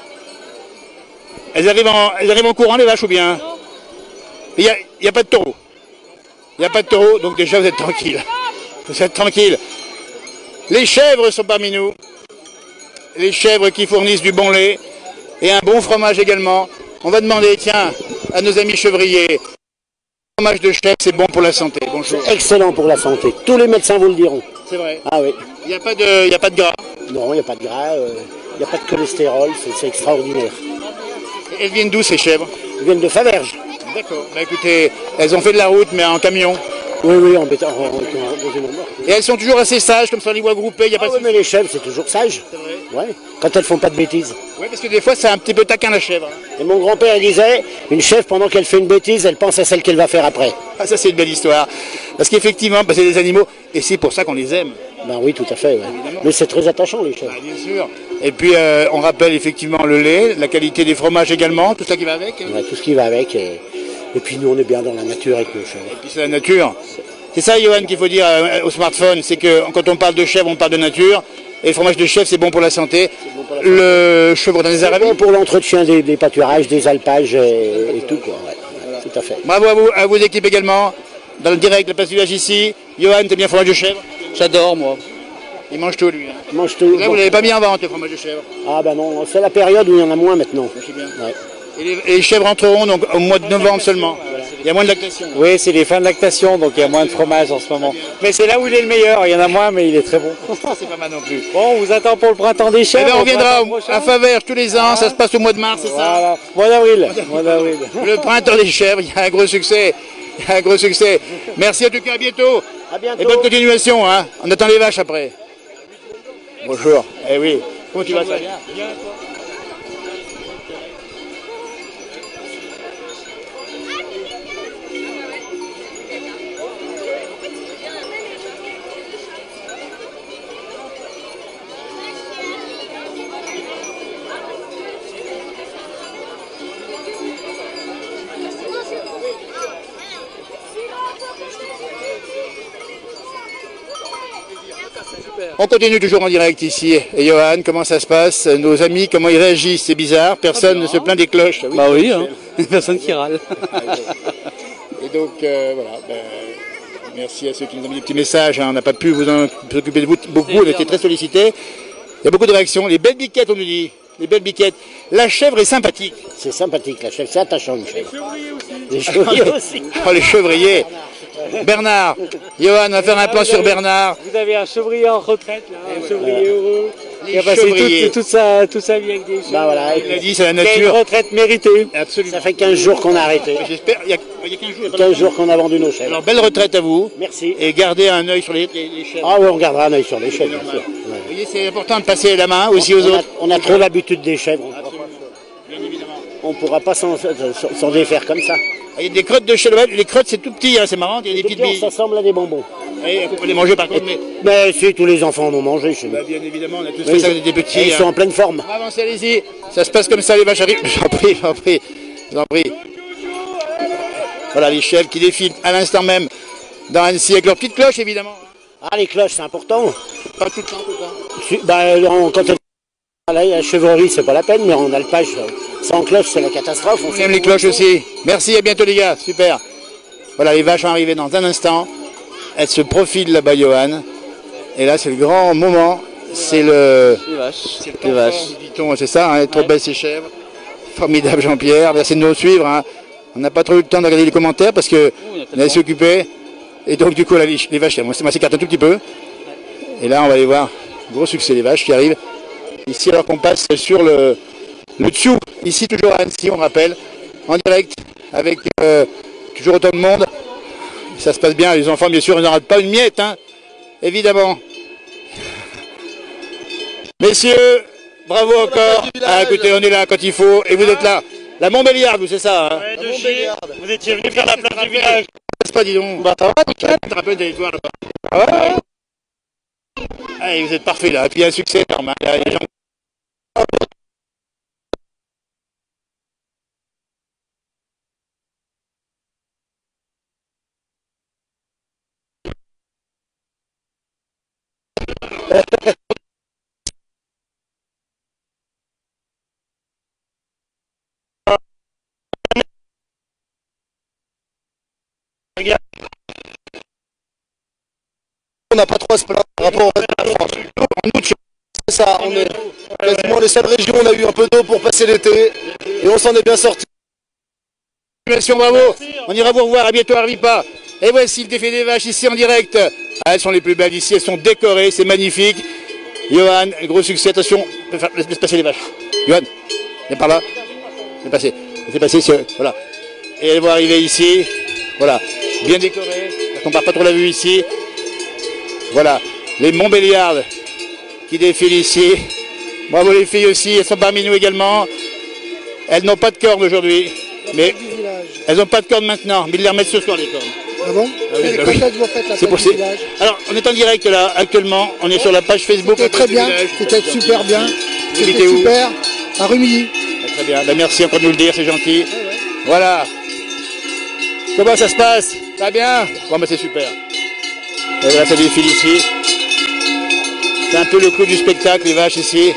Elles arrivent en, elles arrivent en courant, les vaches, ou bien? Non. Il n'y a, y a pas de taureau. Il n'y a pas de taureau, donc déjà vous êtes tranquille. Vous êtes tranquille. Les chèvres sont parmi nous. Les chèvres qui fournissent du bon lait et un bon fromage également. On va demander, tiens, à nos amis chevriers, le fromage de chèvre, c'est bon pour la santé. Bonjour. Excellent pour la santé. Tous les médecins vous le diront. C'est vrai. Ah oui. Il n'y a pas de, il n'y a pas de gras. Non, il n'y a pas de gras. Il euh, n'y a pas de cholestérol. C'est extraordinaire. Et elles viennent d'où ces chèvres? Elles viennent de Faverges. D'accord. Bah, écoutez, elles ont fait de la route, mais en camion. Oui, oui, en béton. Et elles sont toujours assez sages, comme ça on les voit groupées. Y a pas ah oui, mais les chèvres, c'est toujours sage. C'est vrai. Ouais, quand elles font pas de bêtises. Oui, parce que des fois, c'est un petit peu taquin la chèvre. Et mon grand-père disait, une chèvre, pendant qu'elle fait une bêtise, elle pense à celle qu'elle va faire après. Ah, ça, c'est une belle histoire. Parce qu'effectivement, bah, c'est des animaux, et c'est pour ça qu'on les aime. Ben oui, tout à fait. Ouais. Mais c'est très attachant, les chèvres. Bah, bien sûr. Et puis, euh, on rappelle effectivement le lait, la qualité des fromages également, tout ça qui va avec. Ouais, tout ce qui va avec. Et, et puis, nous, on est bien dans la nature avec nos chèvres. Et puis, c'est la nature. C'est ça, Johan, qu'il faut dire euh, au smartphone, c'est que quand on parle de chèvre, on parle de nature. Et le fromage de chèvre, c'est bon pour la santé. Bon pour la santé. Le chevreau dans les Arabes. C'est bon pour l'entretien des, des pâturages, des alpages et, et tout, quoi. Ouais. Voilà. Tout à fait. Bravo à vous, à vos équipes également. Dans le direct, la place du village ici. Johan, t'aimes bien le fromage de chèvre? J'adore, moi. Il mange tout, lui. Hein. Il mange tout. Là, vous l'avez pas mis en vente, le fromage de chèvre? Ah ben non, c'est la période où il y en a moins maintenant. Bien. Ouais. Et, les, et les chèvres entreront donc au mois de novembre seulement. Il y a moins de lactation. Oui, c'est les fins de lactation, donc il y a moins de fromage en ce moment. Mais c'est là où il est le meilleur, il y en a moins, mais il est très bon. C'est pas mal non plus. Bon, on vous attend pour le printemps des chèvres. Eh ben, on viendra à Faverges tous les ans, ça se passe au mois de mars, c'est ça? Voilà, mois d'avril. Mois d'avril. Le printemps des chèvres, il y a un gros succès. Il y a un gros succès. Merci en tout cas, à bientôt. À bientôt. Et bonne continuation, hein. On attend les vaches après. Bonjour. Eh oui. Comment tu vas, ça? Bien. Bien, toi. On continue toujours en direct ici. Et Johan, comment ça se passe? Nos amis, comment ils réagissent? C'est bizarre, personne ne se plaint des cloches. Oui, bah oui, hein. Personne qui râle. Et donc, euh, voilà. Ben, merci à ceux qui nous ont mis des petits messages. Hein. On n'a pas pu vous en occuper de vous beaucoup, on a été très sollicités. Il y a beaucoup de réactions. Les belles biquettes, on nous dit. Les belles biquettes. La chèvre est sympathique. C'est sympathique, la chèvre. C'est attachant, une chèvre. Les chevriers aussi. Oh, les chevriers. Bernard, Johan, on va faire un plan sur Bernard. Vous avez un chevrier en retraite, là, un ouais, chevrier voilà. heureux. Les qui a passé chevriers. toute, toute, sa, toute sa vie avec des chevaux. Ben voilà, il a dit, c'est la nature. nature. Une retraite méritée. Absolument. Ça fait quinze jours qu'on a arrêté. J'espère, il y a, il y a quinze jours. quinze jours qu'on a vendu nos chèvres. Alors, belle retraite à vous. Merci. Et gardez un œil sur les, les, les chèvres. Ah oui, on gardera un œil sur les chèvres, bien sûr. Ouais. Vous voyez, c'est important de passer la main aussi on, aux on autres. A, on a trop l'habitude des chèvres. Bien évidemment. On ne pourra pas s'en défaire comme ça. Il y a des crottes de chèvre. Les crottes, c'est tout petit, hein, c'est marrant. Il y a des petites billes. Ça ressemble à des bonbons. Et on peut les manger par contre. Mais, mais si, tous les enfants en ont mangé chez nous. Bah, bien évidemment, on a tous fait ça avec des petits. Ils hein. sont en pleine forme. Avancez, allez-y. Ça se passe comme ça, les vaches arrivent. J'en prie, j'en prie, j'en prie. Voilà les chèvres qui défilent à l'instant même dans Annecy avec leurs petites cloches, évidemment. Ah, les cloches, c'est important. Pas tout le temps, tout le temps. Si, bah, on, quand on... la chevrerie, c'est pas la peine, mais en alpage, sans cloche, c'est la catastrophe. On, on aime les cloches aussi. Merci, à bientôt les gars, super. Voilà, les vaches vont arriver dans un instant. Elles se profilent là-bas, Johan. Et là, c'est le grand moment. C'est le... Les vaches. C'est le temps vaches. Dit-on, c'est ça, hein, trop ouais. Belles ces chèvres. Formidable Jean-Pierre, merci de nous suivre. Hein. On n'a pas trop eu le temps de regarder les commentaires parce qu'on on allait s'occuper. Et donc, du coup, là, les, les vaches, moi, ça s'écarte un tout petit peu. Et là, on va aller voir. Gros succès, les vaches qui arrivent. Ici, alors qu'on passe sur le, le dessous. Ici, toujours à Annecy, on rappelle. En direct, avec euh, toujours autant de monde. Ça se passe bien, les enfants, bien sûr, ils n'en ratent pas une miette, hein, évidemment. Messieurs, bravo encore. Ah, écoutez, on est là quand il faut, et vous êtes là. La Montbéliarde, vous, c'est ça, hein. Ouais, de Gilles, vous étiez venu faire la place du village. C'est pas, dis donc. Bah, ça va, nickel. Tu te rappelles des victoires, là-bas. Ah ouais. Allez, vous êtes parfait, là. Et puis, il y a un succès énorme, hein. Les gens... On n'a pas trop à se plaindre par rapport au reste de la France. C'est ça, on est quasiment les seules régions où on a eu un peu d'eau pour passer l'été et on s'en est bien sorti. Bravo, on ira vous revoir, à bientôt à Ripa. Et voici le défilé des vaches ici en direct. Ah, elles sont les plus belles ici, elles sont décorées, c'est magnifique. Johan, gros succès, attention, laisse, laisse passer les vaches. Johan, viens par là, laisse passer, laisse passer, voilà. Et elles vont arriver ici, voilà, bien décorées, on ne perd pas trop la vue ici. Voilà, les Montbéliardes qui défilent ici. Bravo les filles aussi, elles sont parmi nous également. Elles n'ont pas de cornes aujourd'hui, mais elles n'ont pas de cornes maintenant, mais ils les remettent ce soir les cornes. Ah bon? Ah oui, bah Quand oui. est-ce que vous faites la C'est fête pour du ces- village? Alors, on est en direct là, actuellement. On est sur la page Facebook. C'était très bien, c'était super bien. Vous C'était habitez où? super. À Rumilly. Ah, très bien. Ben, merci encore de nous le dire, c'est gentil. Voilà. Comment ça se passe? Ça va bien? Bon, ben, c'est super. Et voilà, ça défile ici. C'est un peu le coup du spectacle, les vaches ici.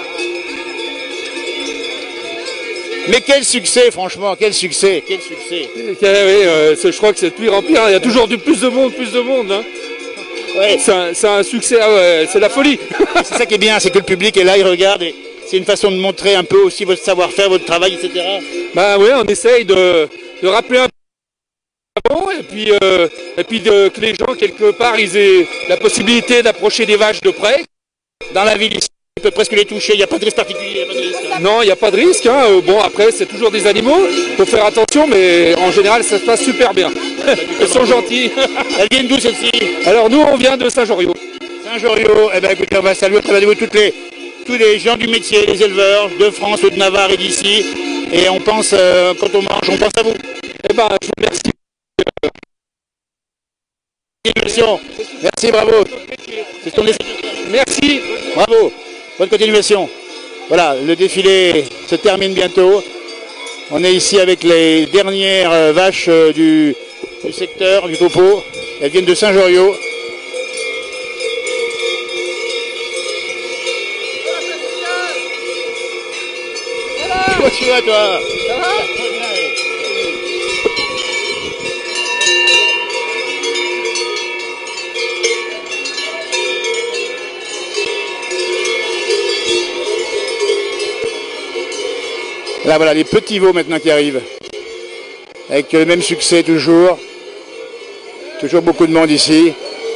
Mais quel succès, franchement, quel succès, quel succès. Oui, euh, c'est- je crois que c'est de pire en pire. Il y a toujours du plus de monde, plus de monde. Hein. Ouais. C'est un, c'est un succès, ah ouais, c'est la folie. C'est ça qui est bien, c'est que le public est là, il regarde. Et c'est une façon de montrer un peu aussi votre savoir-faire, votre travail, et cetera. Ben oui, on essaye de, de rappeler un peu avant et puis, euh, et puis de, que les gens, quelque part, ils aient la possibilité d'approcher des vaches de près. Dans la ville ici, on peut presque les toucher, il n'y a pas de risque particulier, il n'y a pas de risque. Non, il n'y a pas de risque. Hein. Euh, Bon, après, c'est toujours des animaux. Il faut faire attention, mais en général, ça se passe super bien. Elles sont gentilles. Elles viennent d'où celles-ci? Alors, nous, on vient de Saint-Joriot. Saint-Joriot, eh ben écoutez, on va saluer au travers de vous toutes les, tous les gens du métier, les éleveurs de France, de Navarre et d'ici. Et on pense, euh, quand on mange, on pense à vous. Eh ben, je vous remercie. Continuation. Merci, bravo. C'est ton essai. Merci. Bravo. Bonne continuation. Voilà, le défilé se termine bientôt. On est ici avec les dernières euh, vaches euh, du, du secteur, du topo. Elles viennent de Saint-Joriot. Comment tu vas, toi? Ça va? Là voilà les petits veaux maintenant qui arrivent. Avec le même succès toujours. Toujours beaucoup de monde ici.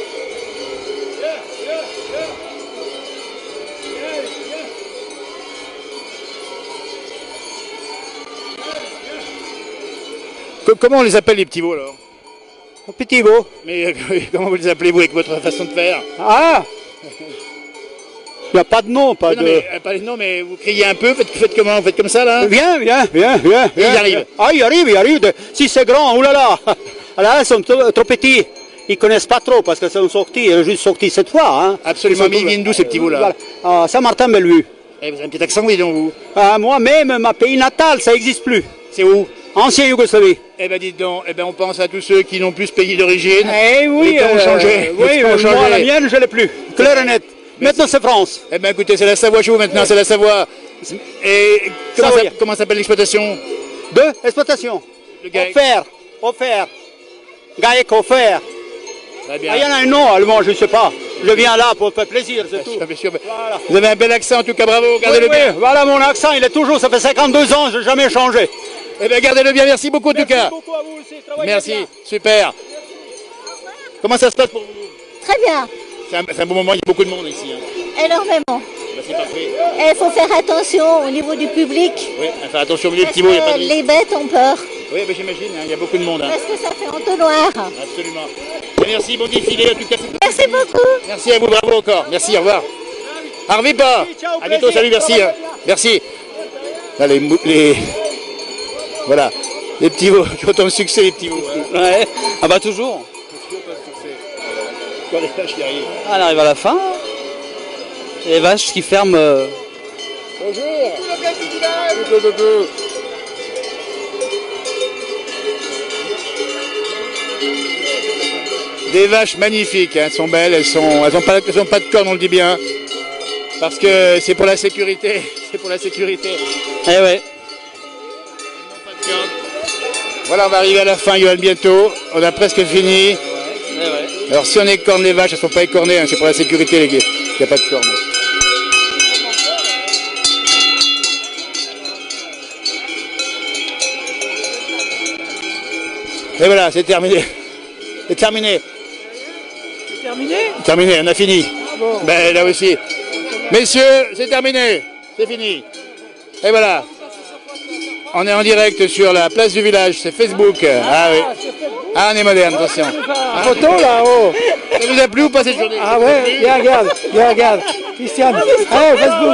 Co- Comment on les appelle les petits veaux alors? Petits veaux. Mais euh, comment vous les appelez vous avec votre façon de faire? Ah, il n'y a pas de nom, pas Non, de... mais, euh, pas les noms, mais vous criez un peu, faites, faites comment? Vous faites comme ça là? Viens, viens, viens, viens. Et viens, il arrive. viens. Ah, il arrive, il arrive. De- Si c'est grand, oulala. Là, ils sont trop, trop petits. Ils connaissent pas trop parce qu'ils sont sortis, ils sont juste sortis cette fois. Hein. Absolument, mais ils viennent d'où ces petits veaux là? Voilà. Ah, Saint-Martin-Bellevue. Eh, vous avez un petit accent, oui, donc vous? Ah, moi-même, ma pays natal, ça n'existe plus. C'est où? Ancien Yougoslavie. Eh ben dites donc, eh ben on pense à tous ceux qui n'ont plus ce pays d'origine. Eh oui, Les temps ont euh, changé. oui, Les temps ont euh, changé. moi, la mienne, je l'ai plus. Clair et net. Maintenant, c'est France. Eh ben écoutez, c'est la Savoie chez vous maintenant, c'est la Savoie. Et comment, Savoie. ça- comment s'appelle l'exploitation? Deux, exploitation. Le GAEC. Offert, offert. GAEC offert. Très bien. Ah, il y en a un nom allemand, je ne sais pas. Je viens là pour faire plaisir, c'est tout. Bien sûr, mais- Vous avez un bel accent en tout cas, bravo, gardez-le Oui, oui, bien. voilà mon accent, il est toujours, ça fait cinquante-deux ans, je n'ai jamais changé. Eh bien gardez-le bien, merci beaucoup en tout cas. beaucoup à vous aussi, travaillez Merci, bien. super. Comment ça se passe pour vous? Très bien, C'est un, c'est un bon moment, il y a beaucoup de monde ici. hein. énormément. Ben, c'est parfait. Et il faut faire attention au niveau du public. Oui, enfin, attention, les Parce petits mots, il n'y a pas de que risque. les bêtes ont peur. Oui, ben, j'imagine, hein, il y a beaucoup de monde. hein. Parce que ça fait entonnoir. Absolument. Merci, bon défilé en tout cas. Merci beaucoup. Merci à vous, bravo encore. Merci, au revoir. Arrête pas. À bientôt, salut, merci. hein. Merci. Là, les, mou- les... Voilà. Les petits veaux, tu entends le succès, les petits veaux. hein. Ouais, ah bah toujours. Quand les vaches qui arrivent. Ah, on arrive à la fin. Et les vaches qui ferment. euh, Bonjour. Coucou, coucou. Des vaches magnifiques, hein, elles sont belles, elles sont, elles ont pas, elles ont pas de cornes, on le dit bien, parce que c'est pour la sécurité, c'est pour la sécurité. Eh ouais. Voilà, on va arriver à la fin, Johan, bientôt. On a presque fini. Alors si on écorne les vaches, elles ne sont pas écornées, hein, c'est pour la sécurité, les gars. Il n'y a pas de cornes. Et voilà, c'est terminé. C'est terminé. C'est terminé? Terminé, on a fini. Ah bon. Ben là aussi. Messieurs, c'est terminé. C'est fini. Et voilà. On est en direct sur la place du village, c'est Facebook. Ah oui. Ah, on est moderne, attention. Une photo là-haut. Ça vous a plu ou pas cette journée? Ah ouais, viens, regarde, viens, regarde. Christiane, hey, Facebook.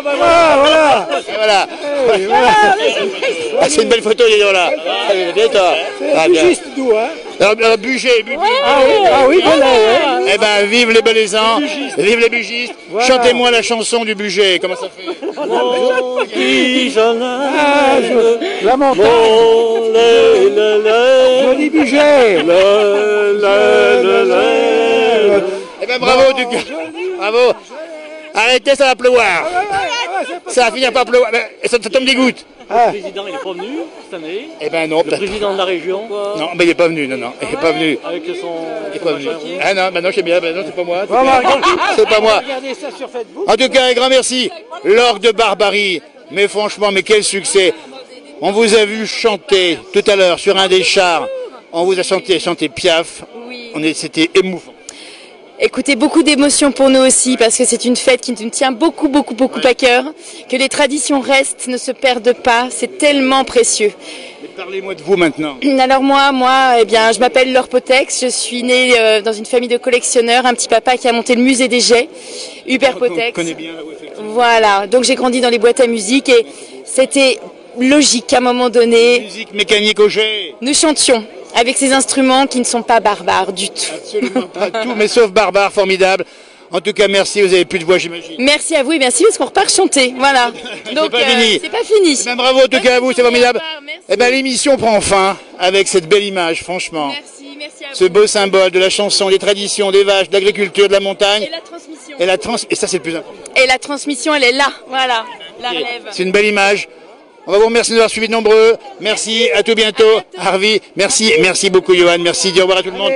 Ah, voilà. Et voilà. Hey, voilà. Ah, c'est une belle photo, dis donc là. Viens, toi. Ah, bien. Juste d'où, hein? Alors, alors, Bugey, Bugey. Ah oui, ah oui, voilà, ouais. Eh ben, vive les Belaisans, vive les bugistes. Voilà. Chantez-moi la chanson du Bugey. Comment ça fait? Mon petit jeune Ah, je- la montagne. Mon lait, le lait. Joli budget. Le lait, le lait. Eh ben, bravo, du bravo. Arrêtez, ça va pleuvoir. Ça va finir par pleuvoir. Ben, ça, ça me dégoûte. Ah. Le président, il n'est pas venu cette année. Eh ben non. Le président de la région. Non, mais il n'est pas venu, non, non. Il n'est pas venu. Avec son. Il est pas venu. Ah non, bah non, je sais bien, bah non, c'est pas moi. On va regarder- C'est pas moi. Regardez ça sur Facebook. En tout cas, un grand merci. L'orgue de Barbarie. Mais franchement, mais quel succès. On vous a vu chanter tout à l'heure sur un des chars. On vous a chanté, chanté Piaf. On est, c'était émouvant. Écoutez, beaucoup d'émotions pour nous aussi, parce que c'est une fête qui nous tient beaucoup, beaucoup, beaucoup à cœur. Que les traditions restent, ne se perdent pas, c'est tellement précieux. Mais parlez-moi de vous maintenant. Alors moi, moi, eh bien, je m'appelle Laure Potex, je suis née euh, dans une famille de collectionneurs, un petit papa qui a monté le musée des Jets, Hubert Potex. connaît bien, oui, effectivement. Voilà, donc j'ai grandi dans les boîtes à musique et c'était logique qu'à un moment donné, Musique mécanique au jet. nous chantions avec ces instruments qui ne sont pas barbares du tout. Absolument pas tout, mais sauf Barbare, formidable. En tout cas, merci, vous avez plus de voix, j'imagine. Merci à vous et merci parce qu'on repart chanter. Voilà. Donc pas fini. c'est pas fini. Eh ben, bravo en tout cas à vous, c'est formidable. Eh ben, l'émission prend fin avec cette belle image, franchement. Merci, merci à vous. Ce beau symbole de la chanson, des traditions, des vaches, de l'agriculture, de la montagne. Et la transmission. Et, la trans et ça, c'est le plus important. Et la transmission, elle est là. Voilà. La relève. C'est une belle image. On va vous remercier de nous avoir suivis de nombreux. Merci, à tout bientôt. Harvey, merci, merci beaucoup Johan, merci, dis au revoir à tout le monde.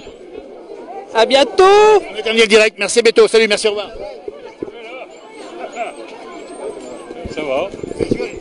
À bientôt. On a terminé le direct, merci Beto, salut, merci, au revoir. Ça va.